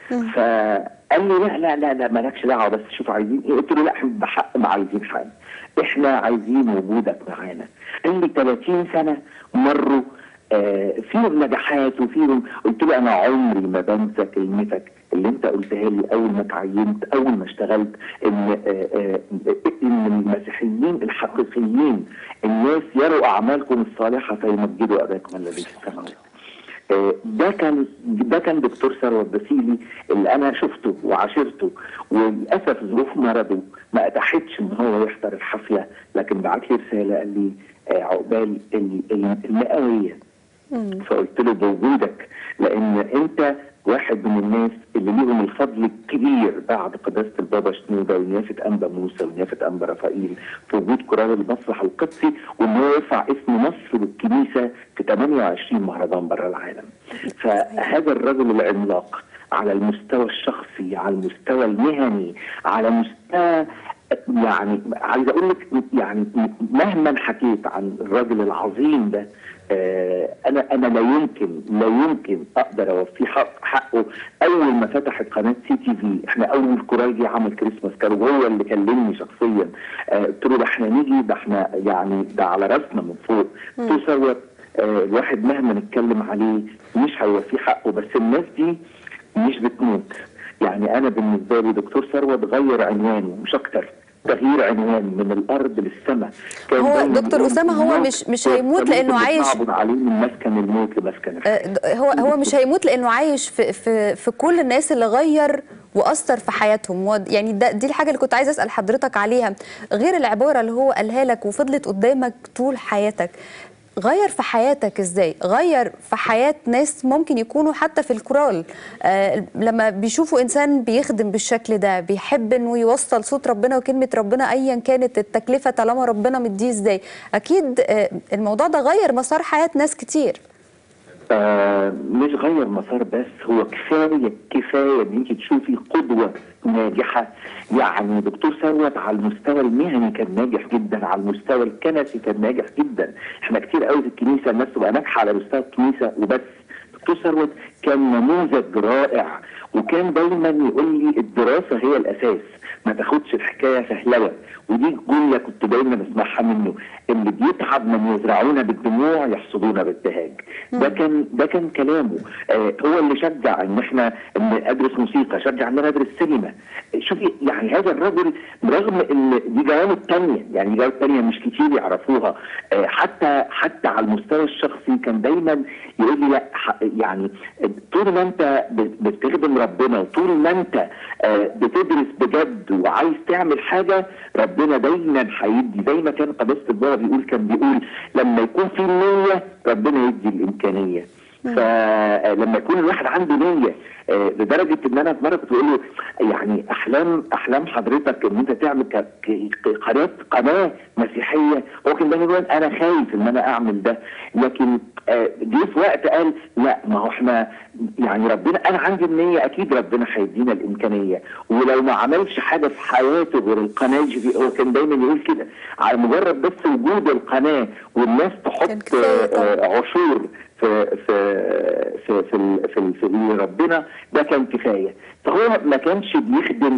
M: فقال لي لا لا لا لا مالكش دعوه، بس شوف عايزين ايه. قلت له لا احنا بحق ما عايزين حاجه، احنا عايزين وجودك معانا. قال لي ثلاثين سنه مروا آه فيهم نجاحات وفيهم. قلت له انا عمري ما بنسى كلمتك اللي انت قلتها لي اول ما تعينت، اول ما اشتغلت، ان آه آه ان المسيحيين الحقيقيين الناس يروا اعمالكم الصالحه فيمجدوا اباكم الذي في السماوات. ده كان ده كان دكتور ثروت باسيلي اللي انا شفته وعاشرته، وللاسف ظروف مرضه ما اتاحتش ان هو يحضر الحفله، لكن بعت لي رساله قال لي عقبال المئويه. فقلت له بوجودك، لان انت واحد من الناس اللي ليهم الفضل الكبير بعد قداسه البابا شنودة ونيافه انبا موسى ونيافه انبا رفائيل في وجود كورال المسرح القدسي، وان هو يرفع اسم مصر والكنيسه في ثمانية وعشرين مهرجان بره العالم. فهذا الرجل العملاق على المستوى الشخصي، على المستوى المهني، على مستوى يعني عايز اقول لك يعني مهما حكيت عن الراجل العظيم ده آه انا انا لا يمكن لا يمكن اقدر اوفيه حق حقه. اول ما فتحت قناه سي تي في، احنا اول كورال جه عمل كريسماس كان هو اللي كلمني شخصيا. آه قلت له ده احنا نيجي، ده احنا يعني ده على راسنا من فوق. قلت له ثروت آه الواحد مهما نتكلم عليه مش هيوفيه حقه، بس الناس دي مش بتموت. يعني انا بالنسبه لي دكتور ثروت غير عنوانه مش اكتر، تغيير عنوان من الارض للسماء.
A: هو دكتور اسامه هو مش مش هيموت لانه عايش
M: عليه من مسكن الموت لمسكن
A: الحياه. هو هو مش هيموت لانه عايش في في في كل الناس اللي غير واثر في حياتهم. يعني ده دي الحاجه اللي كنت عايزه اسال حضرتك عليها، غير العباره اللي هو قالها لك وفضلت قدامك طول حياتك. غير في حياتك ازاي؟ غير في حياة ناس ممكن يكونوا حتى في الكورال آه لما بيشوفوا انسان بيخدم بالشكل ده، بيحب انه يوصل صوت ربنا وكلمة ربنا ايا كانت التكلفة طالما ربنا مديه ازاي. اكيد آه الموضوع ده غير مسار حياة ناس كتير.
M: آه مش غير مسار بس، هو كفايه كفايه ان انت تشوفي قدوه ناجحه. يعني دكتور ثروت على المستوى المهني كان ناجح جدا، على المستوى الكنسي كان ناجح جدا. احنا كتير قوي في الكنيسه الناس تبقى ناجحه على مستوى الكنيسه وبس. دكتور ثروت كان نموذج رائع، وكان دايما يقول لي الدراسه هي الاساس، ما تاخدش الحكايه فهلوه. ودي جمله كنت دايما اسمعها منه، اللي بيتعب من يزرعون بالدموع يحصدون بالدهاج. ده كان ده كان كلامه. آه هو اللي شجع ان احنا ان ادرس موسيقى، شجع ان انا ادرس سينما. شوفي يعني هذا الرجل رغم ان دي جوانب ثانيه، يعني جوانب ثانيه مش كتير يعرفوها. آه حتى حتى على المستوى الشخصي كان دايما يقول لي لا يعني طول ما انت بتخدم ربنا وطول ما انت آه بتدرس بجد وعايز تعمل حاجه، ربنا دايما هيدي. زي ما كان قداسه البابا بيقول، كان بيقول لما يكون في نيه ربنا يدي الامكانيه. فلما يكون الواحد عنده نيه لدرجه ان انا في مره كنت بقول له يعني احلام احلام حضرتك ان انت تعمل قناه قناه مسيحيه. هو كان دايما يقول انا خايف ان انا اعمل ده، لكن جه في وقت قال لا ما هو احنا يعني ربنا انا عندي النيه، اكيد ربنا هيدينا الامكانيه. ولو ما عملش حاجه في حياته غير القناه دي، هو كان دايما يقول كده، على مجرد بس وجود القناه والناس تحط عشور في في في في, في, في ربنا ده كان كفايه. فهو ما كانش بيخدم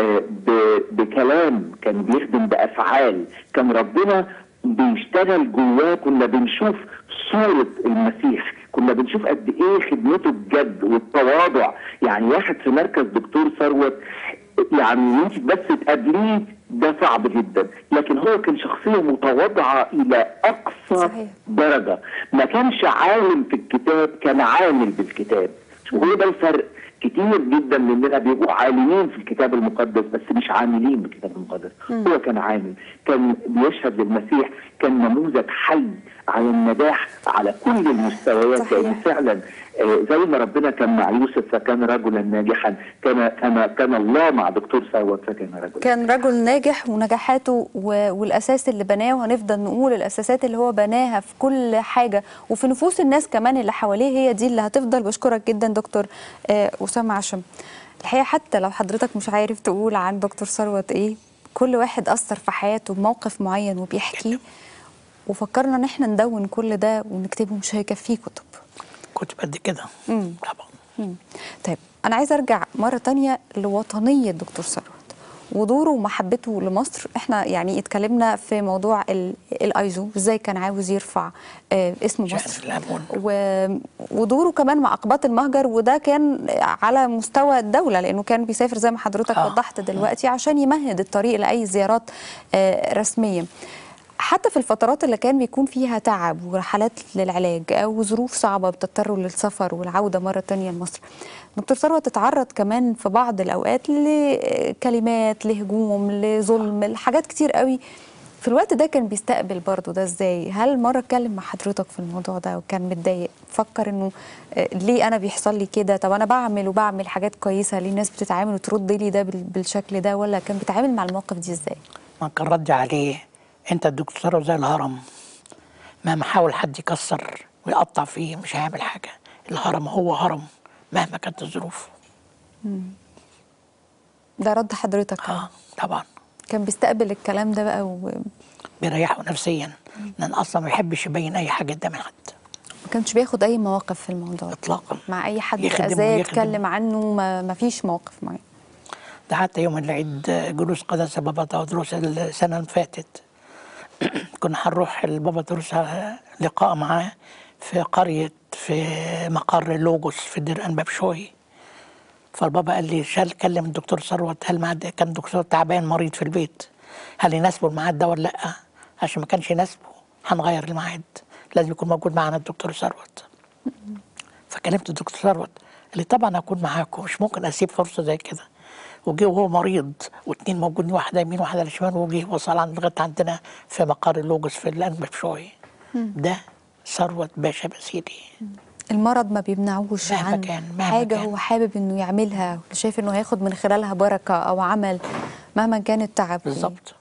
M: بكلام، كان بيخدم بافعال. كان ربنا بيشتغل جواه، كنا بنشوف صوره المسيح، كنا بنشوف قد ايه خدمته بجد والتواضع. يعني واحد في مركز دكتور ثروت يعني انت بس تقابليه ده صعب جدا، لكن هو كان شخصيه متواضعه الى اقصى صحيح. درجه. ما كانش عالم في الكتاب، كان عامل بالكتاب. وهو ده الفرق. كتير جدا مننا بيبقوا عالمين في الكتاب المقدس بس مش عاملين بالكتاب المقدس. م. هو كان عامل، كان بيشهد للمسيح، كان نموذج حي على النجاح على كل المستويات. لان فعلا زي ما ربنا كان مع يوسف فكان رجلا ناجحا، كان كان كان الله مع دكتور ثروت فكان رجل
A: كان رجل ناجح. ونجاحاته والاساس اللي بناه، وهنفضل نقول الاساسات اللي هو بناها في كل حاجه وفي نفوس الناس كمان اللي حواليه هي دي اللي هتفضل. بشكرك جدا دكتور أسامة عشم. الحقيقه حتى لو حضرتك مش عارف تقول عن دكتور ثروت ايه، كل واحد اثر في حياته بموقف معين وبيحكيه، وفكرنا ان احنا ندون كل ده ونكتبه، مش هيكفيه كتب.
H: كتب قد كده طبعا.
A: مم. طيب انا عايزه ارجع مره تانية لوطنيه دكتور ثروت ودوره ومحبته لمصر. احنا يعني اتكلمنا في موضوع الايزو، ازاي كان عاوز يرفع اه اسم مصر، ودوره كمان مع اقباط المهجر، وده كان على مستوى الدوله لانه كان بيسافر زي ما حضرتك آه. وضحت دلوقتي عشان يمهد الطريق لاي زيارات اه رسميه. حتى في الفترات اللي كان بيكون فيها تعب ورحلات للعلاج أو ظروف صعبة بتضطروا للسفر والعودة مرة تانية لمصر، دكتور ثروت اتعرض كمان في بعض الأوقات لكلمات، لهجوم، لظلم، لحاجات كتير قوي. في الوقت ده كان بيستقبل برضه ده ازاي؟ هل مرة اتكلم مع حضرتك في الموضوع ده وكان متضايق، فكر انه ليه انا بيحصل لي كده؟ طب انا بعمل وبعمل حاجات كويسة، ليه الناس بتتعامل وترد لي ده بالشكل ده؟ ولا كان بيتعامل مع المواقف دي ازاي؟
H: ما كان رد عليه، انت الدكتور ثروت زي الهرم، مهما حاول حد يكسر ويقطع فيه مش هيعمل حاجه. الهرم هو هرم مهما كانت الظروف.
A: ده رد حضرتك؟
H: اه طبعا.
A: كان بيستقبل الكلام ده بقى و...
H: بيريحه نفسيا، لان اصلا ما يحبش يبين اي حاجه قدام حد.
A: ما كانش بياخد اي مواقف في الموضوع
H: اطلاقا
A: مع اي حد اذاه يتكلم عنه، ما, ما فيش موقف معين.
H: ده حتى يوم العيد جلوس قداسه بابا تودروس السنه اللي فاتت كنا هنروح البابا تودروس لقاء معاه في قريه في مقر اللوجوس في دير انبا بشوي. فالبابا قال لي شال كلم الدكتور ثروت، هل معاد كان الدكتور تعبان مريض في البيت، هل يناسبه الميعاد ده ولا لا؟ عشان ما كانش يناسبه هنغير الميعاد، لازم يكون موجود معانا الدكتور ثروت. فكلمت الدكتور ثروت قال لي طبعا هكون معاكم، مش ممكن اسيب فرصه زي كده. وجه وهو مريض واثنين موجودين، واحده يمين واحده شمال، وجه وصل عند لغايه عندنا في مقر اللوجوس في الانبا بشوي. ده ثروت باشا باسيلي.
A: المرض ما بيمنعوش عن حاجه كان. هو حابب انه يعملها، شايف انه هياخد من خلالها بركه او عمل مهما كان التعب.
H: بالظبط.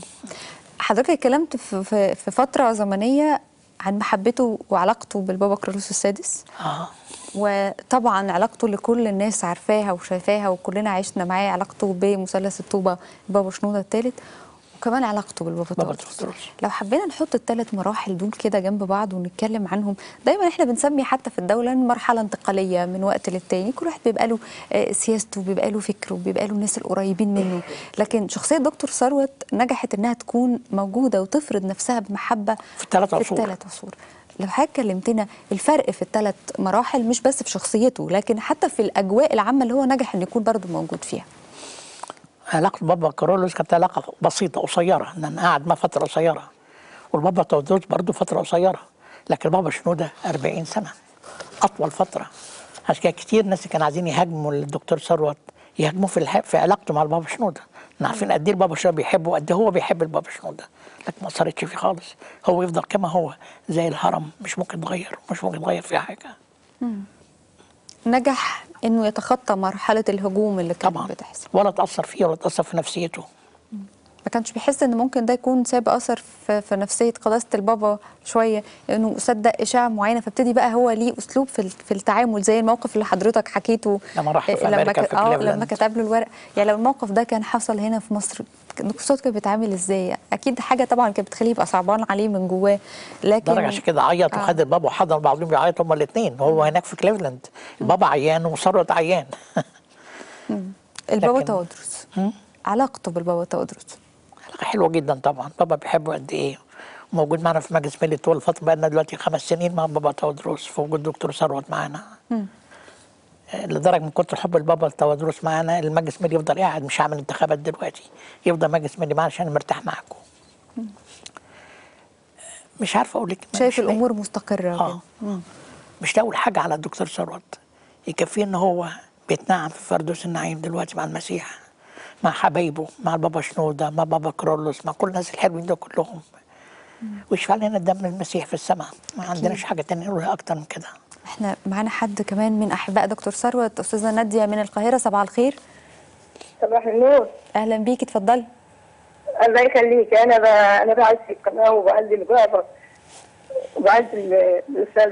A: حضرتك اتكلمت في في فتره زمنيه عن محبته وعلاقته بالبابا كارلوس السادس.
H: اه
A: وطبعا علاقته اللي كل الناس عارفاها وشايفاها وكلنا عشنا معاه، علاقته بمثلث الطوبه البابا شنودة الثالث، وكمان علاقته بالبابا تودروس. لو حبينا نحط الثلاث مراحل دول كده جنب بعض ونتكلم عنهم، دايما احنا بنسمي حتى في الدوله مرحله انتقاليه من وقت للتاني، كل واحد بيبقى له سياسته، بيبقى له فكره، بيبقى له الناس القريبين منه. لكن شخصيه دكتور ثروت نجحت انها تكون موجوده وتفرض نفسها بمحبه
H: في الثلاث عصور.
A: في الثلاث عصور. لو حضرتك كلمتنا الفرق في الثلاث مراحل، مش بس في شخصيته لكن حتى في الاجواء العامه اللي هو نجح انه يكون برضه موجود فيها.
H: علاقة بابا كارلوس كانت علاقة بسيطة قصيرة، ان انا قاعد معاه فترة قصيرة، والبابا تودروس برضه فترة قصيرة، لكن بابا شنودة أربعين سنة أطول فترة. عشان كده كتير ناس كانوا عايزين يهاجموا الدكتور ثروت، يهاجموه في الح... في علاقته مع البابا شنودة. احنا عارفين قد ايه البابا شنودة بيحبه وقد ايه هو بيحب البابا شنودة، لكن ما اثرتش فيه خالص. هو يفضل كما هو زي الهرم، مش ممكن يتغير، مش ممكن يتغير فيه حاجة.
A: مم. نجح انه يتخطى مرحله الهجوم اللي كانت بتحصل،
H: ولا تاثر فيه ولا تاثر في نفسيته.
A: ما كانش بيحس ان ممكن ده يكون ساب اثر في, في نفسيه قداسه البابا شويه، انه صدق اشاعه معينه فابتدي بقى هو ليه اسلوب في في التعامل، زي الموقف اللي حضرتك حكيته
H: لما راح في
A: لما
H: امريكا
A: ك...
H: في
A: اه
H: كليفلاند.
A: لما كتب له الورق. يعني لو الموقف ده كان حصل هنا في مصر دكتور ثروت كان بيتعامل ازاي؟ اكيد حاجه طبعا كانت بتخليه يبقى صعبان عليه من جواه. لكن
H: درجة عشان كده عيط
A: آه.
H: وخد البابا وحضر بعضهم بيعيطوا هما الاثنين، وهو هناك في كليفلاند البابا عيان وثروت عيان.
A: البابا
H: لكن-
A: تودرس علاقته بالبابا تودرس
H: علاقة حلوة جدا طبعا، بابا بيحبه قد ايه، موجود معنا في مجلس ملي طول الفترة، بقى لنا دلوقتي خمس سنين مع بابا تودروس في وجود دكتور ثروت معانا.
A: مم.
H: لدرجة من كتر حب البابا تودروس معانا المجلس ملي يفضل قاعد، مش هعمل انتخابات دلوقتي، يفضل مجلس ملي معانا عشان مرتاح معاكم. مش عارفة اقول لك،
A: شايف الامور مستقره
H: اه مش لاقي حاجة على الدكتور ثروت يكفيه ان هو بيتنعم في فردوس النعيم دلوقتي مع المسيح، مع حبايبه، مع البابا شنودة، مع بابا كرولوس، مع كل الناس الحلوين دول كلهم، ويشفع لنا دم المسيح في السماء. ما عندناش حاجة تانية نقولها أكتر من كده.
A: احنا معانا حد كمان من احباء دكتور ثروت، استاذه ناديه من القاهره. صباح الخير.
N: صباح النور.
A: اهلا بيكي، اتفضلي.
N: الله يخليك. انا ب... انا بعد في القناه وبعد البابا وبعد الاستاذ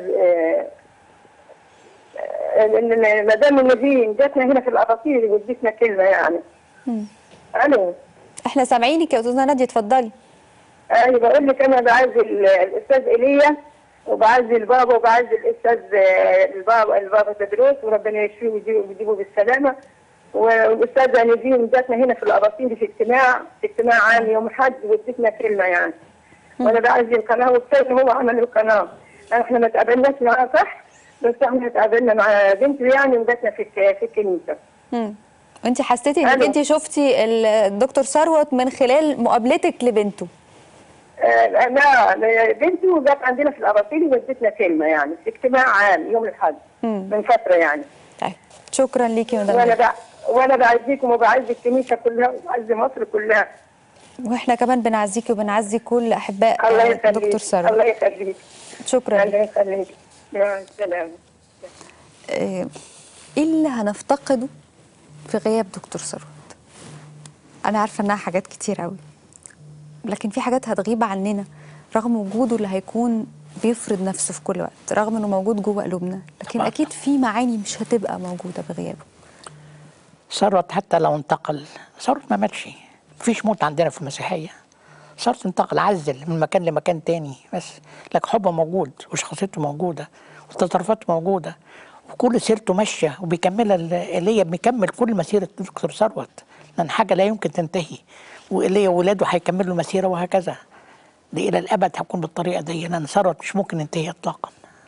N: مدام النبيين جاتنا هنا في الاباطيل وادتنا كلمه يعني.
A: مم.
N: الو.
A: احنا سامعينك يا استاذه ناديه، اتفضلي.
N: انا بقول لك انا بعز الاستاذ ايليا وبعز البابا وبعز الاستاذ البابا البابا تدروس، وربنا يشفيه ويجيبه بالسلامه. والاستاذه نيفين جاتنا هنا في الاباطيل في اجتماع في اجتماع عام يوم الاحد وادتنا كلمه يعني. وانا بعز القناه والسيد هو عمل القناه. احنا ما تقابلناش معاه صح، بس احنا تقابلنا مع بنته يعني وجاتنا في في الكنيسه.
A: امم انت حسيتي انك انت شفتي الدكتور ثروت من خلال مقابلتك لبنته؟
N: آه لا بنته جت عندنا في الاباطيل وادتنا كلمه يعني في اجتماع عام يوم الاحد من فتره يعني.
A: طيب شكرا ليكي يا مدام.
N: وانا بع... وانا بعزيكم وبعز الكنيسه كلها وبعز مصر كلها.
A: واحنا كمان بنعزيكي وبنعزي كل احباء
N: الله يخليك.
A: دكتور ثروت.
N: الله يخليك.
A: شكرا.
N: الله يخليك. مع السلامه.
A: ايه اللي هنفتقده في غياب دكتور ثروت؟ انا عارفه انها حاجات كتير قوي، لكن في حاجات هتغيب عننا رغم وجوده اللي هيكون بيفرض نفسه في كل وقت، رغم انه موجود جوه قلوبنا، لكن طبعا. اكيد في معاني مش هتبقى موجوده بغيابه.
H: ثروت حتى لو انتقل، ثروت ما ماتش، مفيش موت عندنا في المسيحيه. ثروت انتقل، عزل من مكان لمكان تاني بس، لكن حبه موجود وشخصيته موجوده وتصرفاته موجوده وكل سيرته ماشيه وبيكملها. ايليا بيكمل كل مسيره دكتور ثروت، لان حاجه لا يمكن تنتهي، وايليا وولاده هيكملوا المسيره وهكذا. دي الى الابد هتكون بالطريقه دي، لان ثروت مش ممكن ينتهي اطلاقا.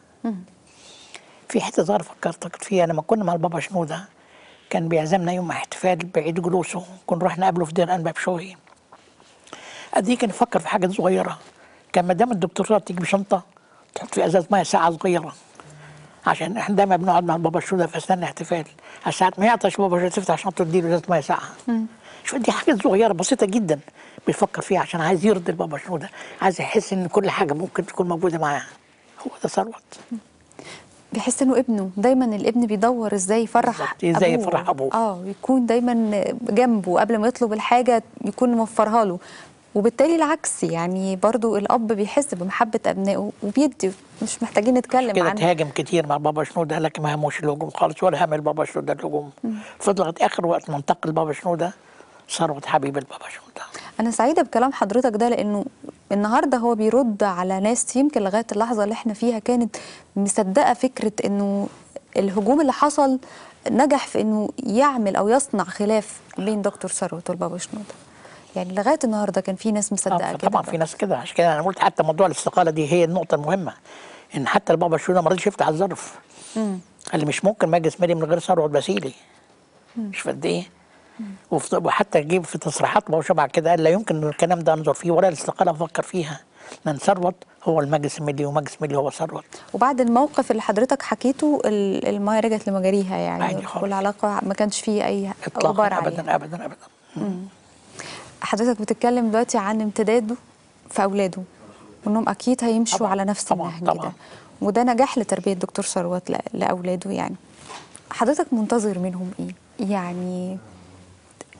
H: في حته صغيره فكرتك فيها، لما كنا مع البابا شنودة كان بيعزمنا يوم احتفال بعيد جلوسه، كنا رحنا نقابله في دير انبا بشوي. قد ايه كان يفكر في حاجات صغيره. كان ما دام الدكتور ثروت تيجي بشنطه تحط في ازاز ميه ساعه صغيره، عشان احنا دايما بنقعد مع البابا شنودة في اثناء الاحتفال، على ساعه ما يعطش بابا شنودة تفتح شنطه تديله ازازه ميه ساعه. شوف دي حاجات صغيره بسيطه جدا بيفكر فيها عشان عايز يرضي البابا شنودة، عايز يحس ان كل حاجه ممكن تكون موجوده معاه. هو ده ثروت.
A: بيحس انه ابنه، دايما الابن بيدور ازاي يفرح ابوه،
H: ازاي يفرح ابوه،
A: اه يكون دايما جنبه قبل ما يطلب الحاجه يكون موفرها له. وبالتالي العكس، يعني برضو الاب بيحس بمحبه ابنائه وبيدي، مش محتاجين نتكلم
H: كده
A: عنه.
H: تهاجم كتير مع بابا شنودة، لكن ما هموش الهجوم خالص ولا هم البابا شنودة الهجوم. فضلت اخر وقت ما انتقل بابا شنودة ثروت حبيب البابا شنودة.
A: انا سعيده بكلام حضرتك ده، لانه النهارده هو بيرد على ناس يمكن لغايه اللحظه اللي احنا فيها كانت مصدقه فكره انه الهجوم اللي حصل نجح في انه يعمل او يصنع خلاف بين دكتور ثروت والبابا شنودة. يعني لغايه النهارده كان في ناس مصدقه
H: آه
A: كده.
H: طبعا في ناس كده، عشان كده انا قلت حتى موضوع الاستقاله دي هي النقطه المهمه، ان حتى البابا شنودة ما رضيش يفتح الظرف. امم قال لي مش ممكن مجلس مالي من غير ثروت باسيلي. مش قد ايه؟ وحتى جيب في تصريحات بابا شبع كده قال لا يمكن الكلام ده انظر فيه ولا الاستقاله افكر فيها، لان ثروت هو المجلس المالي ومجلس المالي هو ثروت.
A: وبعد الموقف اللي حضرتك حكيته المايه رجعت لمجاريها يعني، والعلاقه ما كانش فيه اي غبار عليها
H: ابدا ابدا ابدا.
A: مم. حضرتك بتتكلم دلوقتي عن امتداده في اولاده، وانهم اكيد هيمشوا طبعًا على نفس النهج ده، وده نجاح لتربيه دكتور ثروت لاولاده. يعني حضرتك منتظر منهم ايه؟ يعني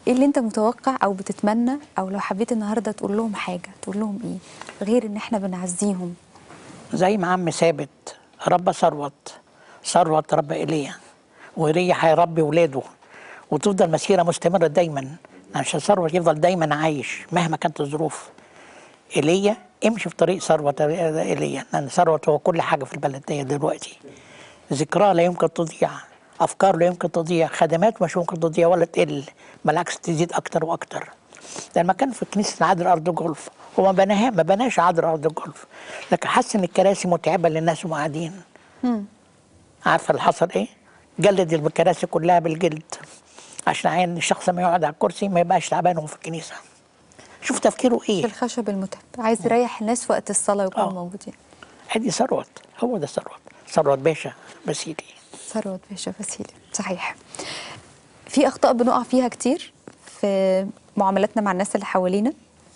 A: ايه اللي انت متوقع او بتتمنى، او لو حبيت النهارده تقول لهم حاجه تقول لهم ايه غير ان احنا بنعزيهم؟
H: زي ما عم ثابت ربى ثروت، ثروت ربى ايليا، وايليا هيربي ولاده، وتفضل مسيره مستمره دايما عشان ثروت يفضل دايما عايش مهما كانت الظروف. ايليا امشي في طريق ثروت ايليا، لان ثروت هو كل حاجه في البلد دي دلوقتي. ذكراه لا يمكن تضيع، افكار لا يمكن تضيع، خدمات مش ممكن تضيع ولا تقل، بالعكس تزيد اكتر واكتر. لما كان في كنيسه عذراء ارض جولف هو ما بناها ما بناش عذراء ارض جولف، لكن حس ان الكراسي متعبه للناس وهم قاعدين. عارفه اللي حصل ايه؟ جلد الكراسي كلها بالجلد عشان عين الشخص لما يقعد على الكرسي ما يبقاش تعبان وهو في الكنيسه. شوف تفكيره ايه؟
A: في الخشب المتعب، عايز يريح الناس وقت الصلاه ويكونوا موجودين.
H: ادي ثروت، هو ده ثروت، ثروت باشا باسيلي.
A: ثروت باشا باسيلي، صحيح. في اخطاء بنقع فيها كتير في معاملاتنا مع الناس اللي حوالينا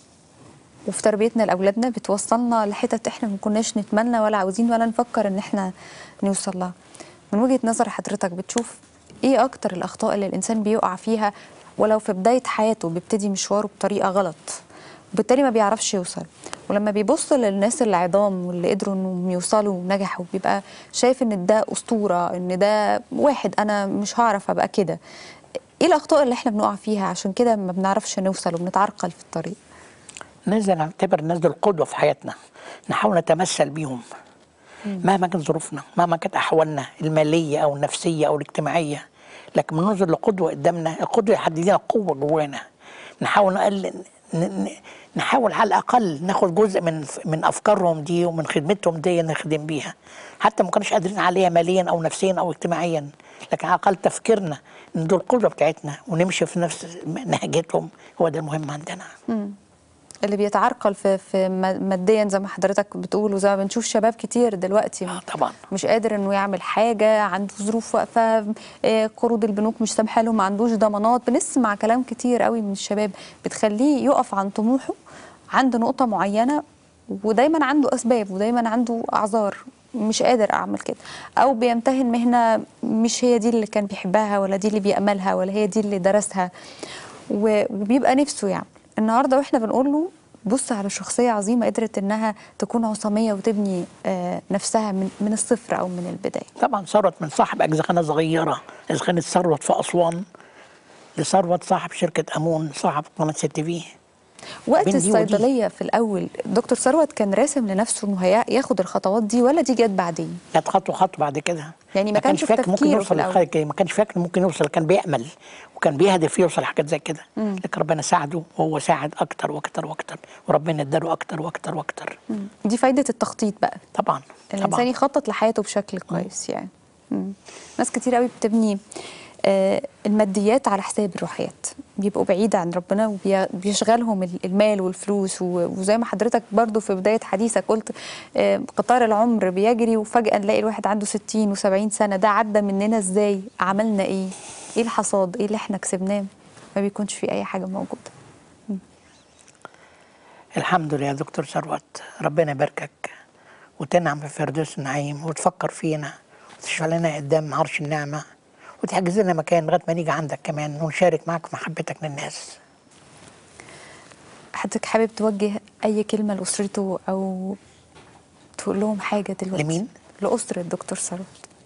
A: وفي تربيتنا لاولادنا، بتوصلنا لحتت احنا ما كناش نتمنى ولا عاوزين ولا نفكر ان احنا نوصل لها. من وجهه نظر حضرتك بتشوف ايه اكتر الاخطاء اللي الانسان بيقع فيها ولو في بدايه حياته بيبتدي مشواره بطريقه غلط وبالتالي ما بيعرفش يوصل، ولما بيبص للناس العظام واللي قدروا انهم يوصلوا ونجحوا بيبقى شايف ان ده اسطوره، ان ده واحد انا مش هعرف ابقى كده. ايه الاخطاء اللي احنا بنقع فيها عشان كده ما بنعرفش نوصل وبنتعرقل في الطريق؟
H: ننزل نعتبر الناس دول قدوه في حياتنا، نحاول نتمثل بيهم مهما كانت ظروفنا، مهما كانت احوالنا الماليه او النفسيه او الاجتماعيه، لكن بننظر لقدوه قدامنا، القدوه يحدد لنا قوه جوانا. نحاول نقل نحاول على الاقل ناخد جزء من من افكارهم دي ومن خدمتهم دي نخدم بيها، حتى ما كانش قادرين عليها ماليا او نفسيا او اجتماعيا، لكن على الاقل تفكيرنا ان دول القدوه بتاعتنا ونمشي في نفس نهجتهم، هو ده المهم عندنا.
A: مم. اللي بيتعرقل في في ماديا زي ما حضرتك بتقول، وزي ما بنشوف شباب كتير دلوقتي
H: آه طبعا
A: مش قادر انه يعمل حاجه، عنده ظروف واقفه، قروض البنوك مش سامحه له، ما عندوش ضمانات. بنسمع كلام كتير قوي من الشباب بتخليه يقف عن طموحه عند نقطه معينه، ودايما عنده اسباب ودايما عنده اعذار مش قادر اعمل كده، او بيمتهن مهنه مش هي دي اللي كان بيحبها ولا دي اللي بيأملها ولا هي دي اللي درسها، وبيبقى نفسه يعمل. النهارده واحنا بنقول له بص على شخصيه عظيمه قدرت انها تكون عصاميه وتبني آه نفسها من من الصفر او من البدايه.
H: طبعا ثروت من صاحب اجزخانه صغيره، اجزخانه ثروت في اسوان، لثروت صاحب شركه امون، صاحب قناه ست تي في.
A: وقت الصيدليه في الاول دكتور ثروت كان راسم لنفسه انه ياخد الخطوات دي ولا دي جت بعدين؟
H: جت خطوه خطوه بعد كده،
A: يعني ما كانش في
H: فاكر ممكن يوصل
A: للخارج،
H: ما كانش فاكر ممكن يوصل، كان بيأمل وكان بيهدف يوصل حاجات زي كده، لكن ربنا ساعده وهو ساعد اكتر واكتر واكتر، وربنا اداله اكتر واكتر واكتر.
A: دي فايده التخطيط بقى.
H: طبعا
A: الانسان يخطط لحياته بشكل كويس. يعني مم. ناس كتير قوي بتبني آه الماديات على حساب الروحيات، بيبقوا بعيد عن ربنا وبيشغلهم المال والفلوس، وزي ما حضرتك برضو في بداية حديثك قلت آه قطار العمر بيجري وفجأة نلاقي الواحد عنده ستين وسبعين سنة. ده عدى مننا ازاي؟ عملنا ايه؟ ايه الحصاد؟ ايه اللي احنا كسبناه؟ ما بيكونش في اي حاجة موجودة. م.
H: الحمد لله يا دكتور ثروت، ربنا يباركك وتنعم في فردوس النعيم وتفكر فينا وتشفع لنا قدام عرش النعمة وتحجز لنا مكان لغايه ما نيجي عندك كمان ونشارك معك محبتك للناس.
A: حضرتك حابب توجه اي كلمه لاسرته او تقول لهم حاجه دلوقتي؟
H: لمين؟
A: لاسره الدكتور ثروت.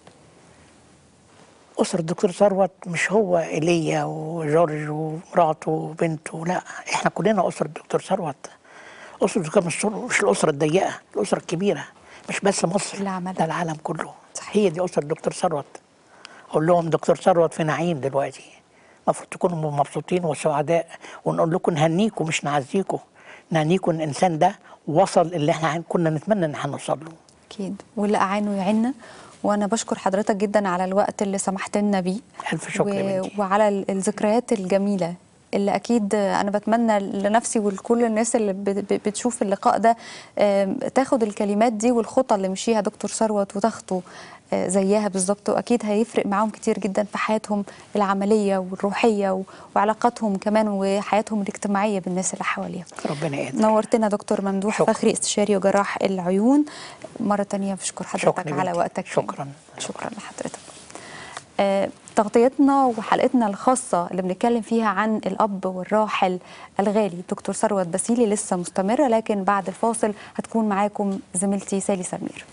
H: اسره الدكتور ثروت مش هو ايليا وجورج ومراته وبنته، لا احنا كلنا اسره الدكتور ثروت. اسره الدكتور مش مش الاسره الضيقه، الاسره الكبيره، مش بس مصر، ده العالم كله. صحيح. هي دي اسره الدكتور ثروت. اقول لهم دكتور ثروت في نعيم دلوقتي، المفروض تكونوا مبسوطين وسعداء، ونقول لكم نهنيكم مش نعزيكم، نهنيكم ان الانسان ده وصل اللي احنا كنا نتمنى ان احنا نوصل له.
A: اكيد، واللي اعانه يعيننا. وانا بشكر حضرتك جدا على الوقت اللي سمحت لنا بيه.
H: الف شكر يا بنتي.
A: وعلى الذكريات الجميله اللي اكيد انا بتمنى لنفسي ولكل الناس اللي بتشوف اللقاء ده تاخد الكلمات دي والخطى اللي مشيها دكتور ثروت وتاخده زيها بالظبط، واكيد هيفرق معاهم كتير جدا في حياتهم العمليه والروحيه وعلاقاتهم كمان وحياتهم الاجتماعيه بالناس اللي حواليهم.
H: ربنا يقدر.
A: نورتنا دكتور ممدوح شكرا. فخري، استشاري وجراح العيون. مره ثانيه بشكر حضرتك على وقتك.
H: شكرا
A: شكرا لحضرتك. آه تغطيتنا وحلقتنا الخاصة اللي بنتكلم فيها عن الأب والراحل الغالي دكتور ثروت باسيلي لسه مستمرة، لكن بعد الفاصل هتكون معاكم زميلتي سالي سمير.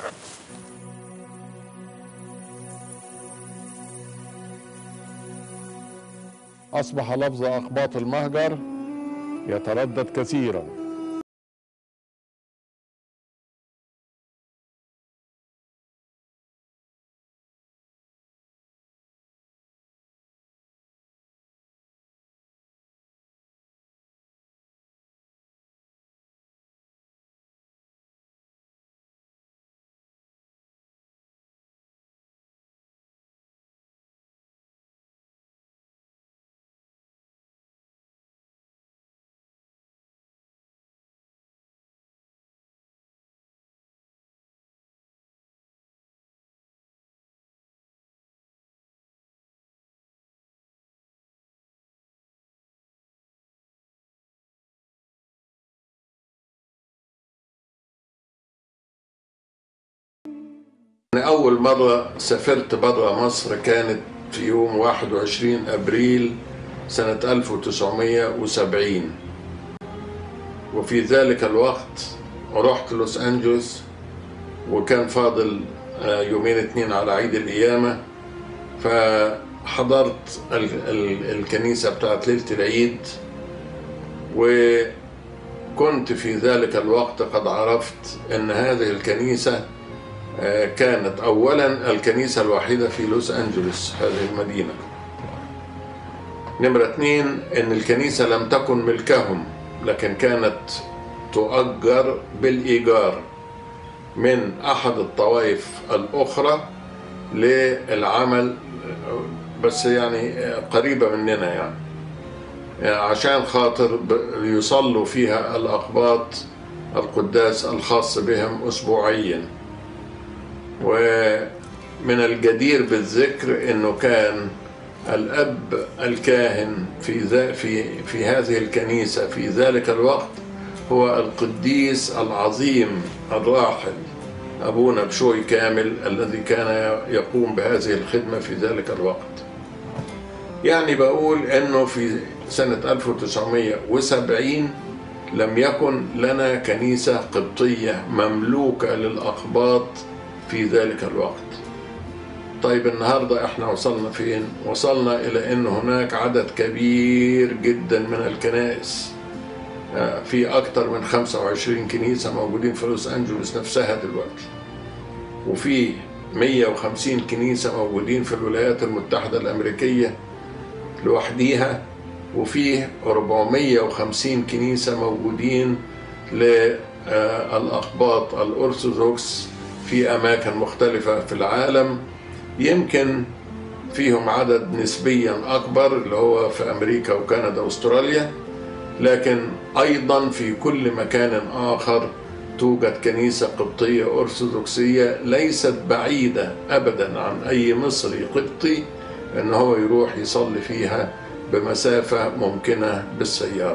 E: أصبح لفظ أقباط المهجر يتردد كثيرا. أول مرة سافرت برا مصر كانت في يوم واحد وعشرين أبريل سنة ألف وتسعمائة وسبعين، وفي ذلك الوقت رحت لوس أنجلوس وكان فاضل يومين اتنين على عيد القيامة، فحضرت الكنيسة بتاعت ليلة العيد، وكنت في ذلك الوقت قد عرفت أن هذه الكنيسة كانت أولا الكنيسة الوحيدة في لوس أنجلوس هذه المدينة. نمرة اثنين أن الكنيسة لم تكن ملكهم، لكن كانت تؤجر بالإيجار من أحد الطوائف الأخرى للعمل، بس يعني قريبة مننا يعني, يعني عشان خاطر يصلوا فيها الأقباط القداس الخاص بهم أسبوعيا. ومن الجدير بالذكر أنه كان الأب الكاهن في في في هذه الكنيسة في ذلك الوقت هو القديس العظيم الراحل أبونا بشوي كامل الذي كان يقوم بهذه الخدمة في ذلك الوقت. يعني بقول أنه في سنة ألف وتسعمائة وسبعين لم يكن لنا كنيسة قبطية مملوكة للأقباط في ذلك الوقت. طيب النهاردة احنا وصلنا فين؟ وصلنا إلى أن هناك عدد كبير جدا من الكنائس، في أكثر من خمسة وعشرين كنيسة موجودين في لوس أنجلوس نفسها دلوقتي، وفي مئة وخمسين كنيسة موجودين في الولايات المتحدة الأمريكية لوحديها، وفيه أربعمائة وخمسين كنيسة موجودين للأقباط الأرثوذكس في أماكن مختلفة في العالم. يمكن فيهم عدد نسبيا أكبر اللي هو في أمريكا وكندا وأستراليا، لكن أيضا في كل مكان آخر توجد كنيسة قبطية أرثوذكسية ليست بعيدة أبدا عن أي مصري قبطي أنه هو يروح يصلي فيها بمسافة ممكنة بالسيارة.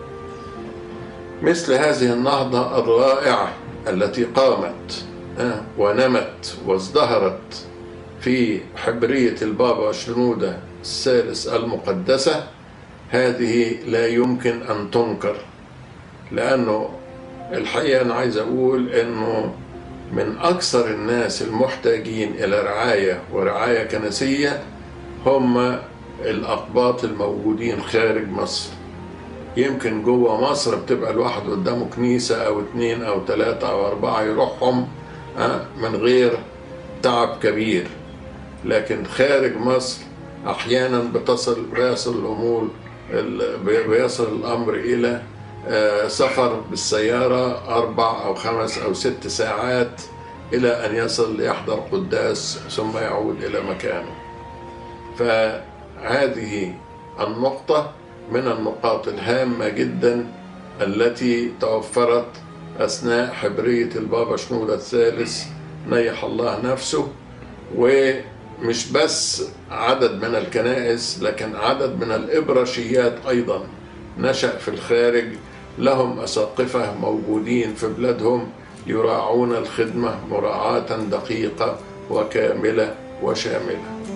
E: مثل هذه النهضة الرائعة التي قامت ونمت وازدهرت في حبرية البابا شنودة الثالث المقدسة، هذه لا يمكن أن تنكر، لأنه الحقيقة أنا عايز أقول أنه من أكثر الناس المحتاجين إلى رعاية ورعاية كنسية هم الأقباط الموجودين خارج مصر. يمكن جوه مصر بتبقى الواحد قدامه كنيسة أو اتنين أو تلاتة أو أربعة يروحهم من غير تعب كبير، لكن خارج مصر أحيانا بتصل بيصل الأمور بيصل الأمر إلى سفر بالسيارة أربع أو خمس أو ست ساعات إلى أن يصل ليحضر قداس ثم يعود إلى مكانه. فهذه النقطة من النقاط الهامة جدا التي توفرت أثناء حبرية البابا شنودة الثالث نيح الله نفسه، ومش بس عدد من الكنائس لكن عدد من الإبراشيات أيضا نشأ في الخارج لهم أساقفة موجودين في بلادهم يراعون الخدمة مراعاة دقيقة وكاملة وشاملة.